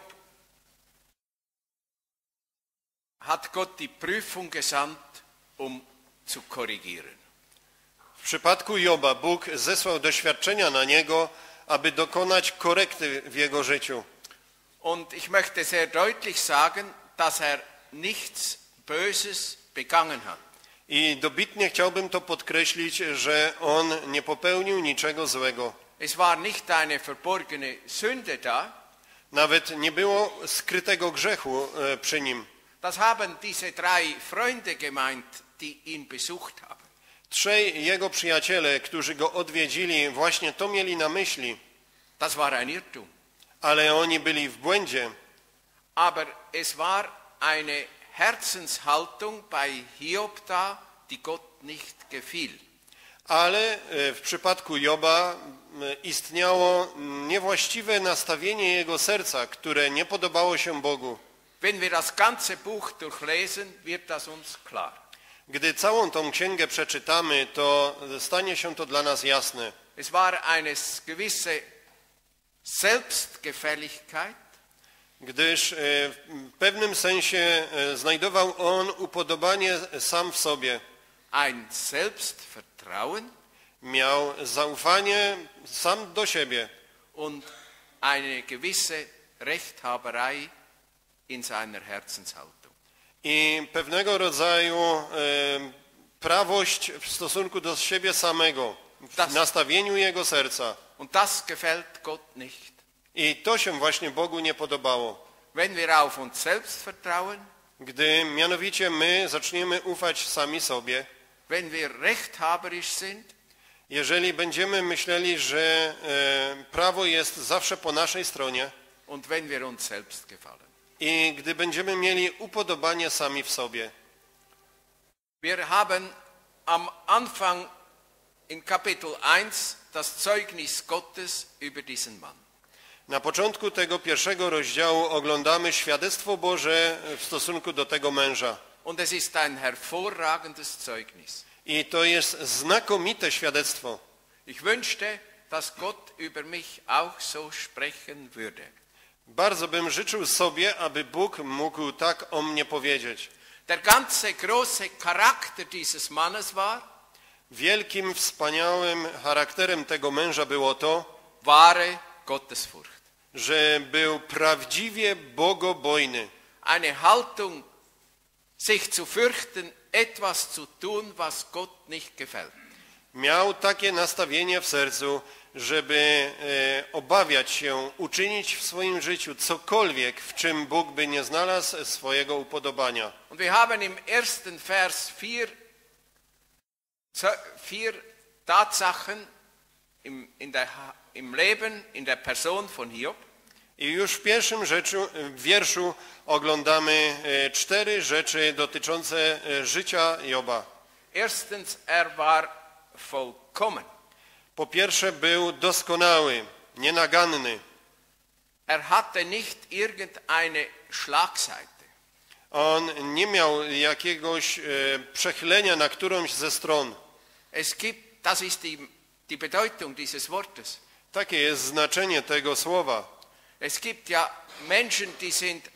hat Gott die Prüfung gesandt, um zu korrigieren. W przypadku Joba Bóg zesłał doświadczenia na niego, aby dokonać korekty w jego życiu. Und ich möchte sehr deutlich sagen, dass er nichts Böses begangen hat. I dobitnie chciałbym to podkreślić, że on nie popełnił niczego złego. Es war nicht eine verborgene Sünde da. Nawet nie było skrytego grzechu e, przy nim. Das haben diese drei Freunde gemeint, die ihn besucht haben. Trzej jego przyjaciele, którzy go odwiedzili, właśnie to mieli na myśli. Das war ein Irrtum. Ale oni byli w błędzie. Aber es war eine Herzenshaltung bei Hiob da, die Gott nicht gefiel. Ale e, w przypadku Joba e, istniało niewłaściwe nastawienie jego serca, które nie podobało się Bogu. Wenn wir das ganze Buch durchlesen, wird das uns klar. Gdy całą tą księgę przeczytamy, to stanie się to dla nas jasne. Es war eine gewisse Selbstgefälligkeit, Gdyż e, w pewnym sensie e, znajdował on upodobanie sam w sobie. ein Selbstvertrauen Miał zaufanie sam do siebie und eine gewisse Rechthaberei in seiner Herzenshaltung. i pewnego rodzaju e, prawość w stosunku do siebie samego, w Das- nastawieniu jego serca. Und das gefällt Gott nicht. I to się właśnie Bogu nie podobało. Wenn wir auf uns selbst vertrauen, Gdy mianowicie my zaczniemy ufać sami sobie, wenn wir rechthaberisch sind, jeżeli będziemy myśleli, że e, prawo jest zawsze po naszej stronie und wenn wir uns selbst gefallen. i gdy będziemy mieli upodobanie sami w sobie. Wir haben am Anfang in Kapitel eins das Zeugnis Gottes über diesen Mann. Na początku tego pierwszego rozdziału oglądamy świadectwo Boże w stosunku do tego męża. Und es ist ein hervorragendes Zeugnis. I to jest znakomite świadectwo. Ich wünschte, dass Gott über mich auch so sprechen würde. Bardzo bym życzył sobie, aby Bóg mógł tak o mnie powiedzieć. Der ganze große Charakter dieses Mannes war Wielkim, wspaniałym charakterem tego męża było to, wahre Gottesfurcht. że był prawdziwie bogobojny. Eine Haltung, sich zu fürchten, etwas zu tun, was Gott nicht gefällt. Miał takie nastawienie w sercu, żeby e, obawiać się, uczynić w swoim życiu cokolwiek, w czym Bóg by nie znalazł swojego upodobania. Und wir haben im ersten Vers vier, vier Tatsachen im, in der, im Leben, in der Person von Hiob. I już w pierwszym rzeczu, w wierszu oglądamy e, cztery rzeczy dotyczące e, życia Joba. Erstens, er war vollkommen. Po pierwsze był doskonały, nienaganny. Er hatte nicht irgendeine Schlagseite. On nie miał jakiegoś e, przechylenia na którąś ze stron. Es gibt, das ist die, die Bedeutung dieses Wortes. Takie jest znaczenie tego słowa. Es gibt ja Menschen, die sind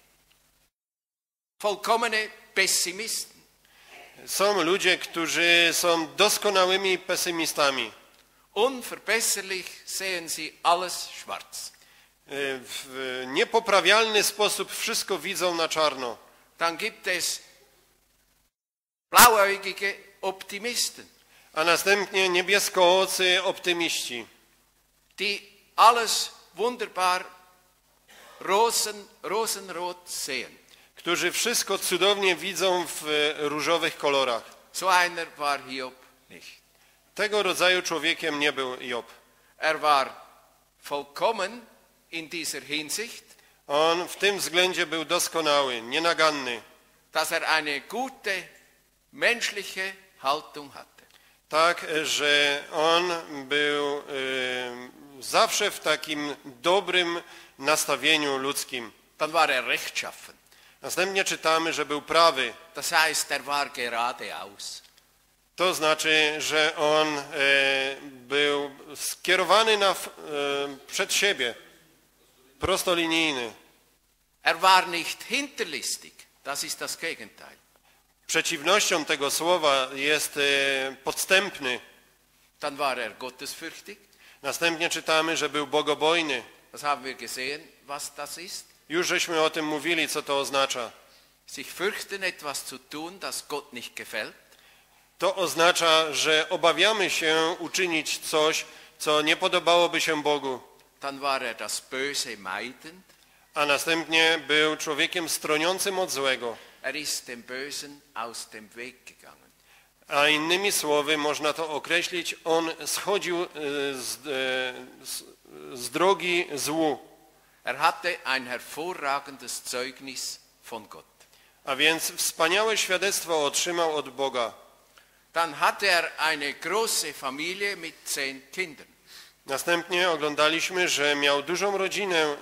vollkommene Pessimisten. Są ludzie, którzy są doskonałymi pesymistami. Unverbesserlich sehen sie alles schwarz. W niepoprawialny sposób wszystko widzą na czarno. Dann gibt es blauäugige Optimisten, A następnie niebieskoocy optymiści, die alles wunderbar rosen, rosenrot sehen. którzy wszystko cudownie widzą w różowych kolorach. So einer war Hiob nicht. Tego rodzaju człowiekiem nie był Job. Er war vollkommen in dieser Hinsicht, On w tym względzie był doskonały, nienaganny. dass er eine gute menschliche Haltung hatte. Tak, że on był y, zawsze w takim dobrym nastawieniu ludzkim. Dann war er rechtschaffen. Następnie czytamy, że był prawy. Das heißt, er war geradeaus. To znaczy, że on e, był skierowany na, e, przed siebie, prostolinijny. Er war nicht hinterlistig. Das ist das Gegenteil. Przeciwnością tego słowa jest e, podstępny. Dann war er gottesfürchtig. Następnie czytamy, że był bogobojny. Das haben wir gesehen, was das ist. Już żeśmy o tym mówili, co to oznacza. Sich fürchten, etwas zu tun, das Gott nicht gefällt. To oznacza, że obawiamy się uczynić coś, co nie podobałoby się Bogu. Dann war er das Böse meidend. A następnie był człowiekiem stroniącym od złego. Er ist dem Bösen aus dem Weg gegangen. A innymi słowy można to określić, on schodził e, z, e, z, z drogi złu. Er hatte ein hervorragendes Zeugnis von Gott. A więc wspaniałe świadectwo otrzymał od Boga. Dann hatte er eine große Familie mit zehn Kindern. Następnie oglądaliśmy, że miał dużą rodzinę e,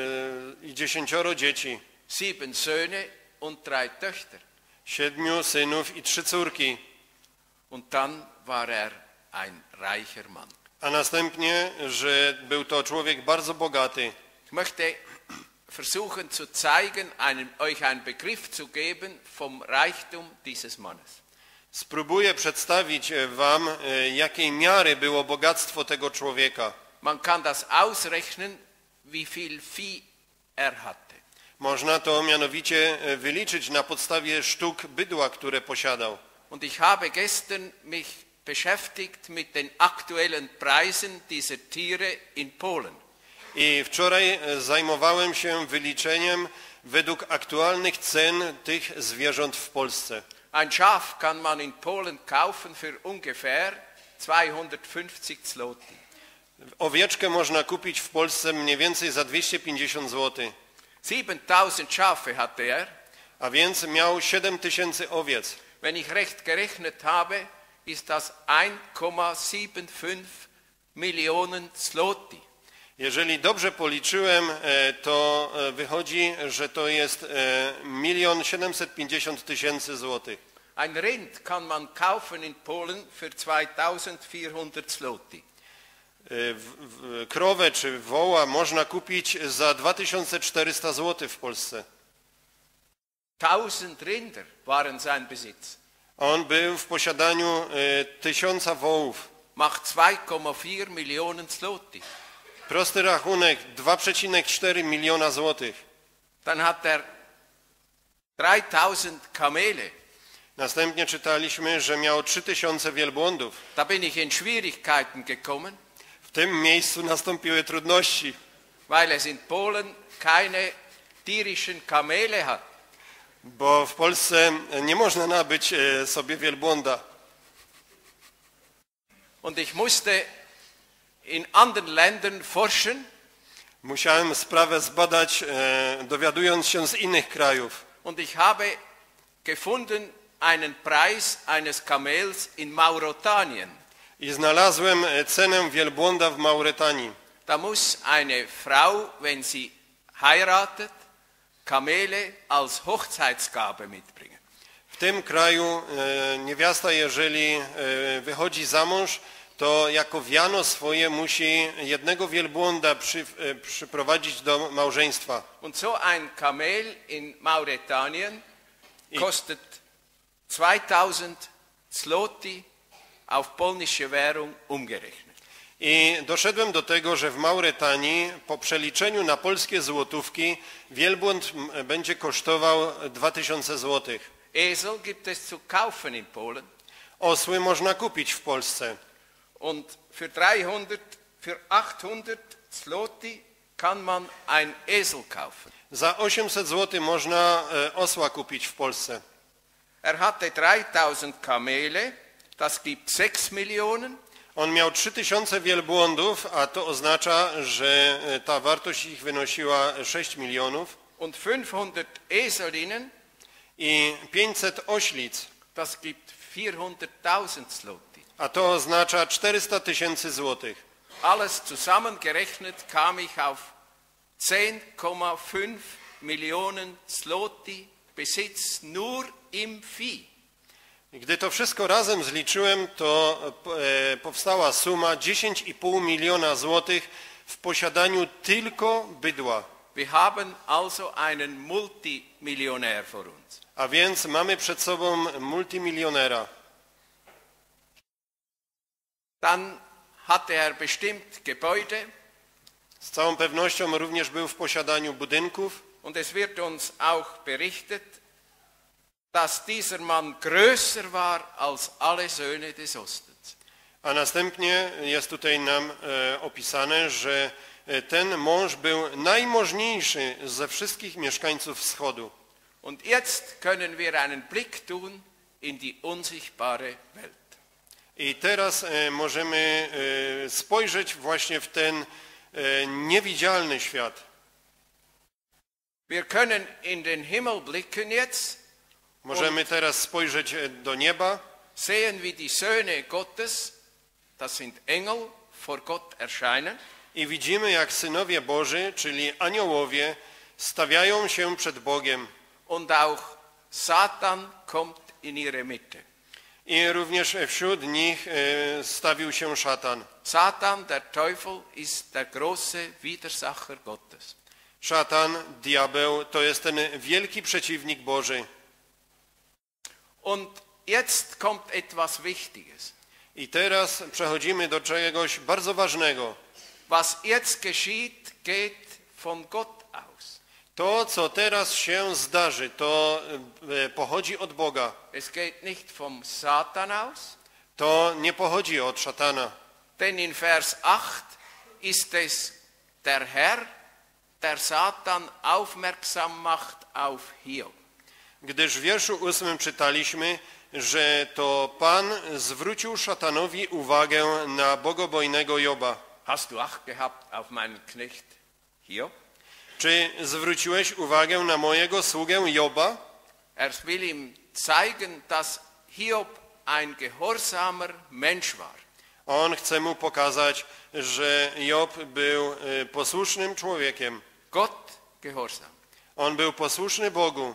i dziesięcioro dzieci. Sieben Söhne und drei Töchter. Siedmiu synów i trzy córki. Und dann war er ein reicher Mann. A następnie, że był to człowiek bardzo bogaty. Ich möchte versuchen zu zeigen, einen, euch einen Begriff zu geben vom Reichtum dieses Mannes. Spróbuję przedstawić wam, jakiej miary było bogactwo tego człowieka. Man kann das ausrechnen, wie viel Vieh er hatte. Można to mianowicie wyliczyć na podstawie sztuk bydła, które posiadał. Und ich habe gestern mich beschäftigt mit den aktuellen Preisen dieser Tiere in Polen. I wczoraj zajmowałem się wyliczeniem według aktualnych cen tych zwierząt w Polsce. Ein Schaf kann man in Polen kaufen für ungefähr zweihundertfünfzig Zloty. Owieczkę można kupić w Polsce mniej więcej za dwieście pięćdziesiąt złotych. siebentausend Schafe hatte er. A więc miał siedem tysięcy owiec. Wenn ich recht gerechnet habe, ist das ein Komma fünfundsiebzig Millionen Zloty. Jeżeli dobrze policzyłem, to wychodzi, że to jest milion siedemset pięćdziesiąt tysięcy złotych. Ein Rind kann man kaufen in Polen für zweitausendvierhundert Zloty. Krowę czy woła można kupić za dwa tysiące czterysta złotych w Polsce. Tausend Rinder waren sein Besitz. On był w posiadaniu tysiąca wołów. Macht zwei Komma vier Millionen Zloty. Prosty rachunek dwa przecinek cztery miliona złotych. Dann hat er dreitausend Kamele. Następnie czytaliśmy, że miał trzy tysiące wielbłądów. Da bin ich in Schwierigkeiten gekommen. W tym miejscu nastąpiły trudności, weil es in Polen keine tierischen Kamele hat. Bo w Polsce nie można nabyć sobie wielbłąda. Und ich musste in anderen Ländern forschen. Musiałem sprawę zbadać, dowiadując się z innych krajów. Und ich habe gefunden einen Preis eines Kamels in Mauretanien. I znalazłem cenę wielbłąda w Mauretanii. Da muss eine Frau, wenn sie heiratet, Kamele als Hochzeitsgabe mitbringen. W tym kraju e, niewiasta, jeżeli e, wychodzi za mąż, to jako wiano swoje musi jednego wielbłąda przy, e, przyprowadzić do małżeństwa. Und so ein Kamel in Mauretanien kostet zweitausend Zloty auf polnische Währung umgerechnet. I doszedłem do tego, że w Mauretanii po przeliczeniu na polskie złotówki wielbłąd będzie kosztował dwa tysiące złotych. Esel gibt es zu kaufen in Polen. Osły można kupić w Polsce. Und für dreihundert, für achthundert Zloty kann man ein Esel kaufen. Za osiemset złotych można osła kupić w Polsce. Er hatte dreitausend Kamele, das gibt sechs Millionen. On miał trzy tysiące wielbłądów, a to oznacza, że ta wartość ich wynosiła sześć milionów. Und fünfhundert Eselinnen, i pięćset oślic, das gibt vierhunderttausend Zloty. A to oznacza czterysta tysięcy złotych. Alles zusammengerechnet kam ich auf zehn Komma fünf Millionen Zloty Besitz nur im Vieh. Gdy to wszystko razem zliczyłem, to e, powstała suma dziesięć i pół miliona złotych w posiadaniu tylko bydła. Wir haben also einen Multimillionär vor uns. A więc mamy przed sobą multimilionera. Dann hatte er bestimmt Gebäude. Z całą pewnością również był w posiadaniu budynków. Und es wird uns auch berichtet, dass dieser Mann größer war als alle Söhne des Ostens. A następnie jest tutaj nam e, opisane, że ten mąż był najmożniejszy ze wszystkich mieszkańców wschodu. Und jetzt können wir einen Blick tun in die unsichtbare Welt. I teraz e, możemy e, spojrzeć właśnie w ten e, niewidzialny świat. Wir können in den Himmel blicken jetzt. Możemy teraz spojrzeć do nieba. Sehen, wie die Söhne Gottes, das sind Engel, vor Gott erscheinen. I widzimy, jak synowie Boży, czyli aniołowie, stawiają się przed Bogiem. Und auch Satan kommt in ihre Mitte. I również wśród nich e, stawił się szatan. Satan, der Teufel, ist der große Widersacher Gottes. Szatan, diabeł, to jest ten wielki przeciwnik Boży. Und jetzt kommt etwas Wichtiges. I teraz przechodzimy do czegoś bardzo ważnego. Was jetzt geschieht, geht von Gott aus. To, co teraz się zdarzy, to e, pochodzi od Boga. Es geht nicht vom Satan aus. To nie pochodzi od szatana. Denn in Vers acht ist es der Herr, der Satan aufmerksam macht auf Hiob. Gdyż w wierszu ósmym czytaliśmy, że to Pan zwrócił szatanowi uwagę na bogobojnego Joba. Hast du Acht gehabt auf meinen Knecht Hiob? Czy zwróciłeś uwagę na mojego sługę Joba? Er will ihm zeigen, dass Hiob ein gehorsamer Mensch war. On chce mu pokazać, że Job był y, posłusznym człowiekiem. Gott gehorsam. On był posłuszny Bogu.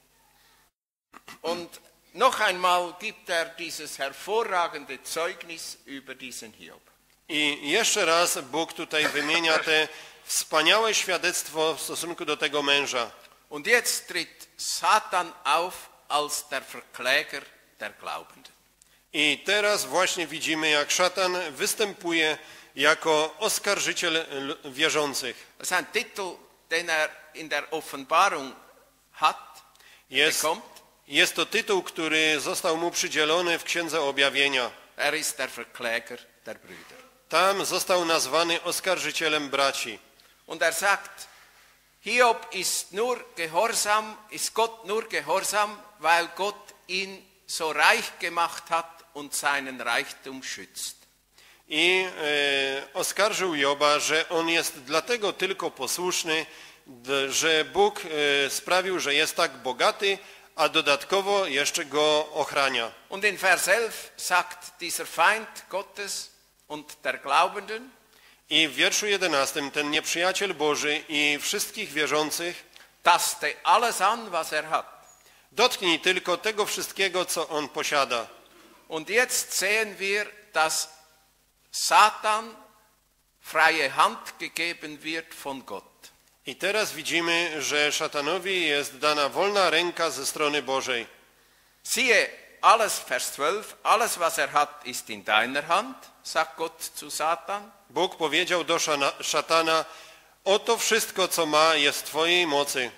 Und noch einmal gibt er dieses hervorragende Zeugnis über diesen Hiob. I jeszcze raz Bóg tutaj wymienia te wspaniałe świadectwo w stosunku do tego męża. Und jetzt tritt Satan auf als der Verkläger der Glaubenden. I teraz właśnie widzimy, jak szatan występuje jako oskarżyciel wierzących. Das ist ein Titel, den er in der Offenbarung hat, Jest, bekommt. jest to tytuł, który został mu przydzielony w Księdze Objawienia. Er ist der Verkläger der Brüder. Tam został nazwany oskarżycielem braci. Und er sagt, Hiob ist nur gehorsam, ist Gott nur gehorsam, weil Gott ihn so reich gemacht hat und seinen Reichtum schützt. I e, oskarżył Joba, że on jest dlatego tylko posłuszny, d, że Bóg e, sprawił, że jest tak bogaty, a dodatkowo jeszcze go ochrania. Und in Vers elf sagt dieser Feind Gottes und der Glaubenden, I w wierszu jedenastym ten nieprzyjaciel Boży i wszystkich wierzących: taste alles an, was er hat. Dotknij tylko tego wszystkiego, co on posiada. Und jetzt sehen wir, dass Satan freie Hand gegeben wird von Gott. I teraz widzimy, że szatanowi jest dana wolna ręka ze strony Bożej. Siehe, alles, Vers zwölf, alles, was er hat, ist in deiner Hand, sagt Gott zu Satan. Bóg powiedział do szatana: oto wszystko, co ma, jest w twojej mocy.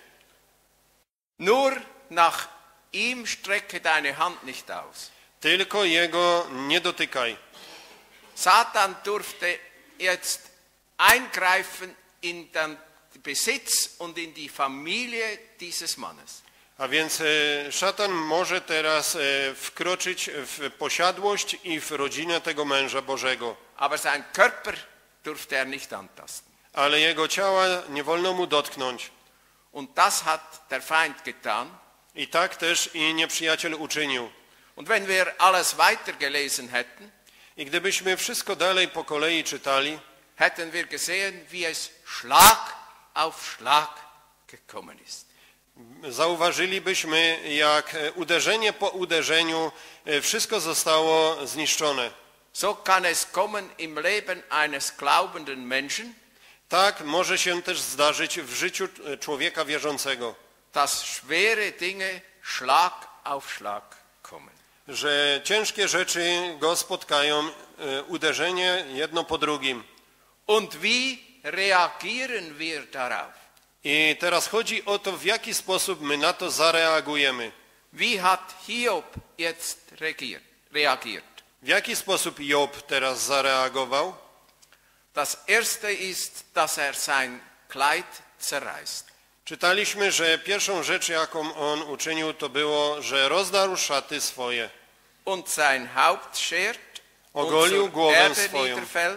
Nur nach ihm strecke deine Hand nicht aus. Tylko jego nie dotykaj. Satan durfte jetzt eingreifen in den Besitz und in die Familie dieses Mannes. A więc e, szatan może teraz e, wkroczyć w posiadłość i w rodzinę tego męża Bożego. Aber sein Körper durfte er nicht antasten. Ale jego ciała nie wolno mu dotknąć. Und das hat der Feind getan. I tak też i nieprzyjaciel uczynił. Und wenn wir alles weitergelesen hätten, I gdybyśmy wszystko dalej po kolei czytali, hätten wir gesehen, wie es Schlag auf Schlag gekommen ist. zauważylibyśmy, jak uderzenie po uderzeniu wszystko zostało zniszczone. So kann es kommen im Leben eines glaubenden Menschen, Tak może się też zdarzyć w życiu człowieka wierzącego, dass schwere Dinge Schlag auf Schlag kommen. że ciężkie rzeczy go spotkają e, uderzenie jedno po drugim. Und wie reagieren wir darauf? I teraz chodzi o to, w jaki sposób my na to zareagujemy. Wie hat Hiob jetzt reagiert? reagiert? W jaki sposób Job teraz zareagował? Das erste ist, dass er sein Kleid zerreißt. Czytaliśmy, że pierwszą rzecz, jaką on uczynił, to było, że rozdarł szaty swoje. Und sein Haupt schert und Ogolił zur głowę Erde swoją. niederfällt.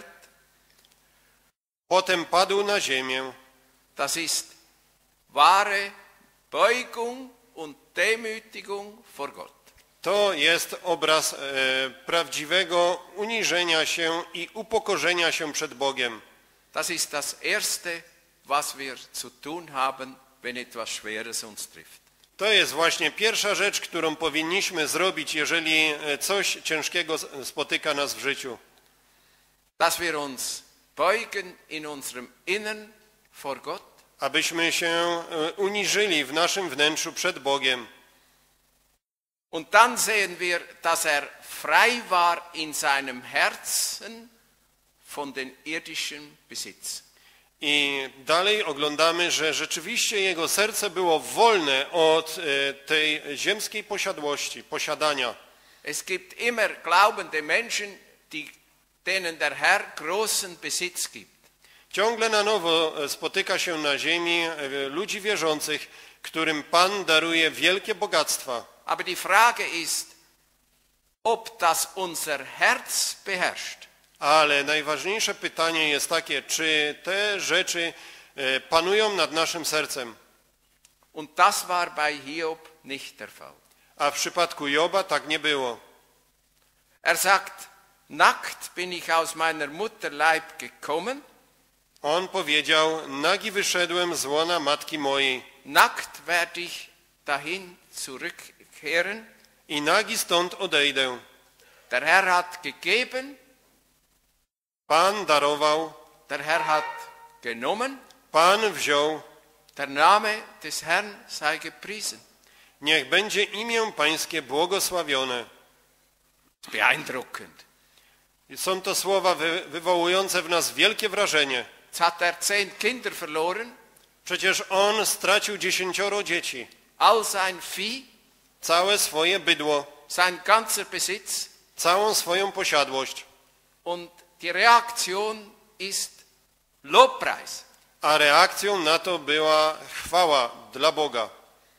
Potem padł na ziemię. Das ist wahre Beugung und Demütigung vor Gott. To jest obraz e, prawdziwego uniżenia się i upokorzenia się przed Bogiem. Das ist das Erste, was wir zu tun haben, wenn etwas Schweres uns trifft. To jest właśnie pierwsza rzecz, którą powinniśmy zrobić, jeżeli coś ciężkiego spotyka nas w życiu. Dass wir uns beugen in unserem Innern vor Gott. Abyśmy się uniżyli w naszym wnętrzu przed Bogiem. Und dann sehen wir, dass er frei war in seinem Herzen von den irdischen Besitz. I dalej oglądamy, że rzeczywiście jego serce było wolne od tej ziemskiej posiadłości, posiadania. Es gibt immer glaubende Menschen, die, denen der Herr großen Besitz gibt. Ciągle na nowo spotyka się na ziemi ludzi wierzących, którym Pan daruje wielkie bogactwa. Aber die Frage ist, ob das unser Herz beherrscht. Ale najważniejsze pytanie jest takie, czy te rzeczy panują nad naszym sercem. Und das war bei Hiob nicht der Fall. A w przypadku Joba tak nie było. Er sagt, nackt bin ich aus meiner Mutter Leib gekommen. On powiedział, nagi wyszedłem z łona matki mojej. Nackt werde ich dahin zurückkehren. I nagi stąd odejdę. Der Herr hat gegeben. Pan darował. Der Herr hat genommen. Pan wziął. Der Name des Herrn sei gepriesen. Niech będzie imię Pańskie błogosławione. Beeindruckend. Są to słowa wy, wywołujące w nas wielkie wrażenie. Jetzt hat er zehn Kinder verloren. Przecież on stracił dziesięcioro dzieci. All sein Vieh. Całe swoje bydło. Sein ganzer Besitz. Całą swoją posiadłość. Und die Reaktion ist Lobpreis. A reakcją na to była chwała dla Boga.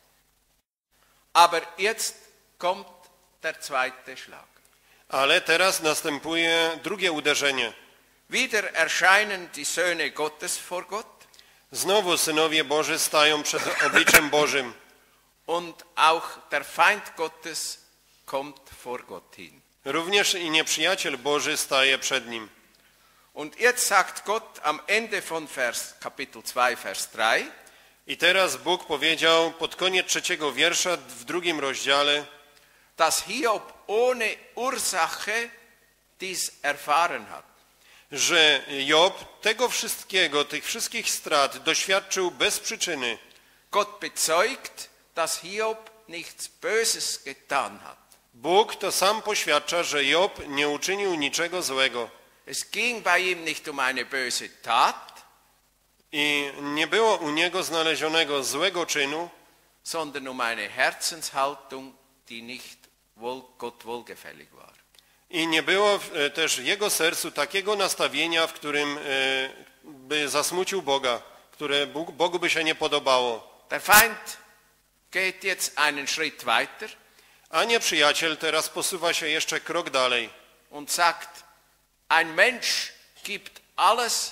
Aber jetzt kommt der zweite Schlag. Ale teraz następuje drugie uderzenie. Wieder erscheinen die Söhne Gottes vor Gott. Znowu synowie Boży stają przed obliczem Bożym. Und auch der Feind Gottes kommt vor Gott hin. Również i nieprzyjaciel Boży staje przed nim. Und jetzt sagt Gott am Ende von Vers, Kapitel zwei, Vers drei. I teraz Bóg powiedział pod koniec trzeciego wiersza w drugim rozdziale, dass Hiob ohne Ursache dies erfahren hat. Że Job tego wszystkiego, tych wszystkich strat doświadczył bez przyczyny. Gott bezeugt, dass Hiob nichts Böses getan hat. Bóg to sam poświadcza, że Job nie uczynił niczego złego. Es ging bei ihm nicht um eine böse Tat, I nie było u niego znalezionego złego czynu, sondern um eine Herzenshaltung, die nicht wohl, Gott wohlgefällig war. i nie było też w jego sercu takiego nastawienia, w którym by zasmucił Boga, które Bogu by się nie podobało. Der Feind geht jetzt einen Schritt weiter A nieprzyjaciel teraz posuwa się jeszcze krok dalej und sagt, ein Mensch gibt alles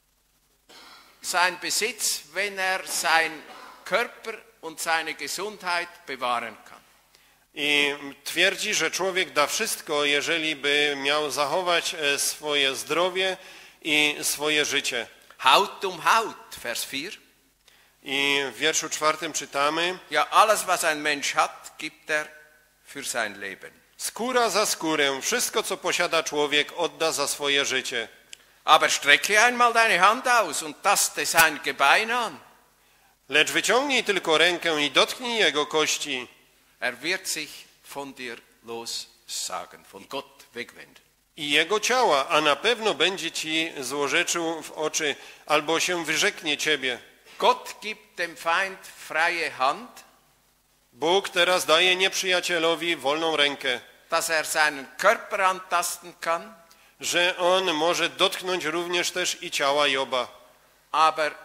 sein Besitz, wenn er sein Körper und seine Gesundheit bewahren kann. i twierdzi, że człowiek da wszystko, jeżeli by miał zachować swoje zdrowie i swoje życie. Haut um Haut, Vers vier. I w wierszu czwartym czytamy, Ja, alles was ein Mensch hat, gibt er für sein Leben. skóra za skórę, wszystko co posiada człowiek odda za swoje życie. Aber strecke einmal deine Hand aus und taste sein Gebein an. Lecz wyciągnij tylko rękę i dotknij jego kości. Er wird sich von dir lossagen, von Gott wegwenden. i jego ciała, a na pewno będzie ci złorzeczył w oczy, albo się wyrzeknie ciebie. Gott gibt dem Feind freie Hand, Bóg teraz daje nieprzyjacielowi wolną rękę, dass er seinen Körper antasten kann, że on może dotknąć również też i ciała Joba. aber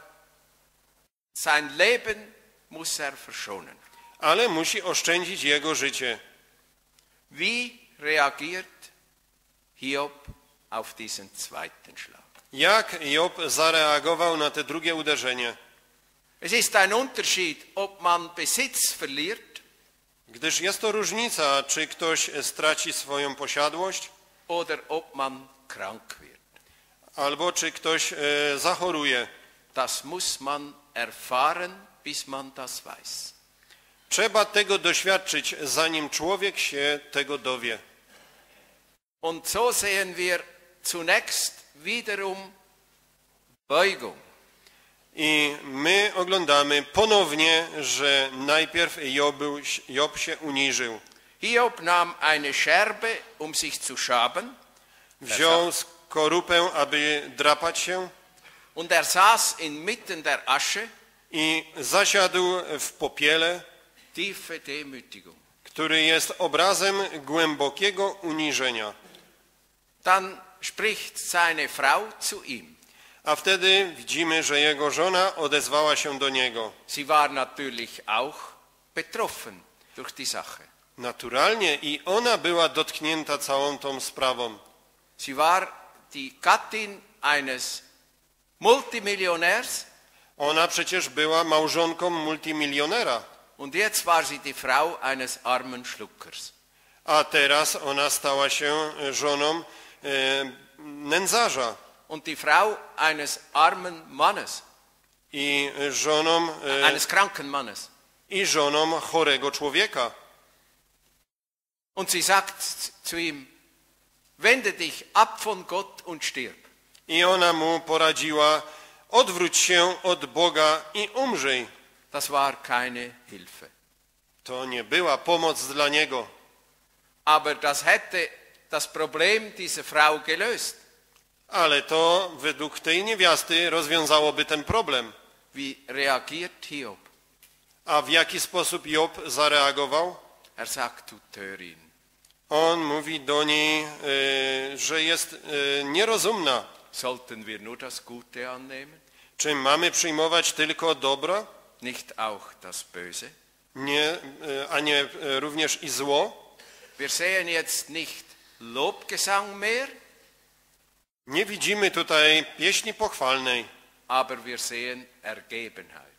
sein Leben muss er verschonen. Ale musi oszczędzić jego życie. Wie reagiert Hiob auf diesen zweiten Schlag? Jak Job zareagował na te drugie uderzenie? Es ist ein Unterschied, ob man Besitz verliert Gdyż jest to różnica, czy ktoś straci swoją posiadłość, oder ob man krank wird. albo czy ktoś e, zachoruje. Das muss man erfahren, bis man das weiß. Trzeba tego doświadczyć, zanim człowiek się tego dowie. Und so sehen wir zunächst wiederum Beugung. I my oglądamy ponownie, że najpierw Job, Job się uniżył. Hiob nahm eine Scherbe, um sich zu schaben, Wziął skorupę, aby drapać się, und er saß inmitten der Asche, i zasiadł w popiele, tiefe Demütigung. który jest obrazem głębokiego uniżenia. Dann spricht seine Frau zu ihm. A wtedy widzimy, że jego żona odezwała się do niego. Sie war natürlich auch betroffen durch die Sache. Naturalnie i ona była dotknięta całą tą sprawą. Sie war die Gattin eines Multimillionärs Ona przecież była małżonką multimilionera, und jetzt war sie die Frau eines armen Schluckers. a teraz ona stała się żoną e, nędzarza Und die Frau eines armen Mannes, i żoną, e, eines kranken Mannes. i żoną chorego człowieka. Und sie sagt zu ihm, wende dich ab von Gott und stirb. I ona mu poradziła, odwróć się od Boga i umrzyj. Das war keine Hilfe. To nie była pomoc dla niego, Aber das hätte das Problem dieser Frau gelöst. ale to według tej niewiasty rozwiązałoby ten problem. Wie reagiert Hiob? A w jaki sposób Job zareagował? Er sagt, du Törin. On mówi do niej, y, że jest y, nierozumna. Sollten wir nur das Gute annehmen, Czy mamy przyjmować tylko dobro, nicht auch das Böse? nie, y, a nie y, również i zło? Wir sehen jetzt nicht Lobgesang mehr, Nie widzimy tutaj pieśni pochwalnej, aber wir sehen Ergebenheit.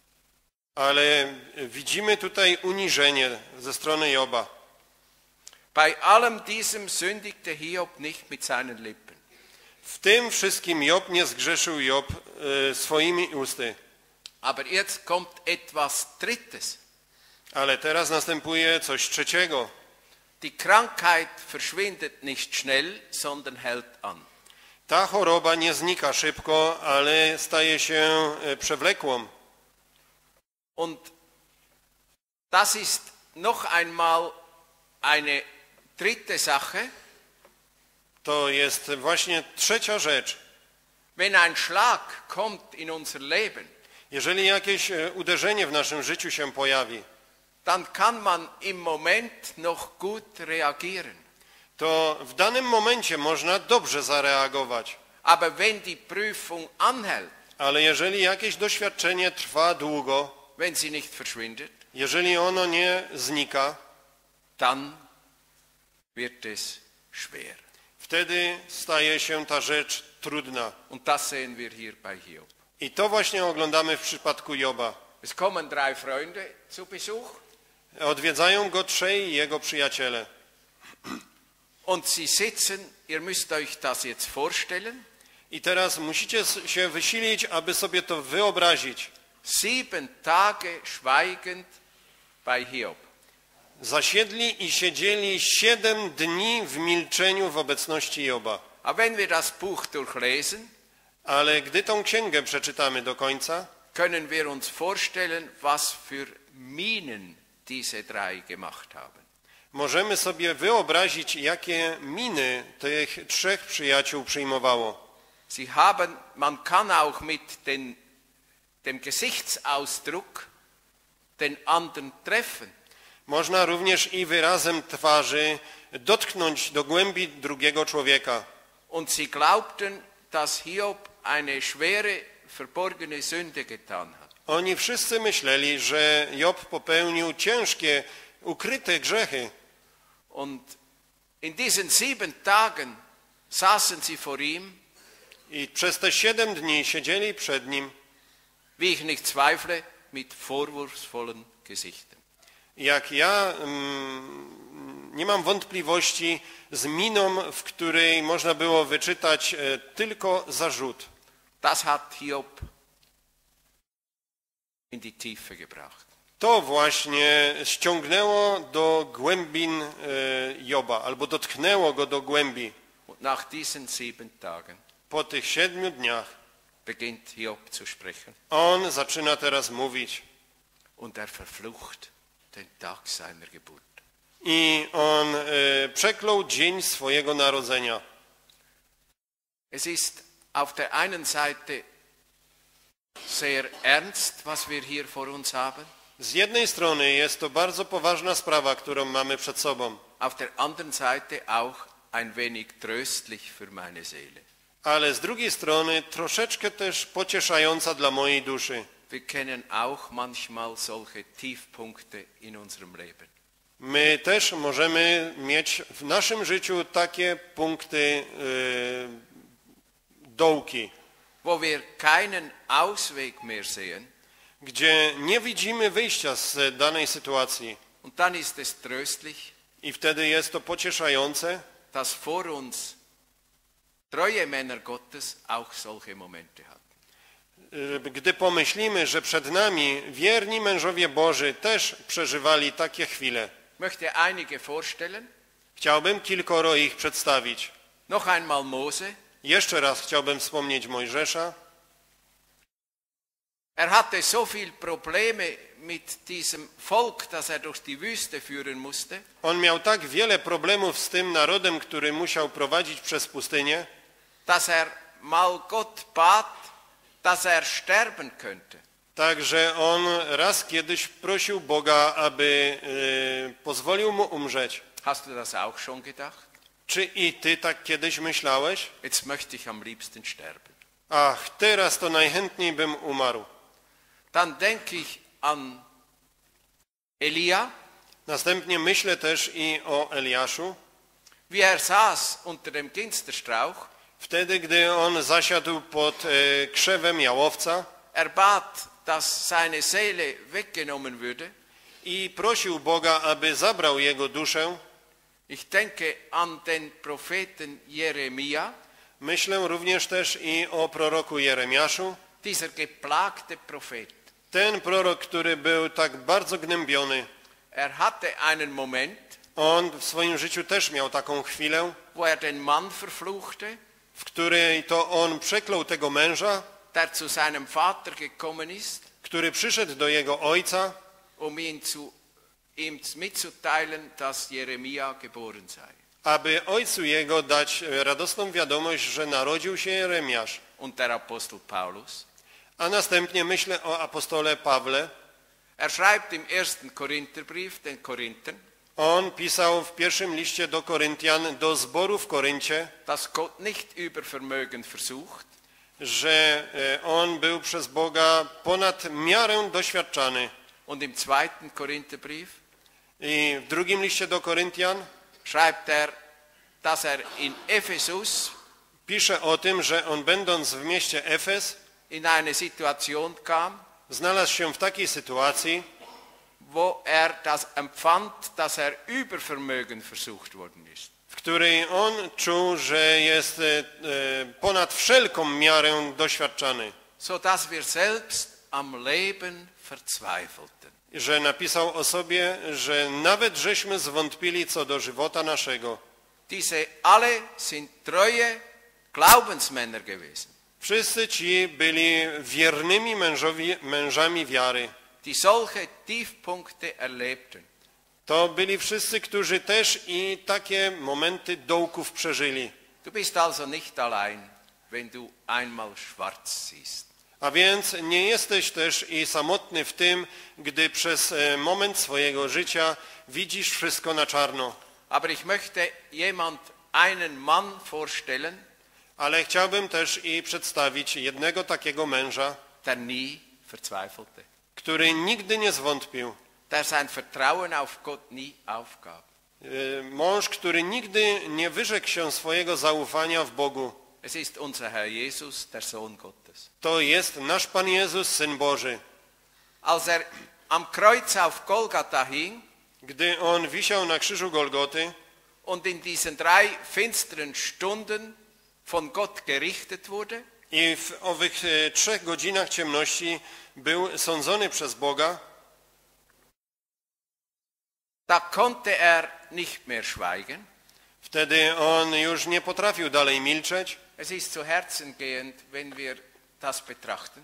ale widzimy tutaj uniżenie ze strony Joba. Bei allem diesem sündigte Hiob nicht mit seinen Lippen. W tym wszystkim Job nie zgrzeszył Job y, swoimi usty. Aber jetzt kommt etwas Drittes. Ale teraz następuje coś trzeciego. Die Krankheit verschwindet nicht schnell, sondern hält an. Ta choroba nie znika szybko, ale staje się y, przewlekłą. Und das ist noch einmal eine dritte Sache. To jest właśnie trzecia rzecz. Wenn ein Schlag kommt in unser Leben, Jeżeli jakieś e, uderzenie w naszym życiu się pojawi, dann kann man im Moment noch gut reagieren. to w danym momencie można dobrze zareagować. Aber wenn die Prüfung anhält, Ale jeżeli jakieś doświadczenie trwa długo, wenn sie nicht verschwindet, jeżeli ono nie znika, dann wird es schwer. wtedy staje się ta rzecz trudna. Und das sehen wir hier bei Hiob. I to właśnie oglądamy w przypadku Joba. Es kommen drei Freunde zu Besuch Odwiedzają go trzej jego przyjaciele. und sie sitzen, ihr müsst euch das jetzt vorstellen, I teraz musicie się wysilić, aby sobie to wyobrazić. sieben Tage schweigend bei Hiob. Zasiedli i siedzieli siedem dni w milczeniu w obecności Joba. Aber wenn wir das Buch durchlesen, Ale gdy tą księgę przeczytamy do końca, können wir uns vorstellen, was für Mienen diese drei gemacht haben. możemy sobie wyobrazić, jakie miny tych trzech przyjaciół przyjmowało. Sie haben, man kann auch mit den, dem Gesichtsausdruck den anderen treffen. Można również i wyrazem twarzy dotknąć do głębi drugiego człowieka. Und sie glaubten, dass Hiob eine schwere, verborgene Sünde getan hat. Oni wszyscy myśleli, że Job popełnił ciężkie, ukryte grzechy. Und in diesen sieben Tagen saßen sie vor ihm, I przez te siedem dni siedzieli przed nim, wie ich nicht zweifle, mit vorwurfsvollen Gesichtern. jak ja mm, nie mam wątpliwości, z miną, w której można było wyczytać e, tylko zarzut. Das hat Hiob in die Tiefe gebracht. To właśnie ściągnęło do głębin e, Joba, albo dotknęło go do głębi. Und nach diesen sieben Tagen Po tych siedmiu dniach beginnt Hiob zu sprechen. on zaczyna teraz mówić Und er verflucht den Tag seiner Geburt. i on e, przeklął dzień swojego narodzenia. Es ist auf der einen Seite sehr ernst, was wir hier vor uns haben. Z jednej strony jest to bardzo poważna sprawa, którą mamy przed sobą, Auf der anderen Seite auch ein wenig tröstlich für meine Seele. ale z drugiej strony troszeczkę też pocieszająca dla mojej duszy. Wir kennen auch manchmal solche Tiefpunkte in unserem Leben. My też możemy mieć w naszym życiu takie punkty yy, dołki, Wo wir keinen Ausweg mehr sehen. gdzie nie widzimy wyjścia z danej sytuacji. Und dann ist es tröstlich, I wtedy jest to pocieszające, dass vor uns treue Männer Gottes auch solche Momente hatten. yy, gdy pomyślimy, że przed nami wierni mężowie Boży też przeżywali takie chwile. Ich möchte einige vorstellen. Chciałbym kilkoro ich przedstawić. Noch einmal Mose. Jeszcze raz chciałbym wspomnieć Mojżesza. Er hatte so viel Probleme mit diesem Volk, das er durch die Wüste führen musste, On miał tak wiele problemów z tym narodem, który musiał prowadzić przez pustynię, dass er mal Gott bat, dass er sterben könnte. także on raz kiedyś prosił Boga, aby y, pozwolił mu umrzeć. Hast du das auch schon gedacht? Czy i ty tak kiedyś myślałeś? Jetzt möchte ich am liebsten sterben. Ach, teraz to najchętniej bym umarł. Dann denke ich an Elia, Następnie myślę też i o Eliaszu. wie er saß unter dem Ginsterstrauch. Wtedy, gdy on zasiadł pod y, krzewem jałowca Er bat, dass seine Seele weggenommen würde. i prosił Boga, aby zabrał jego duszę. Ich denke an den Propheten Jeremia, Myślę również też i o proroku Jeremiaszu. dieser geplagte Prophet. Ten prorok, który był tak bardzo gnębiony, Er hatte einen Moment, on w swoim życiu też miał taką chwilę, wo er den Mann verfluchte, w której to on przeklął tego męża, der zu seinem Vater gekommen ist, który przyszedł do jego ojca, um ihn zu, ihm mitzuteilen, dass Jeremia geboren sei. aby ojcu jego dać radosną wiadomość, że narodził się Jeremiasz. Und der Apostel Paulus, A następnie myślę o apostole Pawle. er schreibt im ersten Korintherbrief den Korinthern, On pisał w pierwszym liście do Koryntian, do zboru w Koryncie, dass Gott nicht über Vermögen versucht, że on był przez Boga ponad miarę doświadczany. und im zweiten Korintherbrief I w drugim liście do Koryntian schreibt er, dass er in Ephesus pisze o tym, że on będąc w mieście Efes in eine Situation kam, znalazł się w takiej sytuacji, wo er das empfand, dass er über Vermögen versucht worden ist. w której on czuł, że jest e, ponad wszelką miarę doświadczany, So dass wir selbst am Leben verzweifelten. że napisał o sobie, że nawet żeśmy zwątpili co do żywota naszego. Diese alle sind treue Glaubensmänner gewesen, Wszyscy ci byli wiernymi mężowi, mężami wiary, die solche Tiefpunkte erlebten. To byli wszyscy, którzy też i takie momenty dołków przeżyli. Du bist also nicht allein, wenn du einmal schwarz siehst. A więc nie jesteś też i samotny w tym, gdy przez moment swojego życia widzisz wszystko na czarno. Aber ich möchte jemand, einen Mann vorstellen, Ale chciałbym też i przedstawić jednego takiego męża, der nie verzweifelte, który nigdy nie zwątpił. der sein Vertrauen auf Gott nie aufgab. Mąż, który nigdy nie wyrzekł się swojego zaufania w Bogu. Es ist unser Herr Jesus, der Sohn Gottes. To jest nasz Pan Jezus, Syn Boży. Als er am Kreuz auf Golgatha hing Gdy On wisiał na krzyżu Golgoty und in diesen drei finsteren Stunden von Gott gerichtet wurde, i w owych e, trzech godzinach ciemności był sądzony przez Boga, da konnte er nicht mehr schweigen. wtedy On już nie potrafił dalej milczeć. Es ist zu Herzen gehend, wenn wir das betrachten.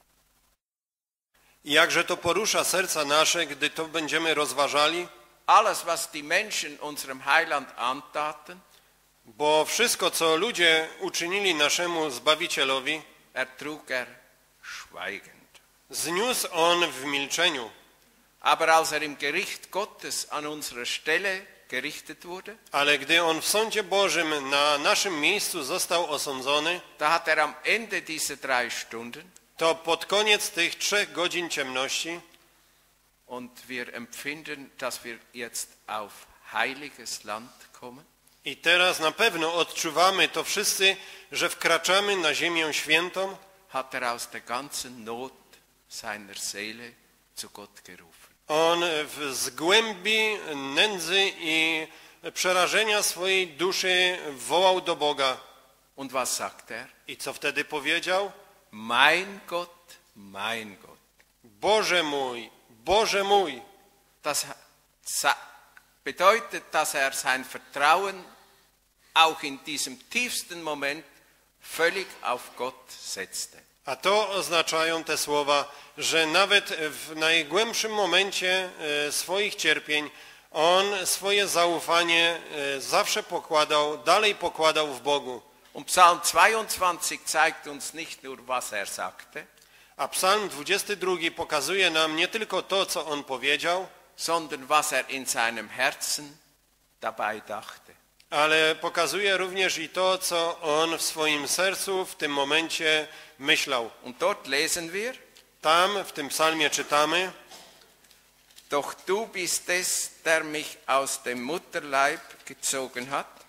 I jakże to porusza serca nasze, gdy to będziemy rozważali, Alles, was die Menschen unserem Heiland antaten, bo wszystko, co ludzie uczynili naszemu Zbawicielowi, ertrug er schweigend. zniósł On w milczeniu. Aber als er im Gericht Gottes an unserer Stelle gerichtet wurde, Ale gdy On w sądzie Bożym na naszym miejscu został osądzony, da hat er am Ende dieser drei Stunden, to pod koniec tych trzech godzin ciemności, und wir empfinden, dass wir jetzt auf heiliges Land kommen, i teraz na pewno odczuwamy to wszyscy, że wkraczamy na ziemię świętą, hat er aus der ganzen Not seiner Seele zu Gott gerufen. On w, z głębi nędzy i przerażenia swojej duszy wołał do Boga. Und was sagt er? I co wtedy powiedział? Mein Gott, mein Gott. Boże mój, Boże mój. Das bedeutet, dass er sein Vertrauen auch in diesem tiefsten Moment völlig auf Gott setzte. A to oznaczają te słowa, że nawet w najgłębszym momencie swoich cierpień on swoje zaufanie zawsze pokładał, dalej pokładał w Bogu. Und Psalm zweiundzwanzig zeigt uns nicht nur, was er sagte, A Psalm dwudziesty drugi pokazuje nam nie tylko to, co on powiedział, sondern was er in seinem Herzen dabei dachte. ale pokazuje również i to, co on w swoim sercu w tym momencie myślał. Und dort lesen wir, Tam w tym psalmie czytamy: doch du bist es, der mich aus dem Mutterleib gezogen hat.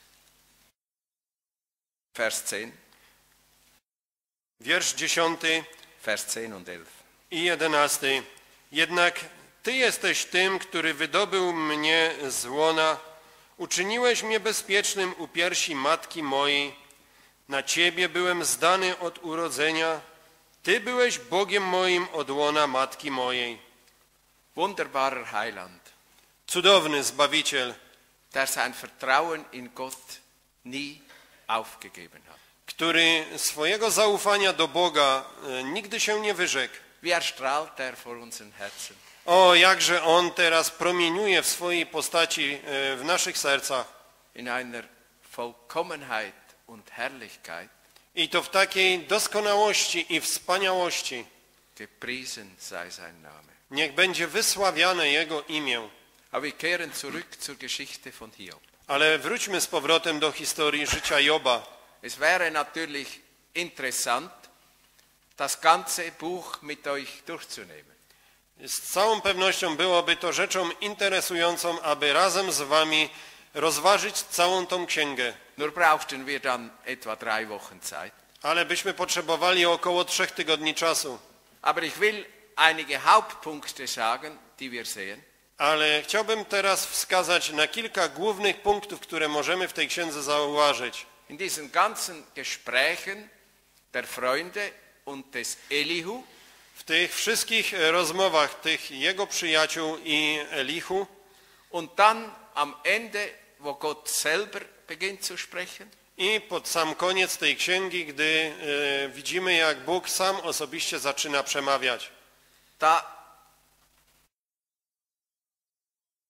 Vers zehn. Wiersz dziesiąty Vers zehn und elf. i jedenasty. Jednak Ty jesteś tym, który wydobył mnie z łona, uczyniłeś mnie bezpiecznym u piersi matki mojej. Na Ciebie byłem zdany od urodzenia. Ty byłeś Bogiem moim od łona matki mojej. Wunderbarer Heiland, Cudowny Zbawiciel, der sein Vertrauen in Gott nie aufgegeben hat. który swojego zaufania do Boga e, nigdy się nie wyrzekł. Wie erstrahlt er vor unseren Herzen. O, jakże On teraz promieniuje w swojej postaci e, w naszych sercach. In einer Vollkommenheit und Herrlichkeit. I to w takiej doskonałości i wspaniałości. Gepriesen sei sein Name. Niech będzie wysławiane Jego imię. Aber wir kehren zurück zur Geschichte von Hiob. Ale wróćmy z powrotem do historii życia Joba. Es wäre natürlich interessant, das ganze Buch mit euch durchzunehmen. Z całą pewnością byłoby to rzeczą interesującą, aby razem z wami rozważyć całą tą księgę. Nur brauchten wir dann etwa drei Wochen Zeit. Ale byśmy potrzebowali około trzech tygodni czasu. Aber ich will einige Hauptpunkte sagen, die wir sehen. Ale chciałbym teraz wskazać na kilka głównych punktów, które możemy w tej księdze zauważyć. In diesen ganzen Gesprächen der Freunde und des Elihu, W tych wszystkich rozmowach tych jego przyjaciół i Elihu und dann am Ende, wo Gott selber beginnt zu sprechen, i pod sam koniec tej księgi, gdy e, widzimy, jak Bóg sam osobiście zaczyna przemawiać. da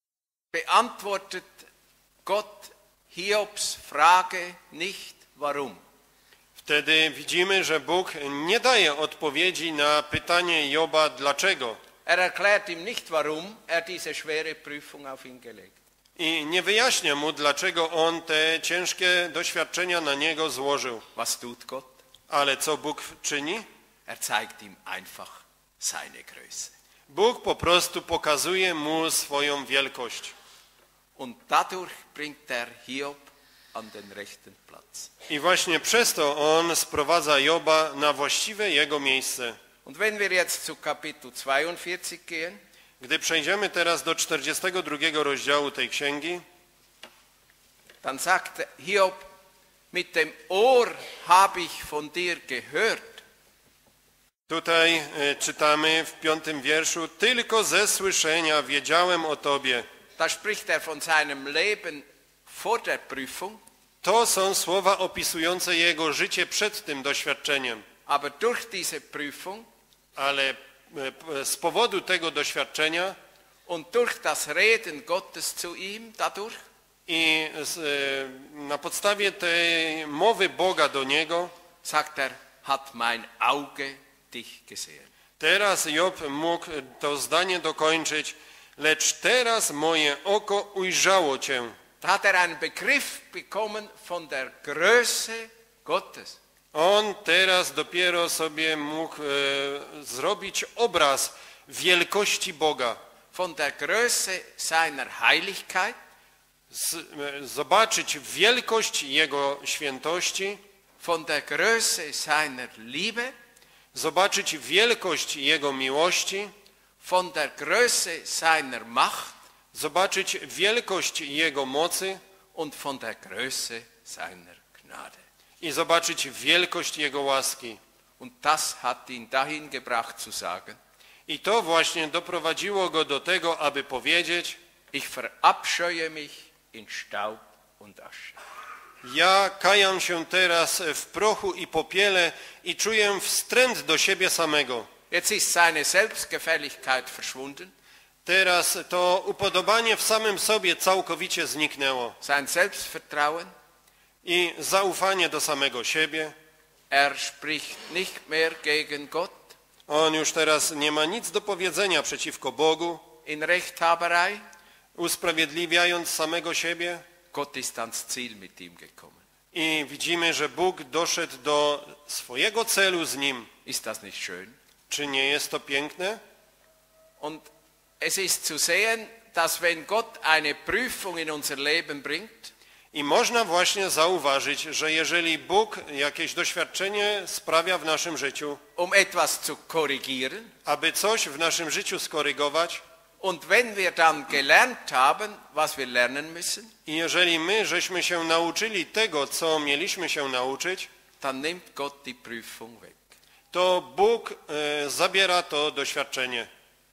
beantwortet Gott Hiobs Frage nicht warum. Wtedy widzimy, że Bóg nie daje odpowiedzi na pytanie Joba dlaczego. Er erklärt ihm nicht, warum er diese schwere Prüfung auf ihn gelegt. I nie wyjaśnia mu, dlaczego on te ciężkie doświadczenia na niego złożył. Was tut Gott? Ale co Bóg czyni? Er zeigt ihm einfach seine Größe. Bóg po prostu pokazuje mu swoją wielkość. Und dadurch bringt er Hiob an den rechten Platz. I właśnie przez to on sprowadza Joba na właściwe jego miejsce. Und wenn wir jetzt zu Kapitel zweiundvierzig gehen, Gdy przejdziemy teraz do czterdziestego drugiego rozdziału tej księgi, dann sagt Hiob, mit dem Ohr habe ich von dir gehört. tutaj y, czytamy w piątym wierszu, tylko ze słyszenia wiedziałem o Tobie. Da spricht er von seinem Leben vor der Prüfung, To są słowa opisujące jego życie przed tym doświadczeniem. aber durch diese Prüfung Ale y, z powodu tego doświadczenia und durch das Reden Gottes zu ihm dadurch, i z, y, na podstawie tej mowy Boga do niego, sagt er, hat mein Auge dich gesehen. teraz Job mógł to zdanie dokończyć, lecz teraz moje oko ujrzało Cię. Da hat er einen Begriff bekommen von der Größe Gottes. On teraz dopiero sobie mógł e, zrobić obraz wielkości Boga. Von der Größe seiner Heiligkeit, Z, e, zobaczyć wielkość Jego świętości, von der Größe seiner Liebe, zobaczyć wielkość Jego miłości, von der Größe seiner Macht zobaczyć wielkość Jego mocy und von der Größe seiner Gnade. i zobaczyć wielkość Jego łaski. Und das hat ihn dahin gebracht zu sagen, I to właśnie doprowadziło go do tego, aby powiedzieć: ich verabscheue mich in Staub und Asche. ja kajam się teraz w prochu i popiele i czuję wstręt do siebie samego. Jetzt ist seine Selbstgefälligkeit verschwunden, Teraz to upodobanie w samym sobie całkowicie zniknęło. sein Selbstvertrauen. I zaufanie do samego siebie. Er spricht nicht mehr gegen Gott On już teraz nie ma nic do powiedzenia przeciwko Bogu, in Rechthaberei. usprawiedliwiając samego siebie. Gott ist ans Ziel mit ihm gekommen. I widzimy, że Bóg doszedł do swojego celu z nim. Ist das nicht schön? Czy nie jest to piękne? Und es ist zu sehen, dass wenn Gott eine Prüfung in unser Leben bringt, I można właśnie zauważyć, że jeżeli Bóg jakieś doświadczenie sprawia w naszym życiu, um etwas zu korrigieren, aby coś w naszym życiu skorygować, und wenn wir dann gelernt haben, was wir lernen müssen, i jeżeli my żeśmy się nauczyli tego, co mieliśmy się nauczyć, dann nimmt Gott die Prüfung weg. to Bóg e, zabiera to doświadczenie.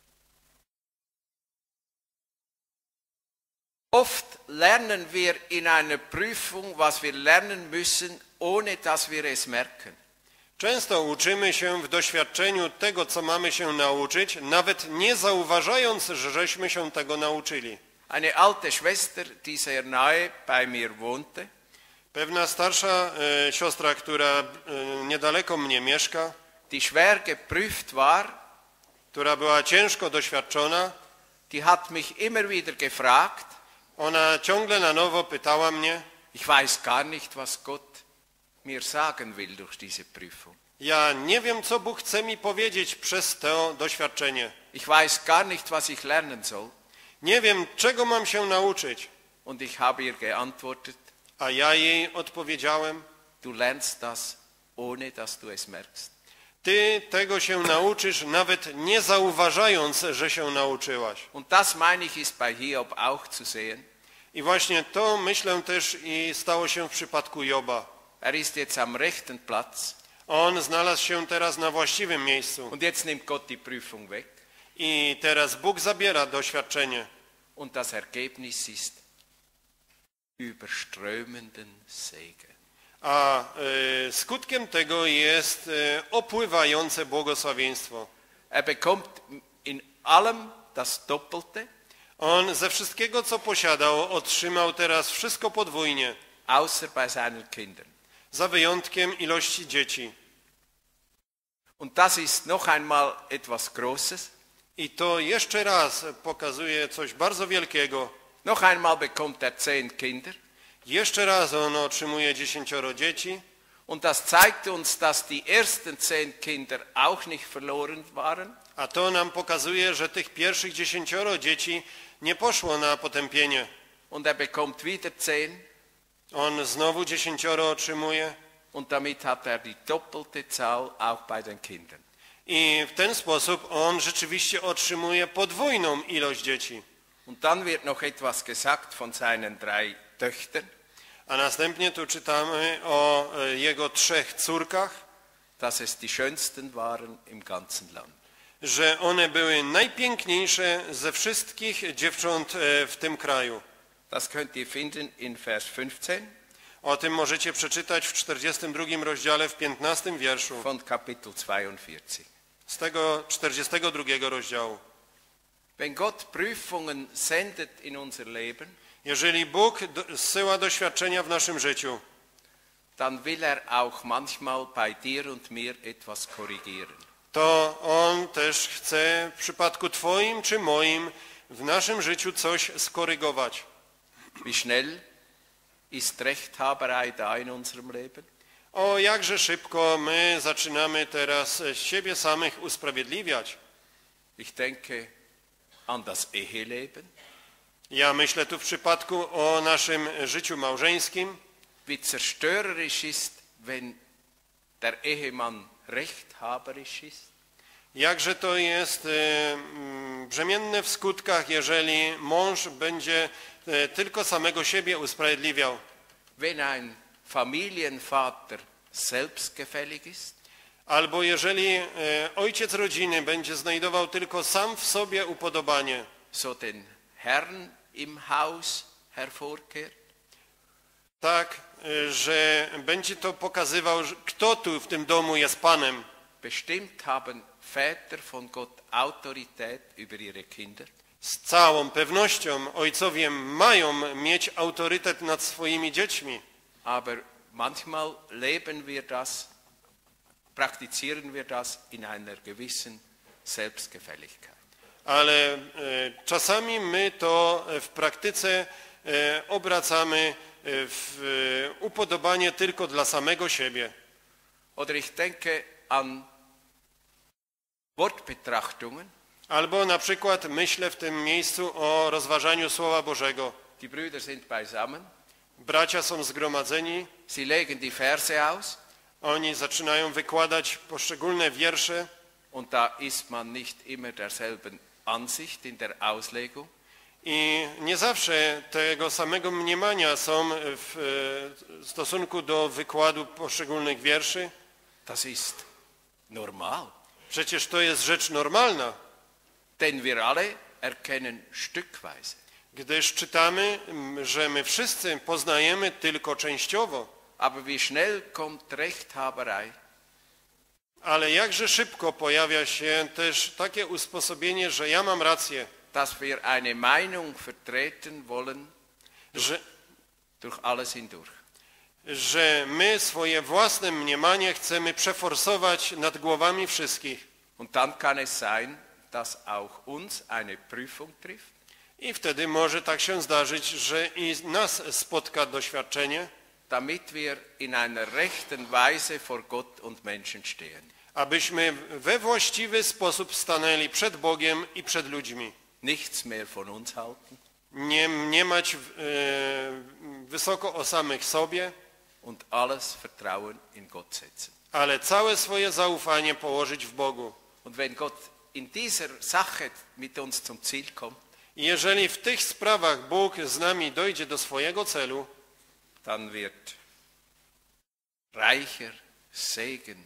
Oft lernen wir in einer Prüfung, was wir lernen müssen, ohne dass wir es merken. Często uczymy się w doświadczeniu tego, co mamy się nauczyć, nawet nie zauważając, że żeśmy się tego nauczyli. Eine alte Schwester, die sehr nahe bei mir wohnte, Pewna starsza e, siostra, która e, niedaleko mnie mieszka, die schwer geprüft war, która była ciężko doświadczona, die hat mich immer wieder gefragt, ona ciągle na nowo pytała mnie: ich weiß gar nicht, was Gott mir sagen will durch diese Prüfung. ja nie wiem, co Bóg chce mi powiedzieć przez to doświadczenie. Ich weiß gar nicht, was ich lernen soll. Nie wiem, czego mam się nauczyć. Und ich habe ihr geantwortet, A ja jej odpowiedziałem: du lernst das, ohne dass du es merkst. ty tego się nauczysz, nawet nie zauważając, że się nauczyłaś. Und das meine ich ist bei Hiob auch zu sehen. I właśnie to, myślę, też i stało się w przypadku Joba. Er ist jetzt am rechten Platz On znalazł się teraz na właściwym miejscu. und jetzt nimmt Gott die Prüfung weg. I teraz Bóg zabiera doświadczenie. Und das Ergebnis ist überströmenden Segen. A y, skutkiem tego jest y, opływające błogosławieństwo. Er bekommt in allem das Doppelte. On ze wszystkiego, co posiadał, otrzymał teraz wszystko podwójnie, außer bei seinen Kindern. za wyjątkiem ilości dzieci. Und das ist noch einmal etwas Großes. I to jeszcze raz pokazuje coś bardzo wielkiego. Noch einmal bekommt er zehn Kinder. Jeszcze raz on otrzymuje dziesięcioro dzieci. Und das zeigt uns, dass die ersten zehn Kinder auch nicht verloren waren. A to nam pokazuje, że tych pierwszych dziesięcioro dzieci nie poszło na potępienie. Und er bekommt wieder zehn. On znowu dziesięcioro otrzymuje. Und damit hat er die doppelte Zahl auch bei den Kindern. I w ten sposób on rzeczywiście otrzymuje podwójną ilość dzieci. Und dann wird noch etwas gesagt von seinen drei Töchtern. A następnie tu czytamy o jego trzech córkach, dass es die schönsten waren im ganzen Land. że one były najpiękniejsze ze wszystkich dziewcząt w tym kraju. Das könnt ihr finden in Vers fünfzehn. O tym możecie przeczytać w czterdziestym drugim rozdziale, w piętnastym wierszu. Von Kapitel zweiundvierzig. Z tego czterdziestego drugiego rozdziału. Wenn Gott Prüfungen sendet in unser Leben, jeżeli Bóg zsyła doświadczenia w naszym życiu, dann will er auch manchmal bei dir und mir etwas korrigieren. to On też chce w przypadku Twoim czy moim w naszym życiu coś skorygować. Wie schnell ist Rechthaberei da in unserem Leben? O, jakże szybko my zaczynamy teraz siebie samych usprawiedliwiać. Ich denke an das Eheleben. Ja myślę tu w przypadku o naszym życiu małżeńskim. Wie zerstörerisch ist, wenn der Ehemann rechthaberisch ist. Jakże to jest e, brzemienne w skutkach, jeżeli mąż będzie e, tylko samego siebie usprawiedliwiał. Wenn ein Familienvater selbstgefällig ist. Albo jeżeli e, ojciec rodziny będzie znajdował tylko sam w sobie upodobanie. So den Herrn im Haus hervorkehrt. Tak, e, że będzie to pokazywał, kto tu w tym domu jest Panem. Bestimmt haben Väter von Gott Autorität über ihre Kinder. Z całą pewnością ojcowie mają mieć autorytet nad swoimi dziećmi. Aber manchmal leben wir das, praktizieren wir das in einer gewissen Selbstgefälligkeit. Ale e, czasami my to w praktyce e, obracamy w e, upodobanie tylko dla samego siebie. Oder ich denke an Wortbetrachtungen. Albo na przykład myślę w tym miejscu o rozważaniu Słowa Bożego. Die Brüder sind beisammen. Bracia są zgromadzeni. Sie legen die Verse aus. Oni zaczynają wykładać poszczególne wiersze. Und da ist man nicht immer derselben Ansicht in der Auslegung. I nie zawsze tego samego mniemania są w stosunku do wykładu poszczególnych wierszy. Das ist normal. Przecież to jest rzecz normalna. Denn wir alle erkennen stückweise. Gdyż czytamy, że my wszyscy poznajemy tylko częściowo. Aber wie schnell kommt Rechthaberei? Ale jakże szybko pojawia się też takie usposobienie, że ja mam rację. Dass wir eine Meinung vertreten wollen że, durch alles hindurch. że my swoje własne mniemanie chcemy przeforsować nad głowami wszystkich. Und dann kann es sein, dass auch uns eine Prüfung trifft. I wtedy może tak się zdarzyć, że i nas spotka doświadczenie, damit wir in einer rechten Weise vor Gott und Menschen stehen. Abyśmy we właściwy sposób stanęli przed Bogiem i przed ludźmi. Nichts mehr von uns halten. Nie mniemać e, wysoko o samych sobie. Und alles Vertrauen in Gott setzen. Ale całe swoje zaufanie położyć w Bogu. Und wenn Gott in dieser Sache mit uns zum Ziel kommt, I jeżeli w tych sprawach Bóg z nami dojdzie do swojego celu, dann wird reicher Segen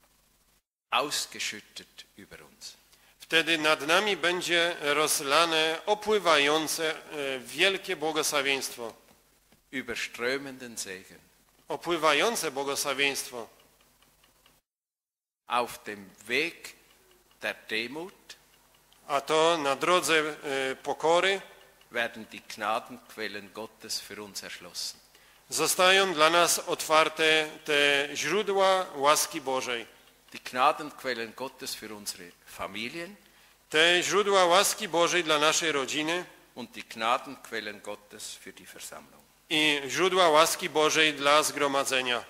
ausgeschüttet über uns. wtedy nad nami będzie rozlane, opływające wielkie błogosławieństwo. Überströmenden Segen. Opływające błogosławieństwo. Auf dem Weg der Demut. A to na drodze pokory. werden die Gnadenquellen Gottes für uns erschlossen. Zostają dla nas otwarte te źródła łaski Bożej. Die Gnadenquellen Gottes für unsere Familien Te źródła łaski Bożej dla naszej rodziny und die Gnadenquellen Gottes für die Versammlung. i źródła łaski Bożej dla zgromadzenia.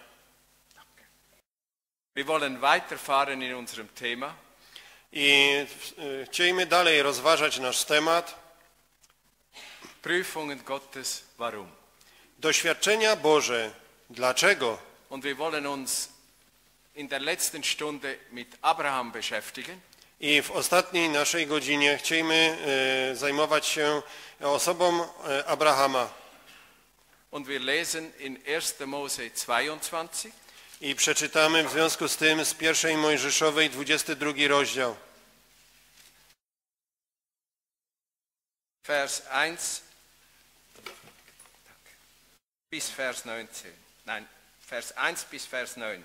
Wir wollen weiterfahren in unserem Thema. I e, chcielibyśmy dalej rozważać nasz temat. Prüfungen Gottes, warum? Doświadczenia Boże. Dlaczego? Und wir wollen uns in der letzten Stunde mit Abraham beschäftigen. I w ostatniej naszej godzinie chcielibyśmy e, zajmować się osobą e, Abrahama. Und wir lesen in erster Mose zweiundzwanzig. I przeczytamy w związku z tym z pierwszej Mojżeszowej dwudziesty drugi rozdział. Vers eins bis Vers neunzehn. Nein, Vers eins bis Vers neun.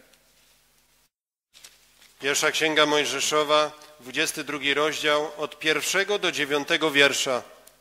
Pierwsza Księga Mojżeszowa, dwudziesty drugi rozdział, od pierwszego do dziewiątego wiersza.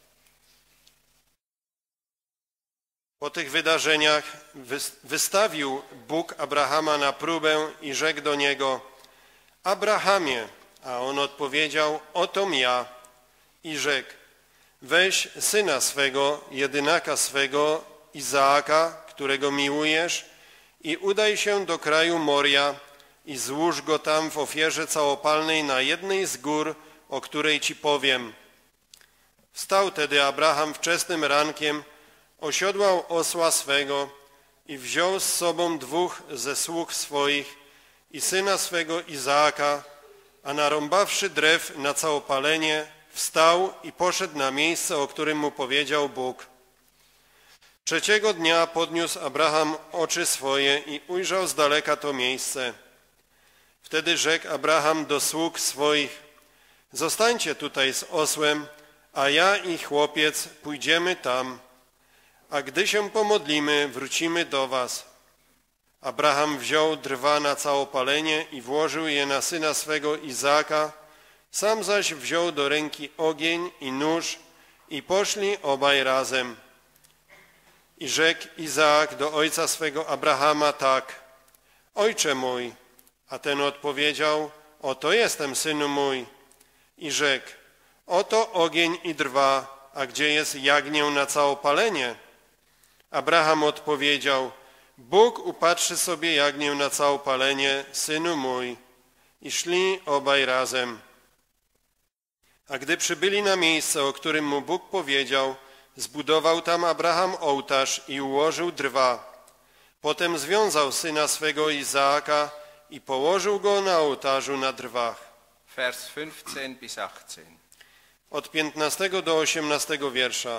Po tych wydarzeniach wystawił Bóg Abrahama na próbę i rzekł do niego: Abrahamie, a on odpowiedział: otom ja. I rzekł: weź syna swego, jedynaka swego, Izaaka, którego miłujesz, i udaj się do kraju Moria i złóż go tam w ofierze całopalnej na jednej z gór, o której ci powiem. Wstał tedy Abraham wczesnym rankiem, osiodłał osła swego i wziął z sobą dwóch ze sług swoich i syna swego Izaaka, a narąbawszy drew na całopalenie, wstał i poszedł na miejsce, o którym mu powiedział Bóg. Trzeciego dnia podniósł Abraham oczy swoje i ujrzał z daleka to miejsce. Wtedy rzekł Abraham do sług swoich: zostańcie tutaj z osłem, a ja i chłopiec pójdziemy tam, a gdy się pomodlimy, wrócimy do was. Abraham wziął drwa na całopalenie i włożył je na syna swego Izaaka, sam zaś wziął do ręki ogień i nóż i poszli obaj razem. I rzekł Izaak do ojca swego Abrahama tak: ojcze mój. A ten odpowiedział: oto jestem, synu mój. I rzekł: oto ogień i drwa, a gdzie jest jagnię na całopalenie? Abraham odpowiedział: Bóg upatrzy sobie jagnię na całopalenie, synu mój. I szli obaj razem. A gdy przybyli na miejsce, o którym mu Bóg powiedział, zbudował tam Abraham ołtarz i ułożył drwa. Potem związał syna swego Izaaka i położył go na ołtarzu na drwach. Vers fünfzehn bis achtzehn. Od piętnastego do osiemnastego wiersza.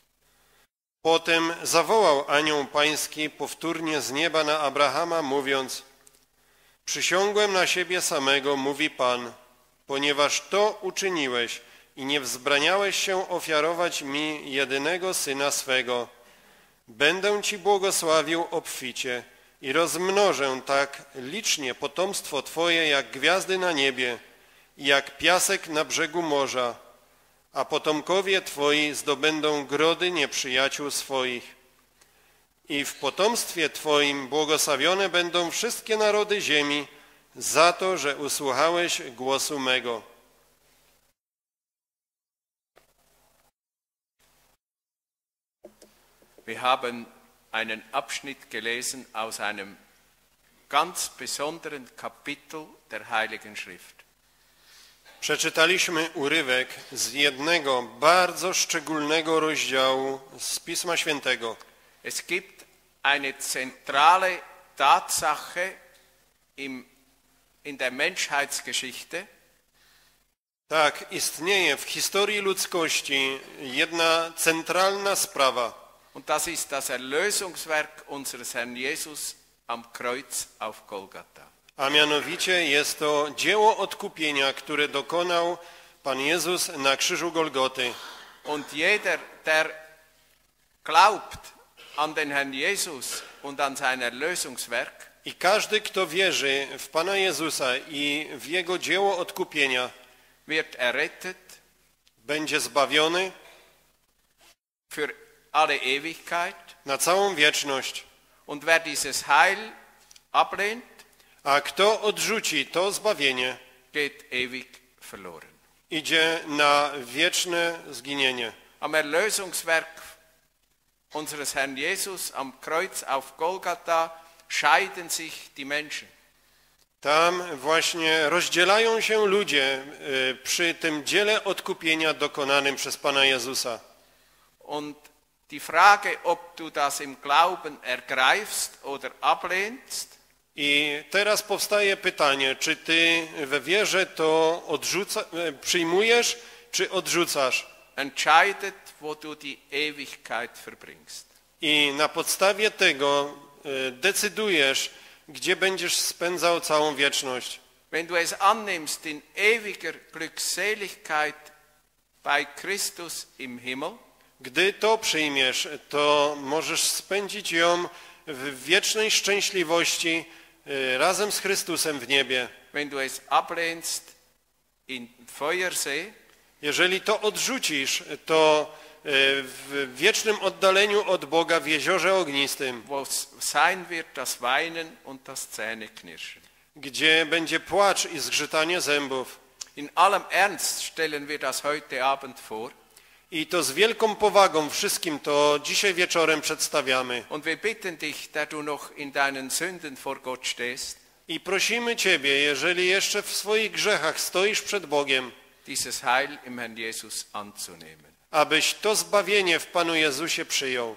Potem zawołał anioł pański powtórnie z nieba na Abrahama, mówiąc: przysiągłem na siebie samego, mówi Pan, ponieważ to uczyniłeś i nie wzbraniałeś się ofiarować mi jedynego syna swego. Będę ci błogosławił obficie i rozmnożę tak licznie potomstwo twoje jak gwiazdy na niebie i jak piasek na brzegu morza, a potomkowie twoi zdobędą grody nieprzyjaciół swoich. I w potomstwie twoim błogosławione będą wszystkie narody ziemi za to, że usłuchałeś głosu mego. Wir haben einen Abschnitt gelesen aus einem ganz besonderen Kapitel der Heiligen Schrift. Przeczytaliśmy urywek z jednego bardzo szczególnego rozdziału z Pisma Świętego. Es gibt eine zentrale Tatsache im, in der Menschheitsgeschichte. Tak, istnieje w historii ludzkości jedna centralna sprawa. Und das ist das Erlösungswerk unseres Herrn Jesus am Kreuz auf Golgatha. A mianowicie jest to dzieło odkupienia, które dokonał Pan Jezus na krzyżu Golgoty. Und jeder, der glaubt an den Herrn Jesus und an sein Erlösungswerk, I każdy, kto wierzy w Pana Jezusa i w Jego dzieło odkupienia, wird errettet, będzie zbawiony für alle Ewigkeit. na całą wieczność. Und wer dieses Heil ablehnt, A kto odrzuci to zbawienie, geht ewig verloren. idzie na wieczne zginienie. Am Erlösungswerk unseres Herrn Jesus am Kreuz auf Golgatha scheiden sich die Menschen. Tam właśnie rozdzielają się ludzie y, przy tym dziele odkupienia dokonanym przez Pana Jezusa. Und die Frage, ob du das im Glauben ergreifst oder ablehnst, I teraz powstaje pytanie, czy ty we wierze to odrzuca, y, przyjmujesz, czy odrzucasz? entscheidet, wo du die Ewigkeit verbringst. I na podstawie tego y, decydujesz, gdzie będziesz spędzał całą wieczność. Wenn du es annimmst in ewiger Glückseligkeit bei Christus im Himmel, Gdy to przyjmiesz, to możesz spędzić ją w wiecznej szczęśliwości y, razem z Chrystusem w niebie. wenn du es ablehnst in Feuersee, Jeżeli to odrzucisz, to y, w wiecznym oddaleniu od Boga w jeziorze ognistym, wo es sein wird das Weinen und das Zähneknirschen. gdzie będzie płacz i zgrzytanie zębów. In allem Ernst stellen wir das heute Abend vor I to z wielką powagą wszystkim to dzisiaj wieczorem przedstawiamy. und wir bitten dich, da du noch in deinen Sünden vor Gott stehst, I prosimy Ciebie, jeżeli jeszcze w swoich grzechach stoisz przed Bogiem, dieses Heil im Herrn Jesus anzunehmen. abyś to zbawienie w Panu Jezusie przyjął.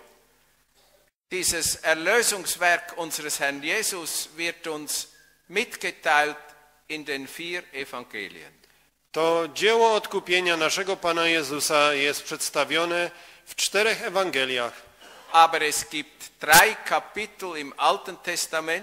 Dieses Erlösungswerk unseres Herrn Jesus wird uns mitgeteilt in den vier Evangelien. To dzieło odkupienia naszego Pana Jezusa jest przedstawione w czterech Ewangeliach. Aber es gibt drei Kapitel im Alten Testament,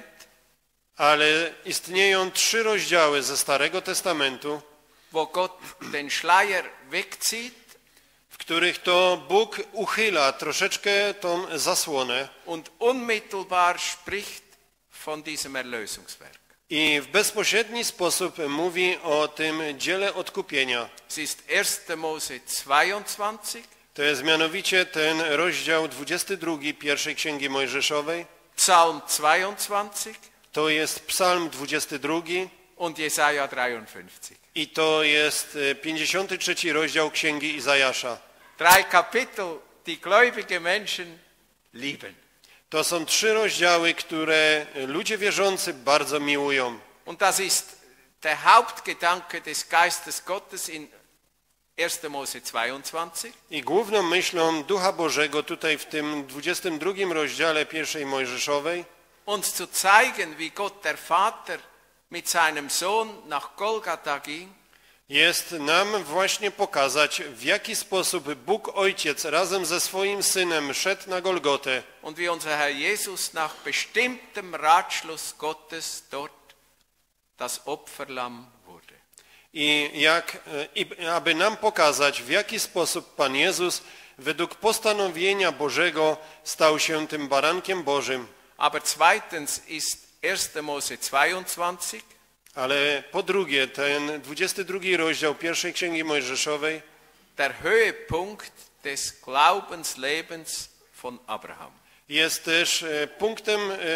Ale istnieją trzy rozdziały ze Starego Testamentu, wo Gott den Schleier wegzieht w których to Bóg uchyla troszeczkę tą zasłonę und unmittelbar spricht von diesem Erlösungswerk. i w bezpośredni sposób mówi o tym dziele odkupienia. Es ist erster Mose zweiundzwanzig, To jest mianowicie ten rozdział dwudziesty drugi pierwszej Księgi Mojżeszowej, Psalm zweiundzwanzig to jest Psalm dwudziesty drugi und Jesaja dreiundfünfzig. i to jest pięćdziesiąty trzeci rozdział Księgi Izajasza. Drei Kapitel, die gläubige Menschen lieben. To są trzy rozdziały, które ludzie wierzący bardzo miłują. Und das ist der Hauptgedanke des Geistes Gottes in erster Mose zweiundzwanzig. I główną myślą Ducha Bożego tutaj w tym dwudziestym drugim rozdziale pierwszej Mojżeszowej Uns zu zeigen, wie Gott der Vater mit seinem Sohn nach Golgatha ging jest nam właśnie pokazać, w jaki sposób Bóg Ojciec razem ze swoim Synem szedł na Golgotę und wie unser Herr Jesus nach bestimmtem Ratschluss Gottes dort das Opferlamm wurde. i, jak, i aby nam pokazać, w jaki sposób Pan Jezus według postanowienia Bożego stał się tym barankiem Bożym. Aber zweitens ist erster Mose zweiundzwanzig Ale po drugie, ten dwudziesty drugi rozdział pierwszej Księgi Mojżeszowej der Höhepunkt des Glaubenslebens von Abraham. jest też e, punktem e,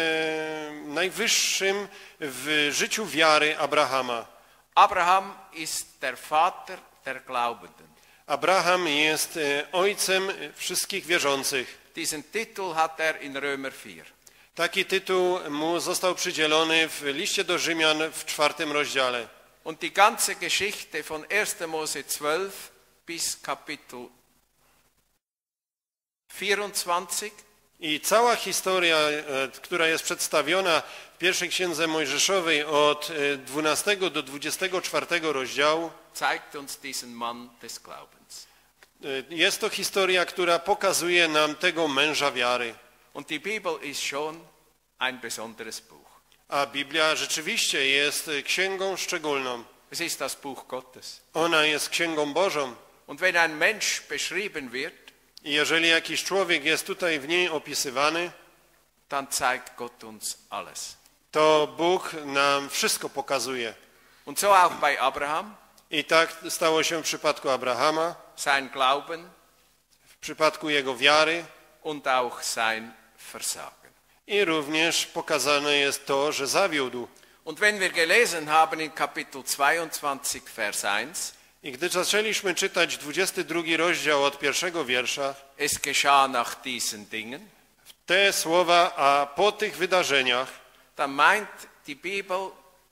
najwyższym w życiu wiary Abrahama. Abraham ist der Vater der Glaubenden. Abraham jest e, ojcem wszystkich wierzących. Diesen Titel hat er in Römer vier. Taki tytuł mu został przydzielony w liście do Rzymian w czwartym rozdziale. Und die ganze Geschichte von erster Mose zwölf bis Kapitel vierundzwanzig I cała historia, e, która jest przedstawiona w pierwszej Księdze Mojżeszowej od e, dwunastego do dwudziestego czwartego rozdziału, zeigt uns diesen Mann des Glaubens. e, jest to historia, która pokazuje nam tego męża wiary. Und die Bibel ist schon ein besonderes Buch. A Biblia rzeczywiście jest księgą szczególną. Es ist das Buch Gottes. Ona jest księgą Bożą. Und wenn ein Mensch beschrieben wird, I jeżeli jakiś człowiek jest tutaj w niej opisywany, dann zeigt Gott uns alles. to Bóg nam wszystko pokazuje. Und so auch bei Abraham, I tak stało się w przypadku Abrahama. sein Glauben, przypadku jego wiary und auch sein Versagen. i również pokazane jest to, że zawiódł. Und wenn wir gelesen haben in Kapitel zweiundzwanzig, Vers eins, I gdy zaczęliśmy czytać dwudziesty drugi rozdział od pierwszego wiersza, es geschah nach diesen Dingen, te słowa, a po tych wydarzeniach, dann meint die Bibel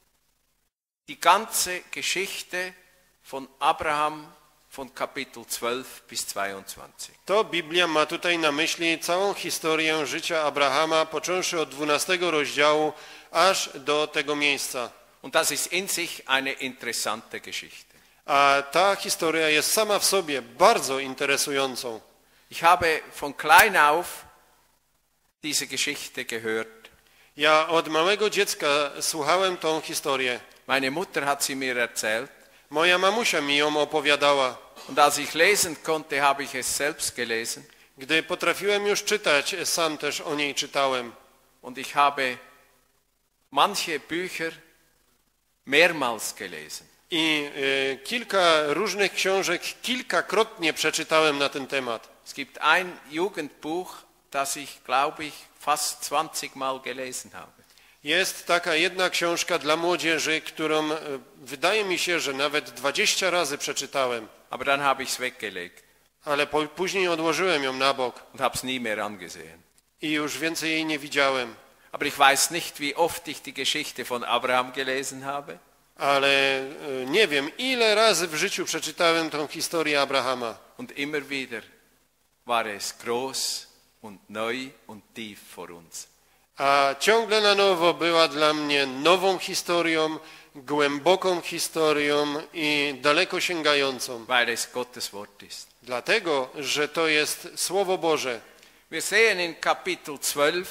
die ganze Geschichte von Abraham von Kapitel zwölf bis zweiundzwanzig. to Biblia ma tutaj na myśli całą historię życia Abrahama, począwszy od dwunastego rozdziału aż do tego miejsca. Und das ist in sich eine interessante Geschichte. A ta historia jest sama w sobie bardzo interesującą. Ich habe von klein auf diese Geschichte gehört. Ja od małego dziecka słuchałem tą historię. Meine Mutter hat sie mir erzählt. Moja mamusia mi ją opowiadała. Und als ich lesen konnte, habe ich es selbst gelesen. Gdy potrafiłem już czytać, sam też o niej czytałem. Und ich habe manche Bücher mehrmals gelesen. I y, kilka różnych książek kilkakrotnie przeczytałem na ten temat. Es gibt ein Jugendbuch, das ich, glaube ich, fast zwanzig Mal gelesen habe. Jest taka jedna książka dla młodzieży, którą y, wydaje mi się, że nawet dwadzieścia razy przeczytałem. Aber dann habe ich es weggelegt Ale po, później odłożyłem ją na bok und habe es nie mehr angesehen. i już więcej jej nie widziałem. Aber ich weiß nicht, wie oft ich die Geschichte von Abraham gelesen habe. Ale y, nie wiem, ile razy w życiu przeczytałem tą historię Abrahama. Und immer wieder war es groß und neu und tief vor uns. A ciągle na nowo była dla mnie nową historią, głęboką historią i daleko sięgającą. Weil es Gottes Wort ist. Dlatego, że to jest Słowo Boże. Wir sehen in Kapitel zwölf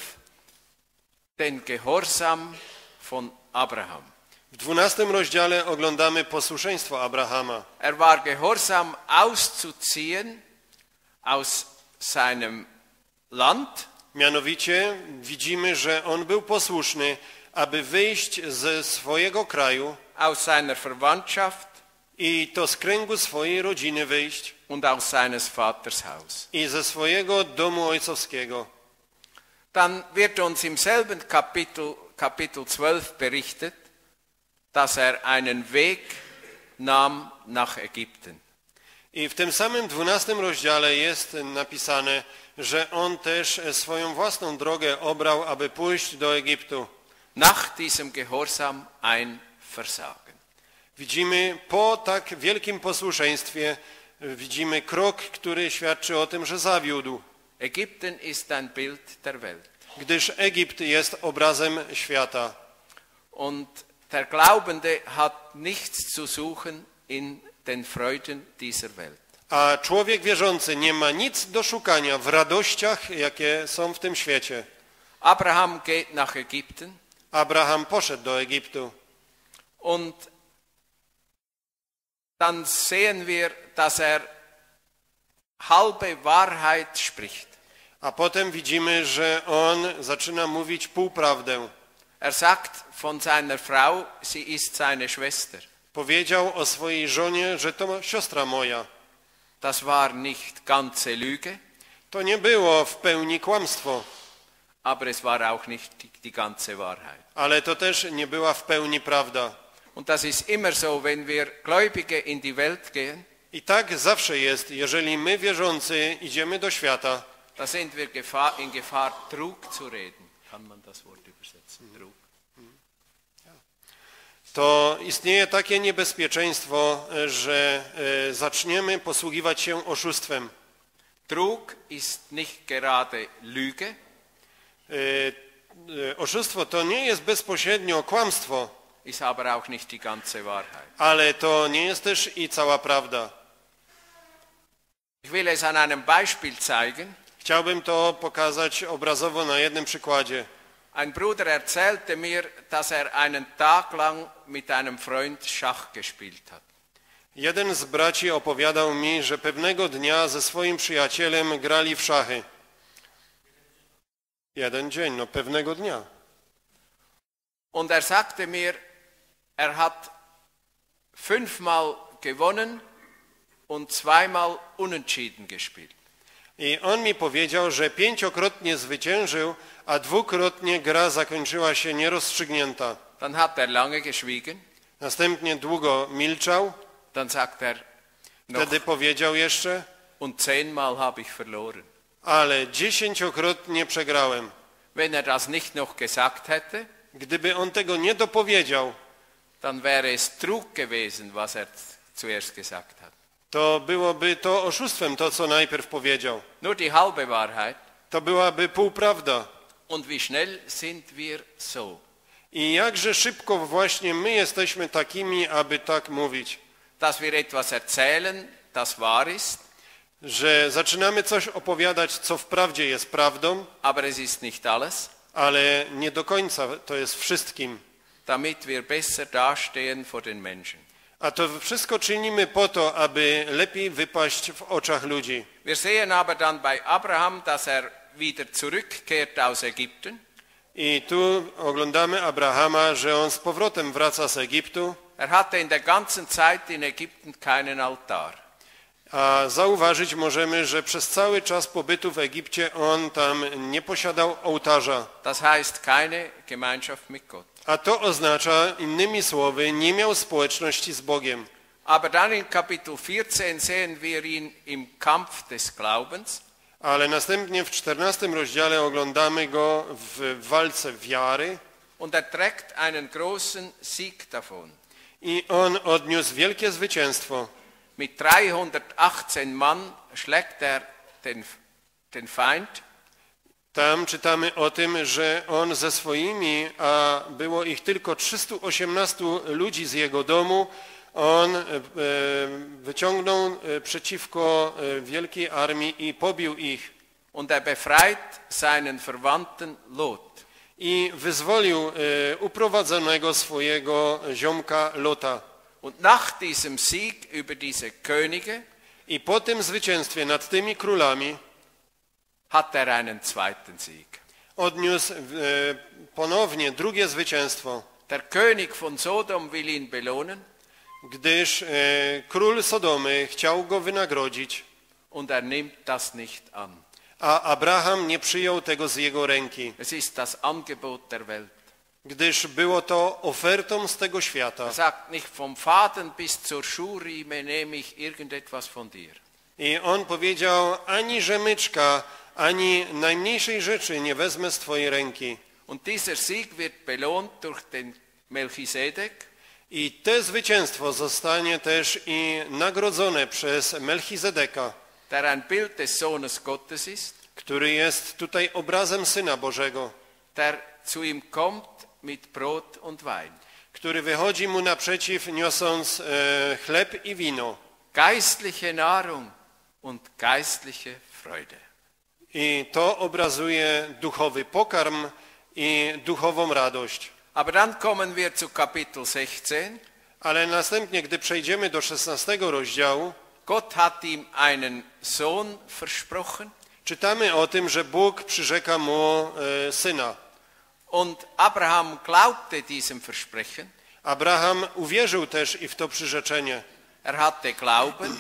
den Gehorsam von Abraham. W dwunastym rozdziale oglądamy posłuszeństwo Abrahama. Er war gehorsam auszuziehen aus seinem Land, Mianowicie widzimy, że on był posłuszny, aby wyjść ze swojego kraju aus seiner Verwandtschaft i to z kręgu swojej rodziny wyjść und aus seines Vaters Haus. i ze swojego domu ojcowskiego. Dann wird uns im selben Kapitel, Kapitel zwölf berichtet, dass er einen Weg nahm nach Ägypten. I w tym samym dwunastym rozdziale jest napisane, że on też swoją własną drogę obrał, aby pójść do Egiptu. Nach diesem Gehorsam ein Versagen. Widzimy po tak wielkim posłuszeństwie, widzimy krok, który świadczy o tym, że zawiódł. Ägypten ist ein Bild der Welt. Gdyż Egipt jest obrazem świata. Und der Glaubende hat nichts zu suchen in den Freuden dieser Welt. A człowiek wierzący nie ma nic do szukania w radościach, jakie są w tym świecie. Abraham geht nach Ägypten Abraham poszedł do Egiptu. und dann sehen wir, dass er halbe Wahrheit spricht. A potem widzimy, że on zaczyna mówić półprawdę. Er sagt von seiner Frau, sie ist seine Schwester. Powiedział o swojej żonie, że to siostra moja. Das war nicht ganze Lüge, To nie było w pełni kłamstwo, aber es war auch nicht die, die ganze Wahrheit. ale to też nie była w pełni prawda. Und das ist immer so, wenn wir Gläubige in die Welt gehen, I tak zawsze jest, jeżeli my wierzący idziemy do świata, da sind wir Gefahr, in Gefahr, Trug zu reden. Kann man das Wort übersetzen? Trug. to istnieje takie niebezpieczeństwo, że e, zaczniemy posługiwać się oszustwem. Trug ist nicht gerade Lüge, E, e, Oszustwo to nie jest bezpośrednio kłamstwo, ist aber auch nicht die ganze Wahrheit. ale to nie jest też i cała prawda. Ich will es an einem Beispiel zeigen. Chciałbym to pokazać obrazowo na jednym przykładzie. Ein Bruder erzählte mir, dass er einen Tag lang mit einem Freund Schach gespielt hat. Jeden z braci opowiadał mi, że pewnego dnia ze swoim przyjacielem grali w szachy. Jeden dzień, no pewnego dnia. Und er sagte mir, er hat fünfmal gewonnen und zweimal unentschieden gespielt. I on mi powiedział, że pięciokrotnie zwyciężył, a dwukrotnie gra zakończyła się nierozstrzygnięta. Dann hat er lange geschwiegen. Następnie długo milczał. Dann sagt er noch, Wtedy powiedział jeszcze, und zehnmal habe ich verloren. ale dziesięciokrotnie przegrałem. Wenn er das nicht noch gesagt hätte, Gdyby on tego nie dopowiedział, dann wäre es Trug gewesen, was er zuerst gesagt hat. to byłoby to oszustwem, to co najpierw powiedział. Nur die halbe Wahrheit. To byłaby półprawda. Und wie schnell sind wir so? I jakże szybko właśnie my jesteśmy takimi, aby tak mówić, Dass wir etwas erzählen, das wahr ist, że zaczynamy coś opowiadać, co wprawdzie jest prawdą, aber es ist nicht alles, ale nie do końca to jest wszystkim. damit wir besser dastehen vor den Menschen. A to wszystko czynimy po to, aby lepiej wypaść w oczach ludzi. Wir sehen aber dann bei Abraham, dass er wieder zurückkehrt aus Ägypten. I tu oglądamy Abrahama, że on z powrotem wraca z Egiptu, Er hatte in der ganzen Zeit in Ägypten keinen Altar. a zauważyć możemy, że przez cały czas pobytu w Egipcie on tam nie posiadał ołtarza. Das heißt keine Gemeinschaft mit Gott. A to oznacza, innymi słowy, nie miał społeczności z Bogiem. Aber dann in Kapitel vierzehn sehen wir ihn im Kampf des Glaubens. Ale następnie w czternastym rozdziale oglądamy go w walce wiary Und er trägt einen großen Sieg davon. i on odniósł wielkie zwycięstwo. Mit dreihundertachtzehn Mann schlägt er den, den Feind. Tam czytamy o tym, że on ze swoimi, a było ich tylko trzystu osiemnastu ludzi z jego domu, on e, wyciągnął przeciwko wielkiej armii i pobił ich. Und er befreit seinen Verwandten Lot. I wyzwolił e, uprowadzonego swojego ziomka Lota. Und nach diesem Sieg über diese Könige I po tym zwycięstwie nad tymi królami hat er einen zweiten Sieg. odniósł e, ponownie drugie zwycięstwo, Der König von Sodom will ihn belohnen gdyż e, król Sodomy chciał go wynagrodzić, und er nimmt das nicht an. a Abraham nie przyjął tego z jego ręki, Es ist das Angebot der Welt. gdyż było to ofertą z tego świata. Er sagt nicht, vom Faden bis zur Schuhriemen nehme ich irgendetwas von dir. I on powiedział, ani rzemyczka, ani najmniejszej rzeczy nie wezmę z twojej ręki. Und dieser Sieg wird belohnt durch den Melchisedek. I te zwycięstwo zostanie też i nagrodzone przez Melchizedeka, der ein Bild des Sohnes Gottes ist, który jest tutaj obrazem Syna Bożego, der zu ihm kommt mit Brot und Wein. który wychodzi mu naprzeciw, niosąc e, chleb i wino. Geistliche Nahrung und geistliche Freude. I to obrazuje duchowy pokarm i duchową radość. Aber dann kommen wir zu Kapitel sechzehn. Ale następnie, gdy przejdziemy do szesnastego rozdziału, Gott hat ihm einen Sohn versprochen. czytamy o tym, że Bóg przyrzeka mu e, syna. Und Abraham glaubte diesem Versprechen. Abraham uwierzył też i w to przyrzeczenie. Er hatte Glauben,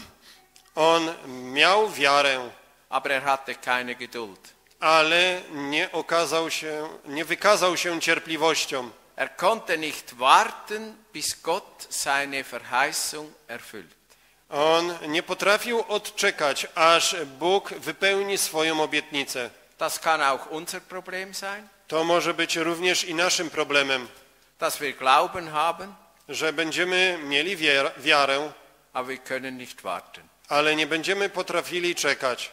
On miał wiarę, aber er hatte keine Geduld. ale nie okazał się, nie wykazał się cierpliwością. Er konnte nicht warten, bis Gott seine Verheißung erfüllt. On nie potrafił odczekać, aż Bóg wypełni swoją obietnicę. Das kann auch unser Problem sein, To może być również i naszym problemem, dass wir Glauben haben, że będziemy mieli wiar- wiarę, aber wir können nicht warten. ale nie będziemy potrafili czekać.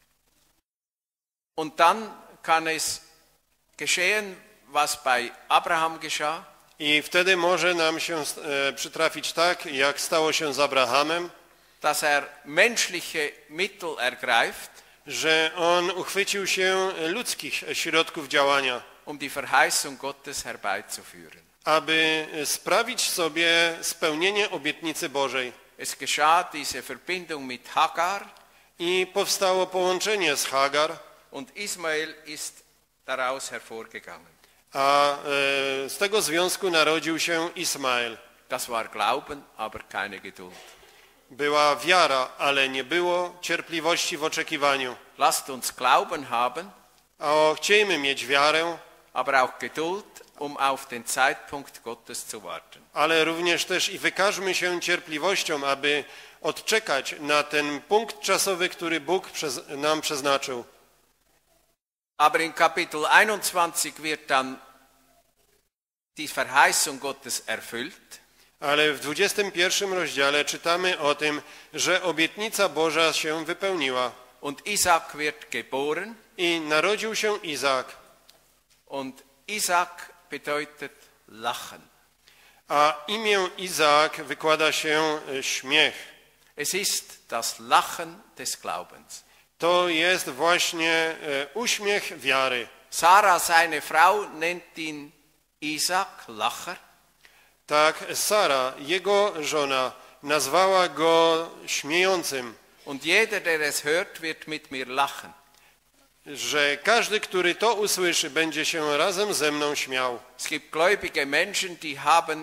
Und dann kann es geschehen, was bei Abraham geschah. I wtedy może nam się e, przytrafić tak, jak stało się z Abrahamem, dass er menschliche Mittel ergreift, że on uchwycił się ludzkich środków działania, um die Verheißung Gottes herbeizuführen. aby sprawić sobie spełnienie obietnicy Bożej. Es geschah diese Verbindung mit Hagar I powstało połączenie z Hagar, und Ismael ist daraus hervorgegangen. a e, z tego związku narodził się Ismael. Das war Glauben, aber keine Geduld. Była wiara, ale nie było cierpliwości w oczekiwaniu. Lasst uns Glauben haben, A chciejmy mieć wiarę, aber auch Geduld, um auf den Zeitpunkt Gottes zu warten. ale również też i wykażmy się cierpliwością, aby odczekać na ten punkt czasowy, który Bóg przez, nam przeznaczył. Aber in Kapitel einundzwanzig wird dann die Verheißung Gottes erfüllt. Ale w dwudziestym pierwszym rozdziale czytamy o tym, że obietnica Boża się wypełniła. Und Isaac wird geboren. I narodził się Izaak. Und Isaac bedeutet lachen. A imię Izaak wykłada się śmiech. Es ist das Lachen des Glaubens. To jest właśnie uśmiech wiary. Sarah, seine Frau, nennt ihn Isaac, Lacher. Tak, Sara, jego żona, nazwała go śmiejącym. Und jeder, der es hört, wird mit mir lachen. Że każdy, który to usłyszy, będzie się razem ze mną śmiał. Es gibt gläubige Menschen, die haben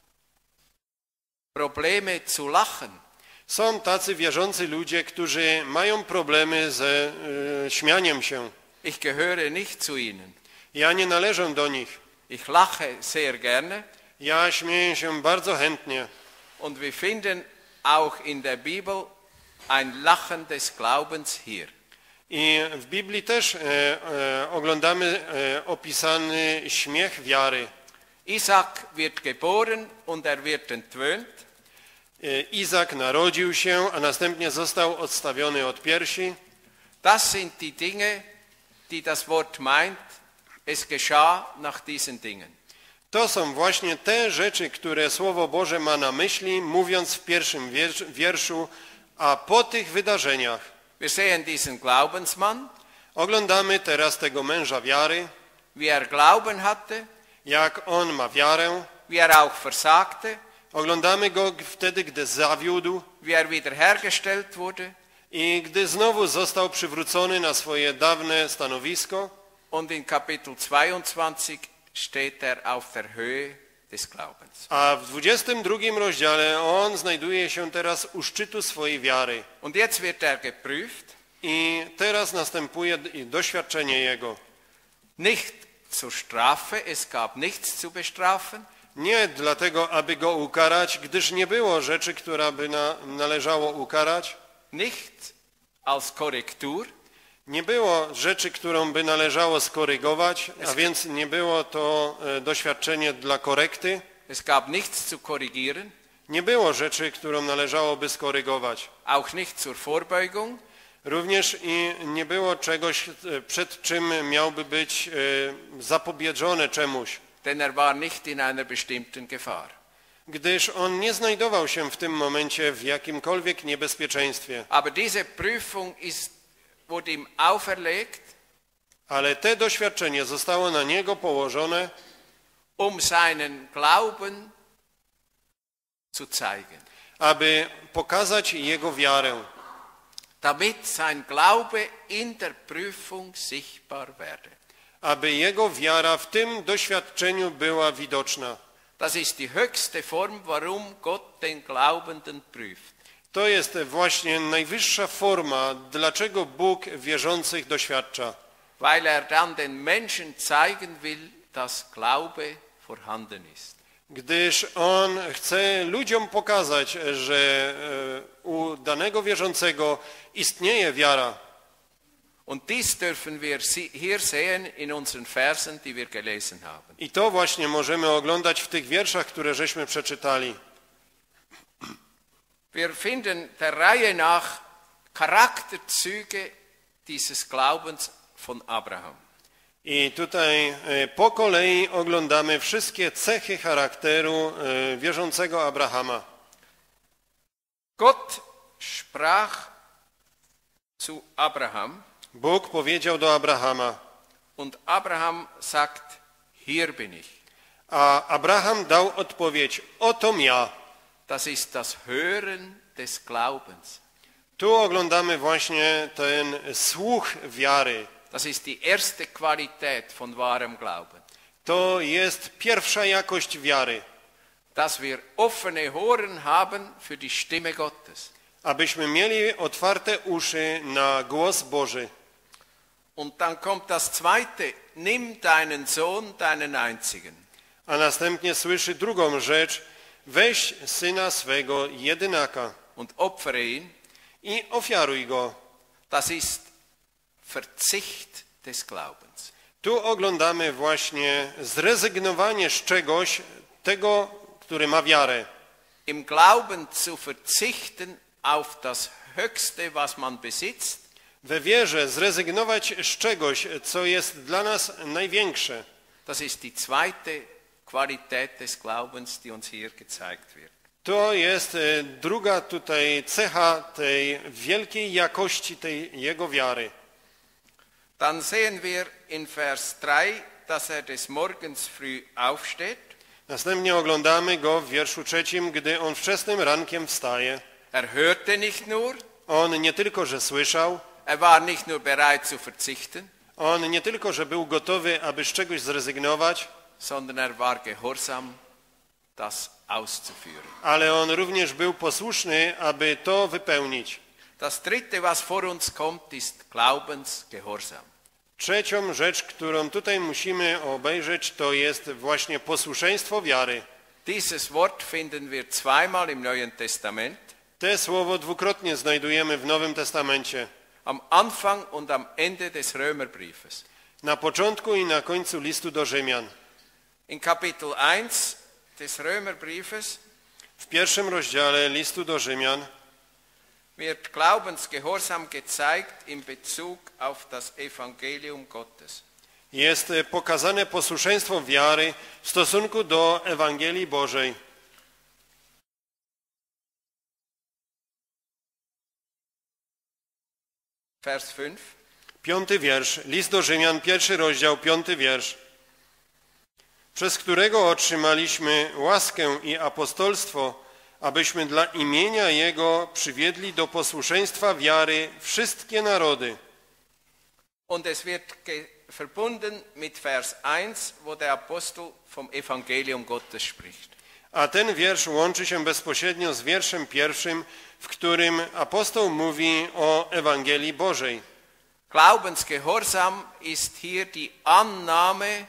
Probleme zu lachen. Są tacy wierzący ludzie, którzy mają problemy ze y, śmianiem się. Ich gehöre nicht zu ihnen. Ja nie należę do nich. Ich lache sehr gerne. Ja śmieję się bardzo chętnie. Und wir finden auch in der Bibel ein Lachen des Glaubens hier. I w Biblii też e, e, oglądamy e, opisany śmiech wiary. Isaac wird geboren und er wird entwöhnt. E, Izak narodził się, a następnie został odstawiony od piersi. Das sind die Dinge, die das Wort meint. Es geschah nach diesen Dingen. To są właśnie te rzeczy, które Słowo Boże ma na myśli, mówiąc w pierwszym wierszu, a po tych wydarzeniach. Wir sehen diesen Glaubensmann, Oglądamy teraz tego męża wiary, wie er Glauben hatte, jak on ma wiarę. wie er auch versagte, Oglądamy go wtedy, gdy zawiódł wie er wiederhergestellt wurde. i gdy znowu został przywrócony na swoje dawne stanowisko. Und in Kapitel zweiundzwanzig steht er auf der Höhe des Glaubens. A w dwudziestym drugim rozdziale on znajduje się teraz u szczytu swojej wiary. Und jetzt wird er geprüft, I teraz następuje doświadczenie jego. nicht zur Strafe, es gab nichts zu bestrafen, Nie dlatego, aby go ukarać, gdyż nie było rzeczy, która by na, należało ukarać. nicht als Korrektur, Nie było rzeczy, którą by należało skorygować, a więc nie było to e, doświadczenie dla korekty. es gab nichts zu korrigieren, Nie było rzeczy, którą należałoby skorygować. auch nicht zur Vorbeugung, Również i nie było czegoś, e, przed czym miałby być e, zapobiedzone czemuś, denn er war nicht in einer bestimmten Gefahr. gdyż on nie znajdował się w tym momencie w jakimkolwiek niebezpieczeństwie. Aber diese Prüfung ist, wurde ihm auferlegt, Ale te doświadczenie zostało na niego położone, um seinen Glauben zu zeigen, aby pokazać jego wiarę, damit sein Glaube in der Prüfung sichtbar werde. aby jego wiara w tym doświadczeniu była widoczna. Das ist die höchste Form, warum Gott den Glaubenden prüft. To jest właśnie najwyższa forma, dlaczego Bóg wierzących doświadcza. Weil er dann den Menschen zeigen will, dass Glaube vorhanden ist. Gdyż On chce ludziom pokazać, że e, u danego wierzącego istnieje wiara. Und dies dürfen wir hier sehen in unseren Versen, die wir gelesen haben. I to właśnie możemy oglądać w tych wierszach, które żeśmy przeczytali. Wir finden der Reihe nach Charakterzüge dieses Glaubens von Abraham. I tutaj e, po kolei oglądamy wszystkie cechy charakteru e, wierzącego Abrahama. Gott sprach zu Abraham Bóg powiedział do Abrahama, und Abraham sagt, hier bin ich. a Abraham dał odpowiedź, oto ja. Das ist das Hören des Glaubens. Tu oglądamy właśnie ten słuch wiary. Das ist die erste Qualität von wahrem Glauben. To jest pierwsza jakość wiary. dass wir offene Ohren haben für die Stimme Gottes. Abyśmy mieli otwarte uszy na głos Boży. Und dann kommt das zweite, nimm deinen Sohn, deinen einzigen. A następnie słyszy drugą rzecz, weź syna swego jedynaka Und opfere ihn. i ofiaruj go. Das ist Verzicht des Glaubens. Tu oglądamy właśnie zrezygnowanie z czegoś, tego, który ma wiarę. Im Glauben zu verzichten auf das Höchste, was man besitzt, We wierze zrezygnować z czegoś, co jest dla nas największe. das ist die zweite Qualität des Glaubens, die uns hier gezeigt wird. To jest e, druga tutaj cecha tej wielkiej jakości tej jego wiary. Dann sehen wir in Vers drei, dass er des Morgens früh aufsteht. Następnie oglądamy go w wierszu trzecim, gdy on wczesnym rankiem wstaje. Er hörte nicht nur, On nie tylko, że słyszał, er war nicht nur bereit zu verzichten, on nie tylko, że był gotowy, aby z czegoś zrezygnować, sondern er war gehorsam, das auszuführen. ale on również był posłuszny, aby to wypełnić. Das dritte, was vor uns kommt, ist Glaubensgehorsam. Trzecią rzecz, którą tutaj musimy obejrzeć, to jest właśnie posłuszeństwo wiary. Dieses Wort finden wir zweimal im Neuen Testament, Te słowo dwukrotnie znajdujemy w Nowym Testamencie. am Anfang und am Ende des Römerbriefes. Na początku i na końcu listu do Rzymian. In Kapitel eins des Römerbriefes W pierwszym rozdziale listu do Rzymian wird Glaubensgehorsam gezeigt in Bezug auf das Evangelium Gottes. jest pokazane posłuszeństwo wiary w stosunku do Ewangelii Bożej. Vers fünf. Piąty wiersz, list do Rzymian, pierwszy rozdział, piąty wiersz. Przez którego otrzymaliśmy łaskę i apostolstwo, abyśmy dla imienia Jego przywiedli do posłuszeństwa wiary wszystkie narody. Und es wird verbunden mit Vers eins, wo der Apostel vom Evangelium Gottes spricht. A ten wiersz łączy się bezpośrednio z wierszem pierwszym, w którym apostoł mówi o Ewangelii Bożej. Glaubensgehorsam ist hier die Annahme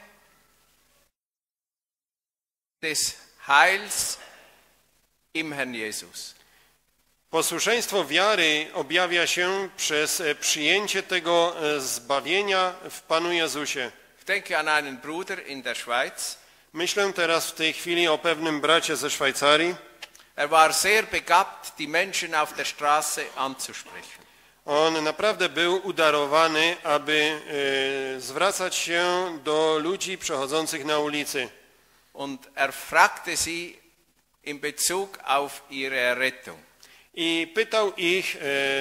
des Heils im Herrn Jesus. Posłuszeństwo wiary objawia się przez przyjęcie tego zbawienia w Panu Jezusie. Ich denke an einen Bruder in der Schweiz. Myślę teraz w tej chwili o pewnym bracie ze Szwajcarii. Er war sehr begabt, die Menschen auf der Straße anzusprechen. On naprawdę był udarowany, aby e, zwracać się do ludzi przechodzących na ulicy. Und er fragte sie in Bezug auf ihre Errettung. I pytał ich e,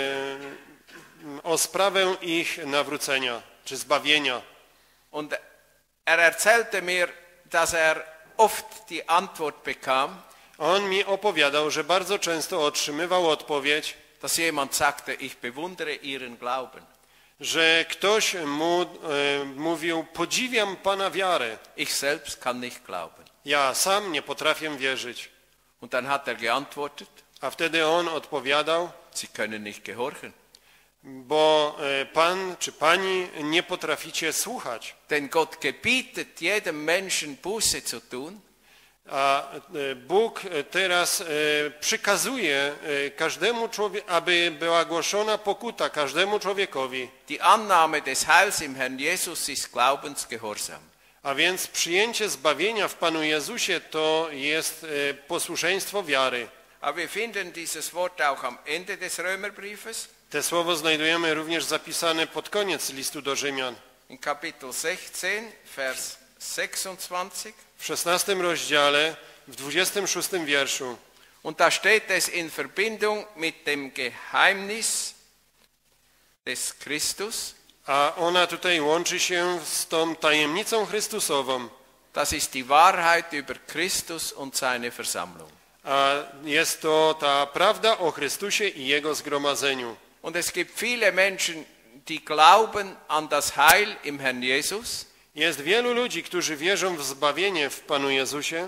o sprawę ich nawrócenia czy zbawienia. Und er erzählte mir, dass er oft die Antwort bekam, On mi opowiadał, że bardzo często otrzymywał odpowiedź, dass jemand sagte, ich bewundere ihren Glauben. że ktoś mu e, mówił, podziwiam Pana wiarę. Ich selbst kann nicht glauben. Ja sam nie potrafię wierzyć. Und dann hat er geantwortet, A wtedy on odpowiadał, sie können nicht gehorchen. bo e, Pan czy Pani nie potraficie słuchać. Denn Gott gebietet jedem Menschen Buße zu tun, A e, Bóg teraz e, przykazuje e, każdemu człowiekowi, aby była głoszona pokuta każdemu człowiekowi. die Annahme des Heils im Herrn Jesus ist Glaubensgehorsam. A więc przyjęcie zbawienia w Panu Jezusie to jest e, posłuszeństwo wiary. Aber wir finden dieses Wort auch am Ende des Römerbriefes, Te słowo znajdujemy również zapisane pod koniec listu do Rzymian. in Kapitel sechzehn, Vers sechsundzwanzig. W szesnastym rozdziale, w dwudziestym szóstym wierszu. Und da steht es in Verbindung mit dem Geheimnis des Christus. A ona tutaj łączy się z tą tajemnicą Chrystusową. Das ist die Wahrheit über Christus und seine Versammlung. A jest to ta prawda o Chrystusie i Jego zgromadzeniu. Und es gibt viele Menschen, die glauben an das Heil im Herrn Jesus, Jest wielu ludzi, którzy wierzą w zbawienie w Panu Jezusie,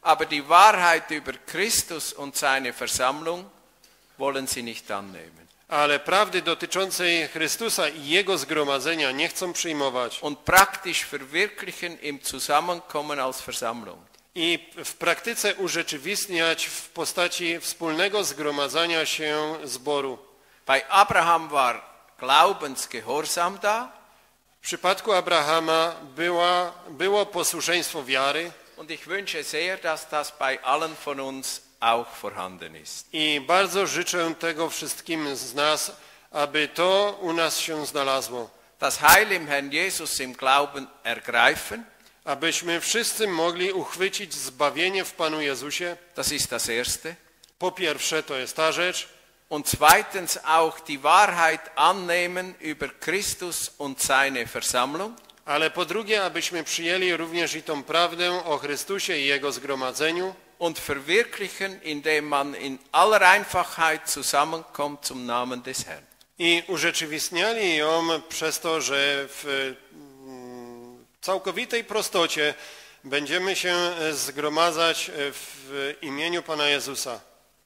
aber die Wahrheit über Christus und seine Versammlung wollen sie nicht annehmen. Ale prawdy dotyczącej Chrystusa i Jego zgromadzenia nie chcą przyjmować. Und praktisch verwirklichen im Zusammenkommen als Versammlung. I w praktyce urzeczywistniać w postaci wspólnego zgromadzania się zboru. Bei Abraham war Glaubensgehorsam da. W przypadku Abrahama była, było posłuszeństwo wiary. Und ich wünsche sehr, dass das bei allen von uns auch vorhanden ist. I bardzo życzę tego wszystkim z nas, aby to u nas się znalazło. Das Heil im Herrn Jesus im Glauben ergreifen. Abyśmy wszyscy mogli uchwycić zbawienie w Panu Jezusie. Das ist das Erste. Po pierwsze, to jest ta rzecz. Und zweitens auch die Wahrheit annehmen über Christus und seine Versammlung. Ale po drugie, abyśmy przyjęli również i tą prawdę o Chrystusie i Jego zgromadzeniu. Und verwirklichen, indem man in aller Einfachheit zusammenkommt zum Namen des Herrn. I urzeczywistniali ją przez to, że w całkowitej prostocie będziemy się zgromadzać w imieniu Pana Jezusa.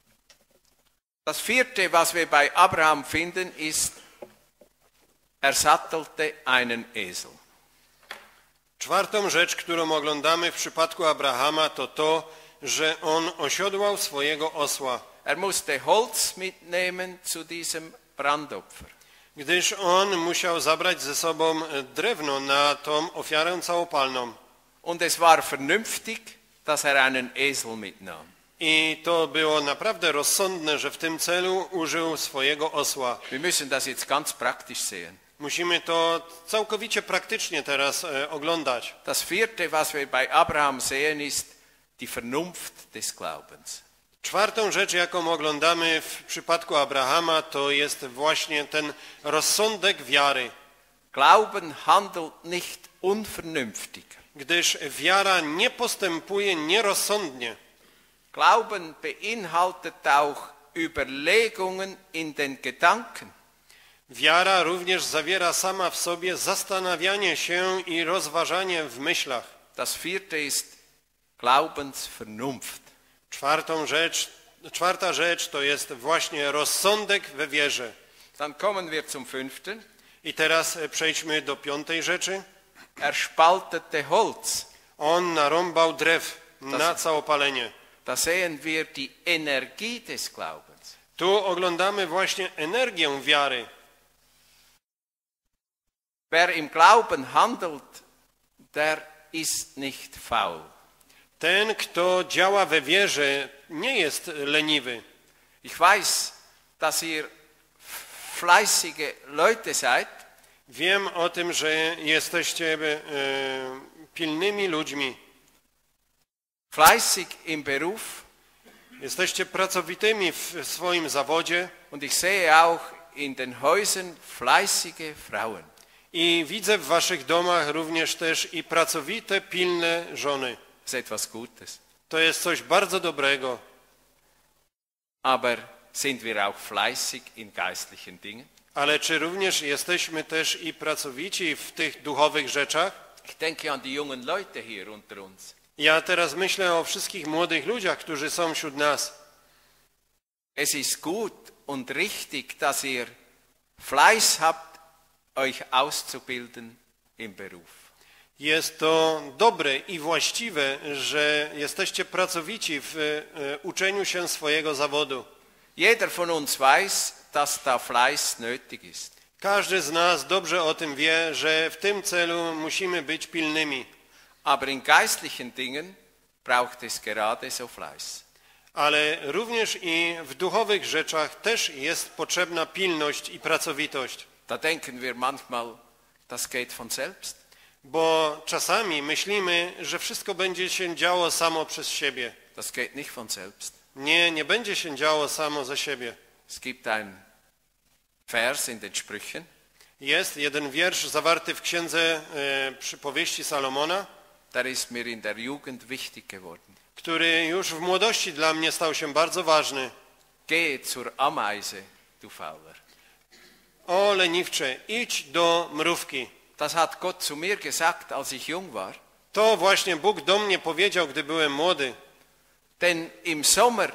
Das vierte, was wir bei Abraham finden, ist, er sattelte einen Esel. Czwartą rzecz, którą oglądamy w przypadku Abrahama, to to, że on osiodłał swojego osła. Er musste Holz mitnehmen zu diesem Brandopfer. Gdyż on musiał zabrać ze sobą drewno na tą ofiarę całopalną. Und es war vernünftig, dass er einen Esel mitnahm. I to było naprawdę rozsądne, że w tym celu użył swojego osła. Wir müssen das jetzt ganz praktisch sehen. Musimy to całkowicie praktycznie teraz e, oglądać. Das vierte, was wir bei Abraham sehen, ist die Vernunft des Glaubens. Czwartą rzecz, jaką oglądamy w przypadku Abrahama, to jest właśnie ten rozsądek wiary. Glauben handelt nicht unvernünftig. Gdyż wiara nie postępuje nierozsądnie. Glauben beinhaltet auch Überlegungen in den Gedanken. Wiara również zawiera sama w sobie zastanawianie się i rozważanie w myślach. Das vierte ist Glaubensvernunft. Czwartą rzecz, czwarta rzecz to jest właśnie rozsądek we wierze. Dann kommen wir zum fünften. I teraz przejdźmy do piątej rzeczy. Er spaltete Holz. On narąbał drew na całopalenie. Da sehen wir die Energie des Glaubens. Tu oglądamy właśnie energię wiary. Wer im Glauben handelt, der ist nicht faul. Ten, kto działa we wierze, nie jest leniwy. Ich weiß, dass ihr fleißige Leute seid. Wiem o tym, że jesteście e, pilnymi ludźmi. Fleißig im Beruf. Jesteście pracowitymi w swoim zawodzie. Und ich sehe auch in den Häusern fleißige Frauen. I widzę w waszych domach również też i pracowite, pilne żony. Das ist etwas Gutes. To jest coś bardzo dobrego. Aber sind wir auch fleißig in geistlichen Dingen? Ale czy również jesteśmy też i pracowici w tych duchowych rzeczach? Ich denke an die jungen Leute hier unter uns. Ja teraz myślę o wszystkich młodych ludziach, którzy są wśród nas. Es ist gut und richtig, dass ihr Fleiß habt, euch auszubilden im Beruf. Jest to dobre i właściwe, że jesteście pracowici w e, uczeniu się swojego zawodu. Jeder von uns weiß, dass da Fleiß nötig ist. Każdy z nas dobrze o tym wie, że w tym celu musimy być pilnymi. Aber in geistlichen Dingen braucht es gerade so Fleiß. Ale również i w duchowych rzeczach też jest potrzebna pilność i pracowitość. Da denken wir manchmal, das geht von selbst. Bo czasami myślimy, że wszystko będzie się działo samo przez siebie. Das geht nicht von selbst. Nie, nie będzie się działo samo ze siebie. Es gibt ein Vers in den Sprüchen. Jest jeden wiersz zawarty w księdze e, przypowieści Salomona, Der ist mir in der Jugend wichtig geworden. który już w młodości dla mnie stał się bardzo ważny. Gehe zur Ameise, du Fauler. O leniwcze, idź do mrówki. Das hat Gott zu mir gesagt, als ich jung war. To właśnie Bóg do mnie powiedział, gdy byłem młody. Denn im Sommer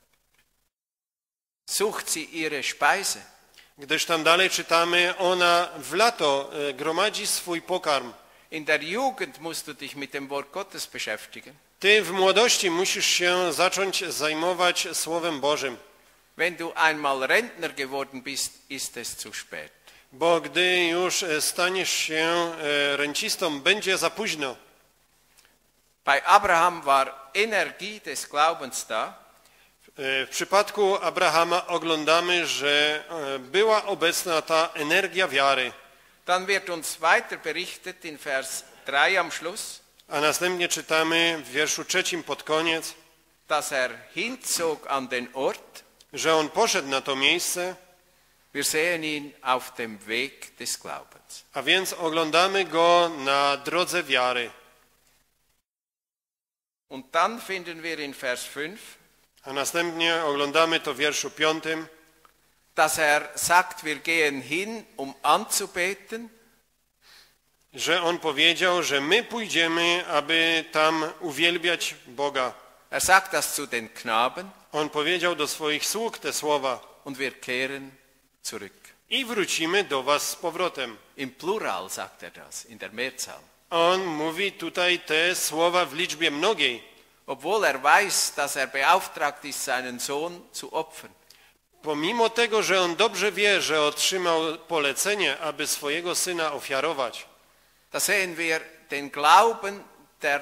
sucht sie ihre Speise. Gdyż tam dalej czytamy, ona w lato e, gromadzi swój pokarm. In der Jugend musst du dich mit dem Wort Gottes beschäftigen. Ty w młodości musisz się zacząć zajmować Słowem Bożym. Wenn du einmal Rentner geworden bist, ist es zu spät. Bo gdy już staniesz się rencistą, będzie za późno. Bei Abraham war Energie des Glaubens da. W przypadku Abrahama oglądamy, że była obecna ta energia wiary. Dann wird uns weiter berichtet in Vers drei am Schluss, A następnie czytamy w wierszu trzecim pod koniec, dass er hinzog an den Ort. że on poszedł na to miejsce, Wir sehen ihn auf dem Weg des Glaubens. a więc oglądamy go na drodze wiary. Und dann finden wir in Vers fünf, A następnie oglądamy to w wierszu piątym, dass er sagt, wir gehen hin, um anzubeten. że on powiedział, że my pójdziemy, aby tam uwielbiać Boga. Er sagt das zu den Knaben On powiedział do swoich sług te słowa: und wir kehren zurück. i wrócimy do was z powrotem. Im Plural sagt er das, in der Mehrzahl. On mówi tutaj te słowa w liczbie mnogiej, Obwohl er weiß, dass er beauftragt ist, seinen Sohn zu opfern. pomimo tego, że on dobrze wie, że otrzymał polecenie, aby swojego syna ofiarować. Da sehen wir den Glauben, der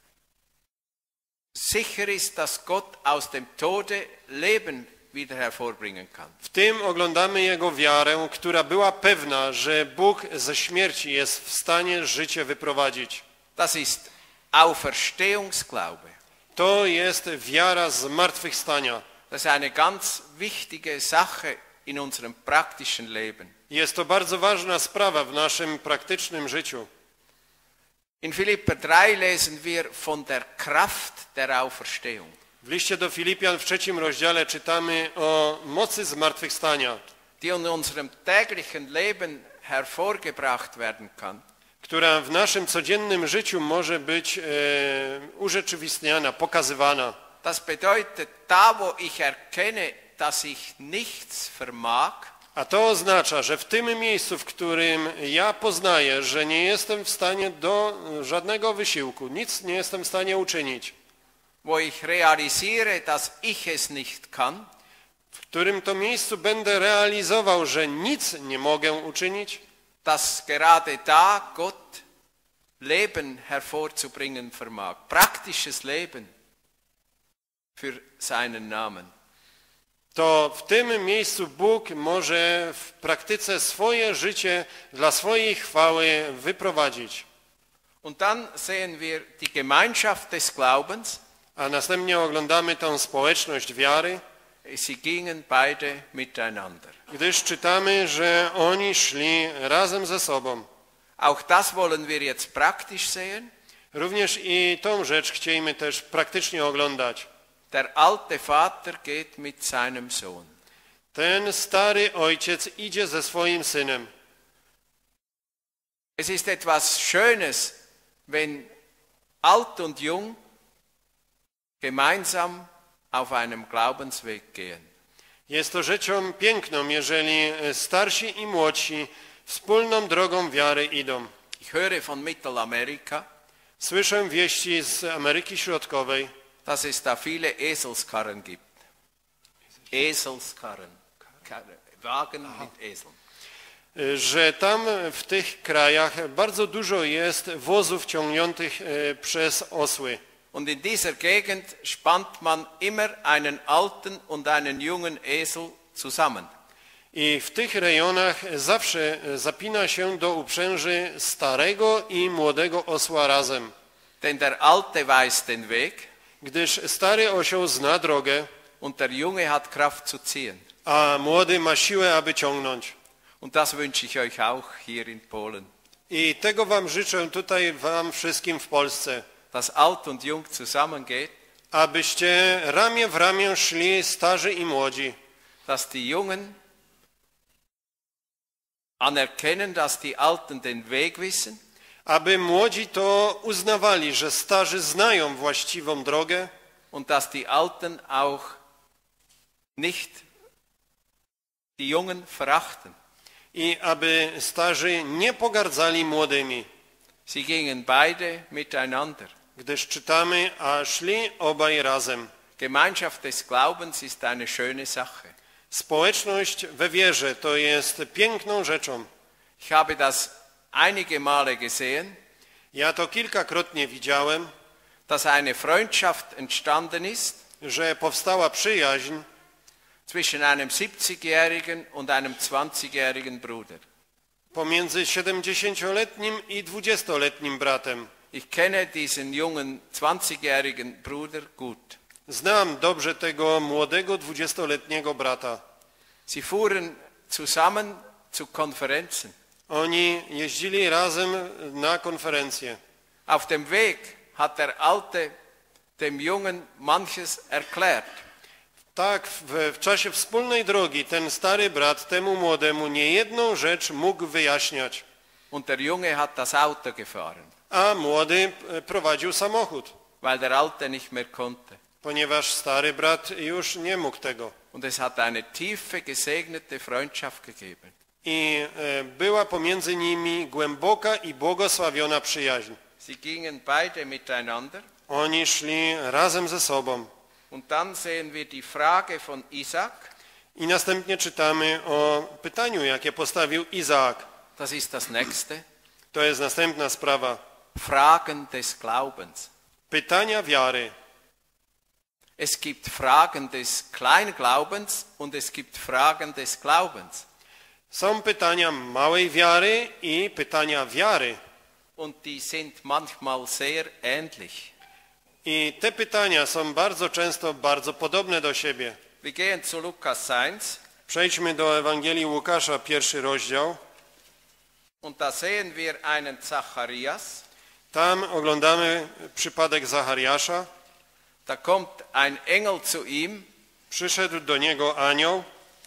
sicher ist, dass Gott aus dem Tode Leben wieder hervorbringen kann. W tym oglądamy jego wiarę, która była pewna, że Bóg ze śmierci jest w stanie życie wyprowadzić. Das ist Auferstehungsglaube. To jest wiara zmartwychwstania. Das ist eine ganz wichtige Sache in unserem praktischen Leben. Jest to bardzo ważna sprawa w naszym praktycznym życiu. In Philipper drei lesen wir von der Kraft der Auferstehung. W liście do Filipian w trzecim rozdziale czytamy o mocy zmartwychwstania, Die in unserem täglichen Leben hervorgebracht werden kann. która w naszym codziennym życiu może być e, urzeczywistniana, pokazywana. Das bedeutet, da wo ich erkenne, dass ich nichts vermag, A to oznacza, że w tym miejscu, w którym ja poznaję, że nie jestem w stanie do żadnego wysiłku, nic nie jestem w stanie uczynić, wo ich realisiere, dass ich es nicht kann, w którym to miejscu będę realizował, że nic nie mogę uczynić, dass gerade da Gott Leben hervorzubringen vermag. Praktisches Leben für seinen Namen. to w tym miejscu Bóg może w praktyce swoje życie dla swojej chwały wyprowadzić. Und dann sehen wir die Gemeinschaft des Glaubens. A następnie oglądamy tę społeczność wiary, Sie gingen beide miteinander. gdyż czytamy, że oni szli razem ze sobą. Auch das wollen wir jetzt praktisch sehen. Również i tą rzecz chcielibyśmy też praktycznie oglądać. Der alte Vater geht mit seinem Sohn. Ten stary ojciec idzie ze swoim synem. Es ist etwas Schönes, wenn alt und jung gemeinsam auf einem Glaubensweg gehen. Jest to rzeczą piękną, jeżeli starsi i młodsi wspólną drogą wiary idą. Ich höre von Mittelamerika, Słyszę wieści z Ameryki Środkowej, dass es da viele Eselskarren gibt. Eselskarren. Wagen mit Eseln. że tam w tych krajach bardzo dużo jest wozów ciągniętych e, przez osły. Und in dieser Gegend spannt man immer einen alten und einen jungen Esel zusammen. I w tych rejonach zawsze zapina się do uprzęży starego i młodego osła razem, Denn der Alte weiß den Weg gdyż stary osioł zna drogę, und der Junge hat Kraft zu ziehen. a młody ma siłę, aby ciągnąć. Und das wünsche ich euch auch hier in Polen. I tego wam życzę tutaj wam wszystkim w Polsce, Dass alt und jung zusammengeht, abyście ramię w ramię szli starzy i młodzi, dass die Jungen anerkennen, dass die Alten den Weg wissen aby młodzi to uznawali, że starzy znają właściwą drogę, und dass die Alten auch nicht die Jungen verachten. I aby starzy nie pogardzali młodymi. Sie gingen beide miteinander. Gdyż czytamy, a szli obaj razem. Gemeinschaft des Glaubens ist eine schöne Sache. Społeczność we wierze to jest piękną rzeczą. Ich habe das einige Male gesehen, Ja to kilkakrotnie widziałem, dass eine Freundschaft entstanden ist że powstała przyjaźń zwischen einem siebzigjährigen und einem zwanzigjährigen Bruder. pomiędzy siedemdziesięcioletnim i dwudziestoletnim bratem. Ich kenne diesen jungen zwanzigjährigen Bruder gut. Znam dobrze tego młodego dwudziestoletniego brata. Sie fuhren zusammen zu Konferenzen. Oni jeździli razem na konferencje. Auf dem Weg hat der Alte dem Jungen manches erklärt. Tak, w, w czasie wspólnej drogi ten stary brat temu młodemu niejedną rzecz mógł wyjaśniać, Und der Junge hat das Auto gefahren, a młody e, prowadził samochód, weil der Alte nicht mehr konnte. ponieważ stary brat już nie mógł tego. Und es hat eine tiefe, gesegnete Freundschaft gegeben. I e, była pomiędzy nimi głęboka i błogosławiona przyjaźń. Sie gingen beide miteinander. Oni szli razem ze sobą. Und dann sehen wir die Frage von Isaac. I następnie czytamy o pytaniu, jakie postawił Izaak. Das ist das nächste. To jest następna sprawa. Fragen des Glaubens. Pytania wiary. Es gibt Fragen des Kleinglaubens und es gibt Fragen des Glaubens. Są pytania małej wiary i pytania wiary. Und die sind manchmal sehr ähnlich. I te pytania są bardzo często bardzo podobne do siebie. Wir gehen zu Lukas eins. Przejdźmy do Ewangelii Łukasza, pierwszy rozdział. Und da sehen wir einen Zacharias. Tam oglądamy przypadek Zachariasza. Da kommt ein Engel zu ihm Przyszedł do niego anioł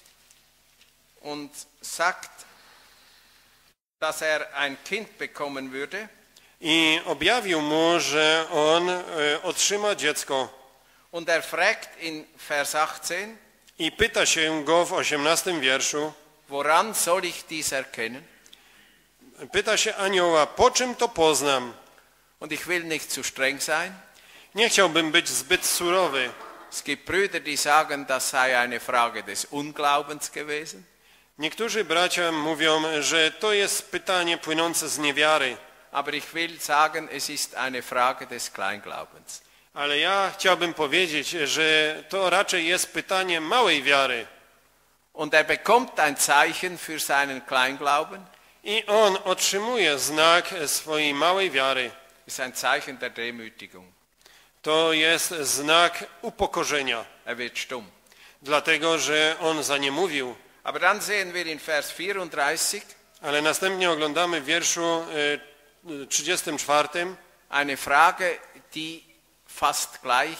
und sagt, dass er ein Kind bekommen würde. i objawił mu, że on e, otrzyma dziecko. Und er fragt in Vers achtzehn, I pyta się go w osiemnastym wierszu, woran soll ich dies erkennen? pyta się anioła, po czym to poznam? Und ich will nicht zu streng sein. Nie chciałbym być zbyt surowy. Es gibt Brüder, die sagen, das sei eine Frage des Unglaubens gewesen. Niektórzy bracia mówią, że to jest pytanie płynące z niewiary. Aber ich will sagen, es ist eine Frage des Kleinglaubens. Ale ja chciałbym powiedzieć, że to raczej jest pytanie małej wiary. Und er bekommt ein Zeichen für seinen Kleinglauben. I on otrzymuje znak swojej małej wiary. Es ist ein Zeichen der Demütigung. To jest znak upokorzenia, Er wird stumm. dlatego że on za nie mówił. Aber dann sehen wir in Vers vierunddreißig Ale następnie oglądamy w wierszu e, trzydziestym czwartym eine Frage, die fast gleich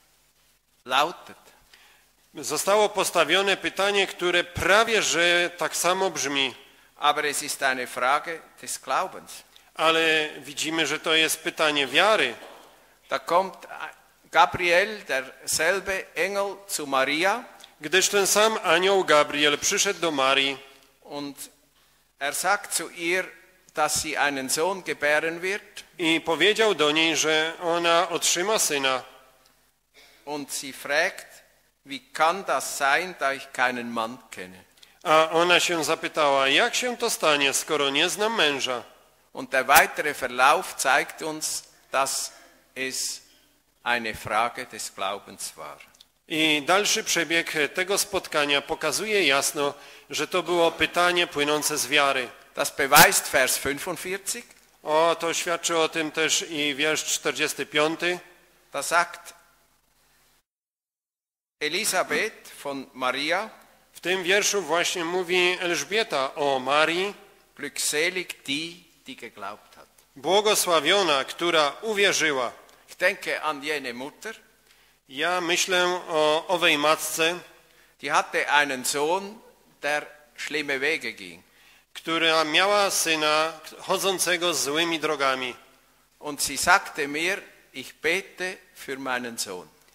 lautet. Zostało postawione pytanie, które prawie że tak samo brzmi. Aber es ist eine Frage des Glaubens. Ale widzimy, że to jest pytanie wiary. Da kommt Gabriel, derselbe Engel, zu Maria. Gdyż ten sam anioł Gabriel przyszedł do Marii Und er sagt zu ihr, dass sie einen Sohn gebären wird. i powiedział do niej, że ona otrzyma syna. Und sie fragt, wie kann das sein, da ich keinen Mann kenne? A ona się zapytała, jak się to stanie, skoro nie znam męża? Und der weitere Verlauf zeigt uns, dass es eine Frage des Glaubens war. I dalszy przebieg tego spotkania pokazuje jasno, że to było pytanie płynące z wiary. Das beweist Vers fünfundvierzig. O, to świadczy o tym też i wiersz czterdziesty piąty. Da sagt Elisabeth von Maria, W tym wierszu właśnie mówi Elżbieta o Marii, glückselig die, die geglaubt hat. błogosławiona, która uwierzyła. Ich denke an jene Mutter, Ja myślę o owej matce, die hatte einen Sohn, der schlimme Wege ging. która miała syna chodzącego złymi drogami. Und sie sagte mir, ich bete für meinen Sohn.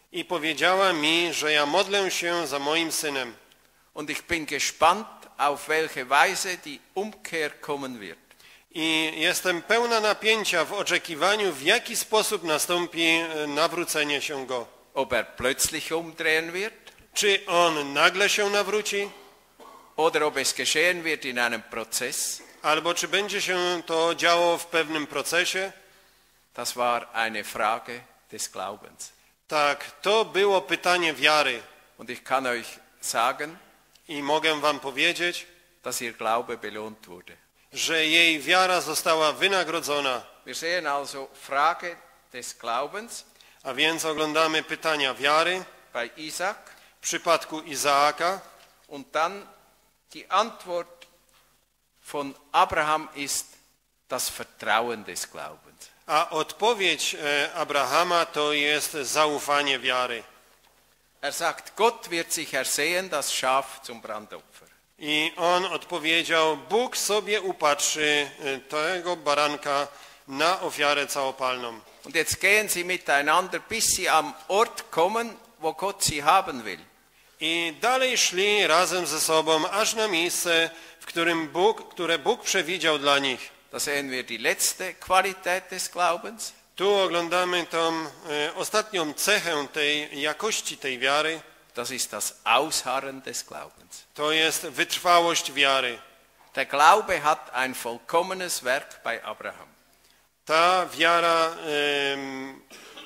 I powiedziała mi, że ja modlę się za moim synem. Und ich bin gespannt, auf welche Weise die Umkehr kommen wird. I jestem pełna napięcia w oczekiwaniu, w jaki sposób nastąpi nawrócenie się go. Ob er plötzlich umdrehen wird, Czy on nagle się nawróci, oder ob es geschehen wird in einem Prozess. albo czy będzie się to działo w pewnym procesie? Das war eine Frage des Glaubens. Tak, to było pytanie wiary. Und ich kann euch sagen, I mogę wam powiedzieć, dass ihr Glaube belohnt wurde. że jej wiara została wynagrodzona. Wir sehen also Frage des Glaubens A więc oglądamy pytania wiary bei Isaac w przypadku Izaaka. und dann die Antwort von Abraham ist das Vertrauen des Glaubens. A odpowiedź e, Abrahama to jest zaufanie wiary. Er sagt, Gott wird sich ersehen, das Schaf zum Brandopfer. I on odpowiedział, Bóg sobie upatrzy e, tego baranka na ofiarę całopalną. Und jetzt gehen sie miteinander, bis sie am Ort kommen, wo Gott sie haben will. I dalej szli razem ze sobą, aż na miejsce, w którym Bóg, które Bóg przewidział dla nich. Da sehen wir die letzte Qualität des Glaubens. Tu oglądamy tą e, ostatnią cechę tej jakości tej wiary. Das ist das Ausharren des Glaubens. To jest wytrwałość wiary. Der Glaube hat ein vollkommenes Werk bei Abraham. Ta wiara em,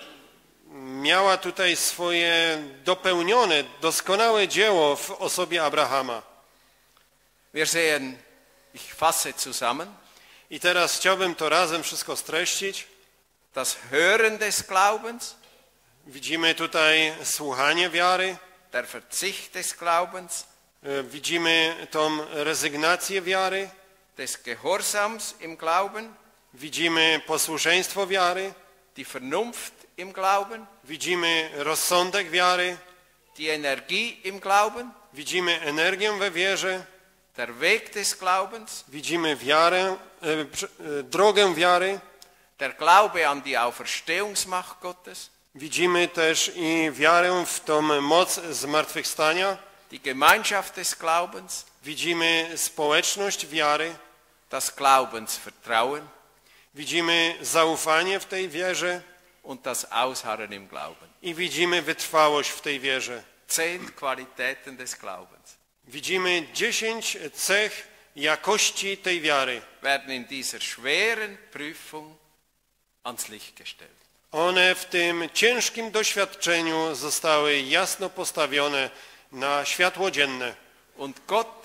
miała tutaj swoje dopełnione, doskonałe dzieło w osobie Abrahama. Wir sehen, ich fasse zusammen, I teraz chciałbym to razem wszystko streścić. das Hören des Glaubens, Widzimy tutaj słuchanie wiary, der Verzicht des Glaubens, e, widzimy tą rezygnację wiary, des Gehorsams im Glauben, widzimy posłuszeństwo wiary, die Vernunft im Glauben, widzimy rozsądek wiary, die Energie im Glauben, widzimy energię we wierze, der Weg des Glaubens, widzimy wiarę, e, prze- e, drogę wiary, der Glaube an die Auferstehungsmacht Gottes, widzimy też i wiarę w tą moc zmartwychwstania, die Gemeinschaft des Glaubens, widzimy społeczność wiary, das Glaubensvertrauen widzimy zaufanie w tej wierze und das Ausharren im Glauben. i widzimy wytrwałość w tej wierze. Zehn Qualitäten des Glaubens Widzimy dziesięć cech jakości tej wiary. werden in dieser schweren Prüfung ans Licht gestellt. One w tym ciężkim doświadczeniu zostały jasno postawione na światło dzienne. Und Gott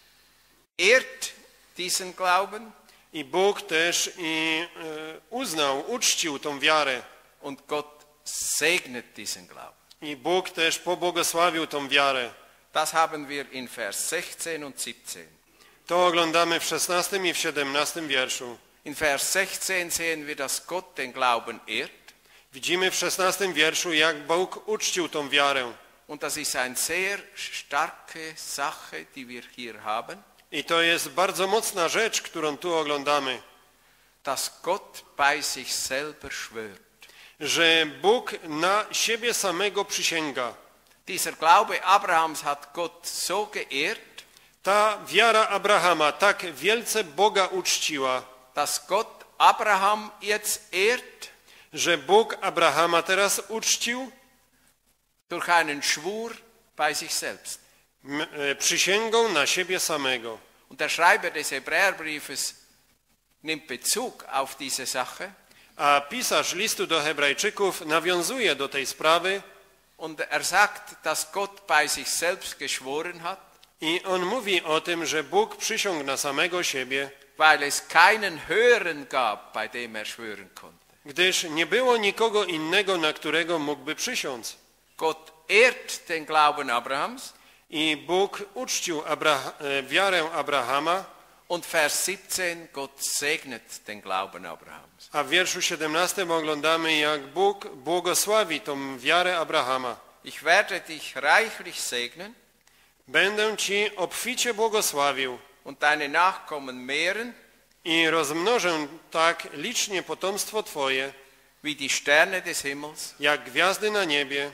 ehrt diesen Glauben I Bóg też i e, uznał, uczcił tą wiarę. und Gott segnet diesen Glauben. I Bóg też pobłogosławił tą wiarę. Das haben wir in Vers sechzehn und siebzehn. To oglądamy w szesnastym i w siedemnastym wierszu. In Vers sechzehn sehen wir, dass Gott den Glauben ehrt. Widzimy w szesnastym wierszu, jak Bóg uczcił tą wiarę. Und das ist eine sehr starke Sache, die wir hier haben, I to jest bardzo mocna rzecz, którą tu oglądamy. dass Gott bei sich selber schwört. Że Bóg na siebie samego przysięga. Dieser Glaube Abrahams hat Gott so geehrt, Ta wiara Abrahama tak wielce Boga uczciła, dass Gott Abraham jetzt ehrt że Bóg Abrahama teraz uczcił durch einen Schwur bei sich selbst. m, e, przysięgą na siebie samego. Und der Schreiber des Hebräerbriefes nimmt Bezug auf diese Sache A pisarz listu do Hebrajczyków nawiązuje do tej sprawy und er sagt, dass Gott bei sich selbst geschworen hat, i on mówi o tym, że Bóg przysiągł na samego siebie, weil es keinen höheren gab, bei dem er schwören konnte. gdyż nie było nikogo innego, na którego mógłby przysiąc. Gott ehrt den Glauben Abrahams I Bóg uczcił Abra- e, wiarę Abrahama, und Vers siebzehn, Gott segnet den Glauben Abrahams. a w wierszu siedemnastym oglądamy, jak Bóg błogosławi tą wiarę Abrahama. Ich werde dich reichlich segnen Będę ci obficie błogosławił und deine Nachkommen mehren, i rozmnożę tak licznie potomstwo twoje, wie die Sterne des Himmels jak gwiazdy na niebie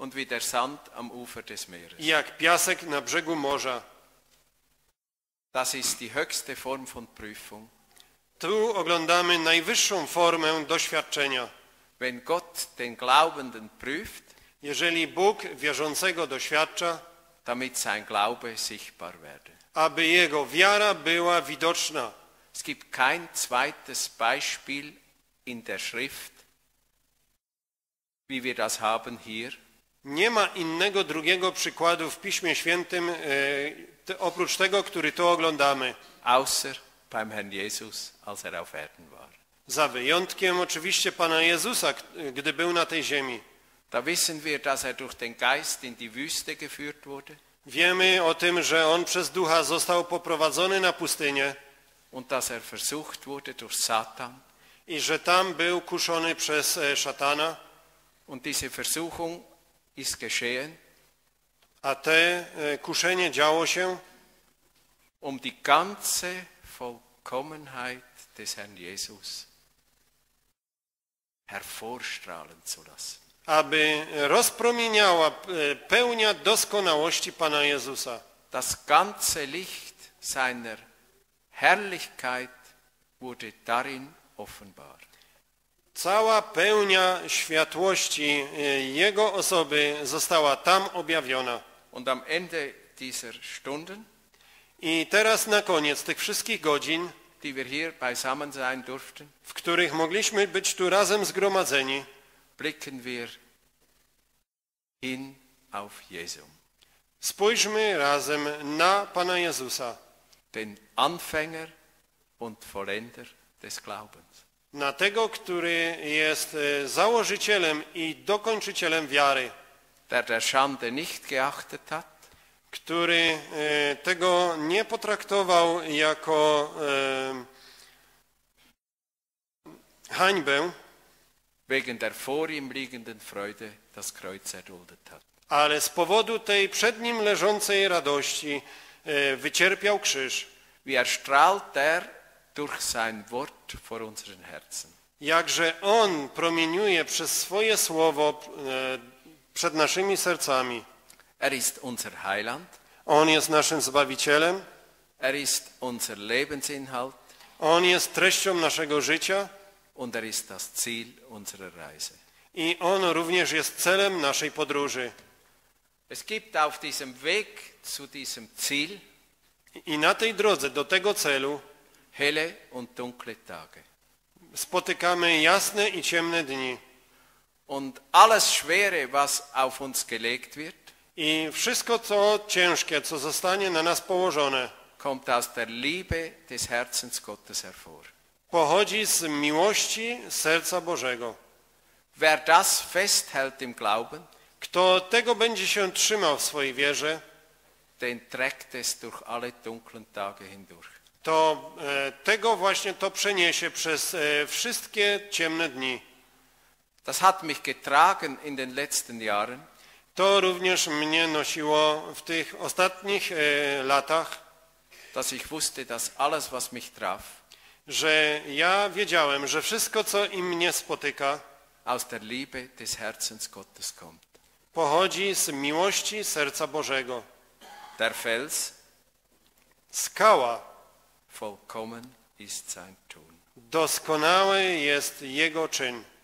und wie der Sand am Ufer des Meeres. i jak piasek na brzegu morza. Das ist die höchste Form von Prüfung. Tu oglądamy najwyższą formę doświadczenia. Wenn Gott den Glaubenden prüft, Jeżeli Bóg wierzącego doświadcza, damit sein Glaube sichtbar werde. aby jego wiara była widoczna. Es gibt kein zweites Beispiel in der Schrift, wie wir das haben hier, Nie ma innego drugiego przykładu w Piśmie Świętym e, te, oprócz tego, który tu oglądamy. außer beim Herrn Jesus, als er auf Erden war. Za wyjątkiem oczywiście Pana Jezusa, k- gdy był na tej ziemi. Da wissen wir, dass er durch den Geist in die Wüste geführt wurde Wiemy o tym, że On przez Ducha został poprowadzony na pustynię und dass er versucht wurde durch Satan. i że tam był kuszony przez e, szatana, Und diese Versuchung ist geschehen, a te e, kuszenie działo się, um die ganze Vollkommenheit des Herrn Jesus hervorstrahlen zu lassen. aby rozpromieniała e, pełnia doskonałości Pana Jezusa. Das ganze Licht seiner Herrlichkeit wurde darin offenbar. Cała pełnia światłości e, Jego osoby została tam objawiona. Und am Ende dieser Stunden, I teraz na koniec tych wszystkich godzin, die wir hier beisammen sein durften, w których mogliśmy być tu razem zgromadzeni, blicken wir hin auf Jesu, spójrzmy razem na Pana Jezusa, den Anfänger und Vollender des Glaubens. na tego, który jest e, założycielem i dokończycielem wiary, Der der Schande nicht geachtet hat, który e, tego nie potraktował jako e, hańbę, wegen der vor ihm liegenden Freude das Kreuz erduldet hat. ale z powodu tej przed nim leżącej radości e, wycierpiał krzyż. Wie erstrahlt er durch sein Wort vor unseren Herzen. Jakże On promieniuje przez swoje słowo e, przed naszymi sercami. Er ist unser Heiland, On jest naszym Zbawicielem, er ist unser Lebensinhalt On jest treścią naszego życia und er ist das Ziel unserer Reise. i On również jest celem naszej podróży. Es gibt auf diesem Weg zu diesem Ziel I na tej drodze do tego celu helle und dunkle Tage. spotykamy jasne i ciemne dni. Und alles Schwere, was auf uns gelegt wird, I wszystko, co ciężkie, co zostanie na nas położone, kommt aus der Liebe des Herzens Gottes hervor. pochodzi z miłości serca Bożego. Wer das festhält im Glauben, Kto tego będzie się trzymał w swojej wierze, den trägt es durch alle dunklen Tage hindurch. to e, tego właśnie to przeniesie przez e, wszystkie ciemne dni. Das hat mich getragen in den letzten Jahren, To również mnie nosiło w tych ostatnich e, latach, dass ich wusste, dass alles, was mich traf, że ja wiedziałem, że wszystko, co i mnie spotyka, aus der Liebe des Herzens Gottes kommt. pochodzi z miłości serca Bożego. Der Fels, Skała, vollkommen ist sein Tun. doskonały jest Jego czyn.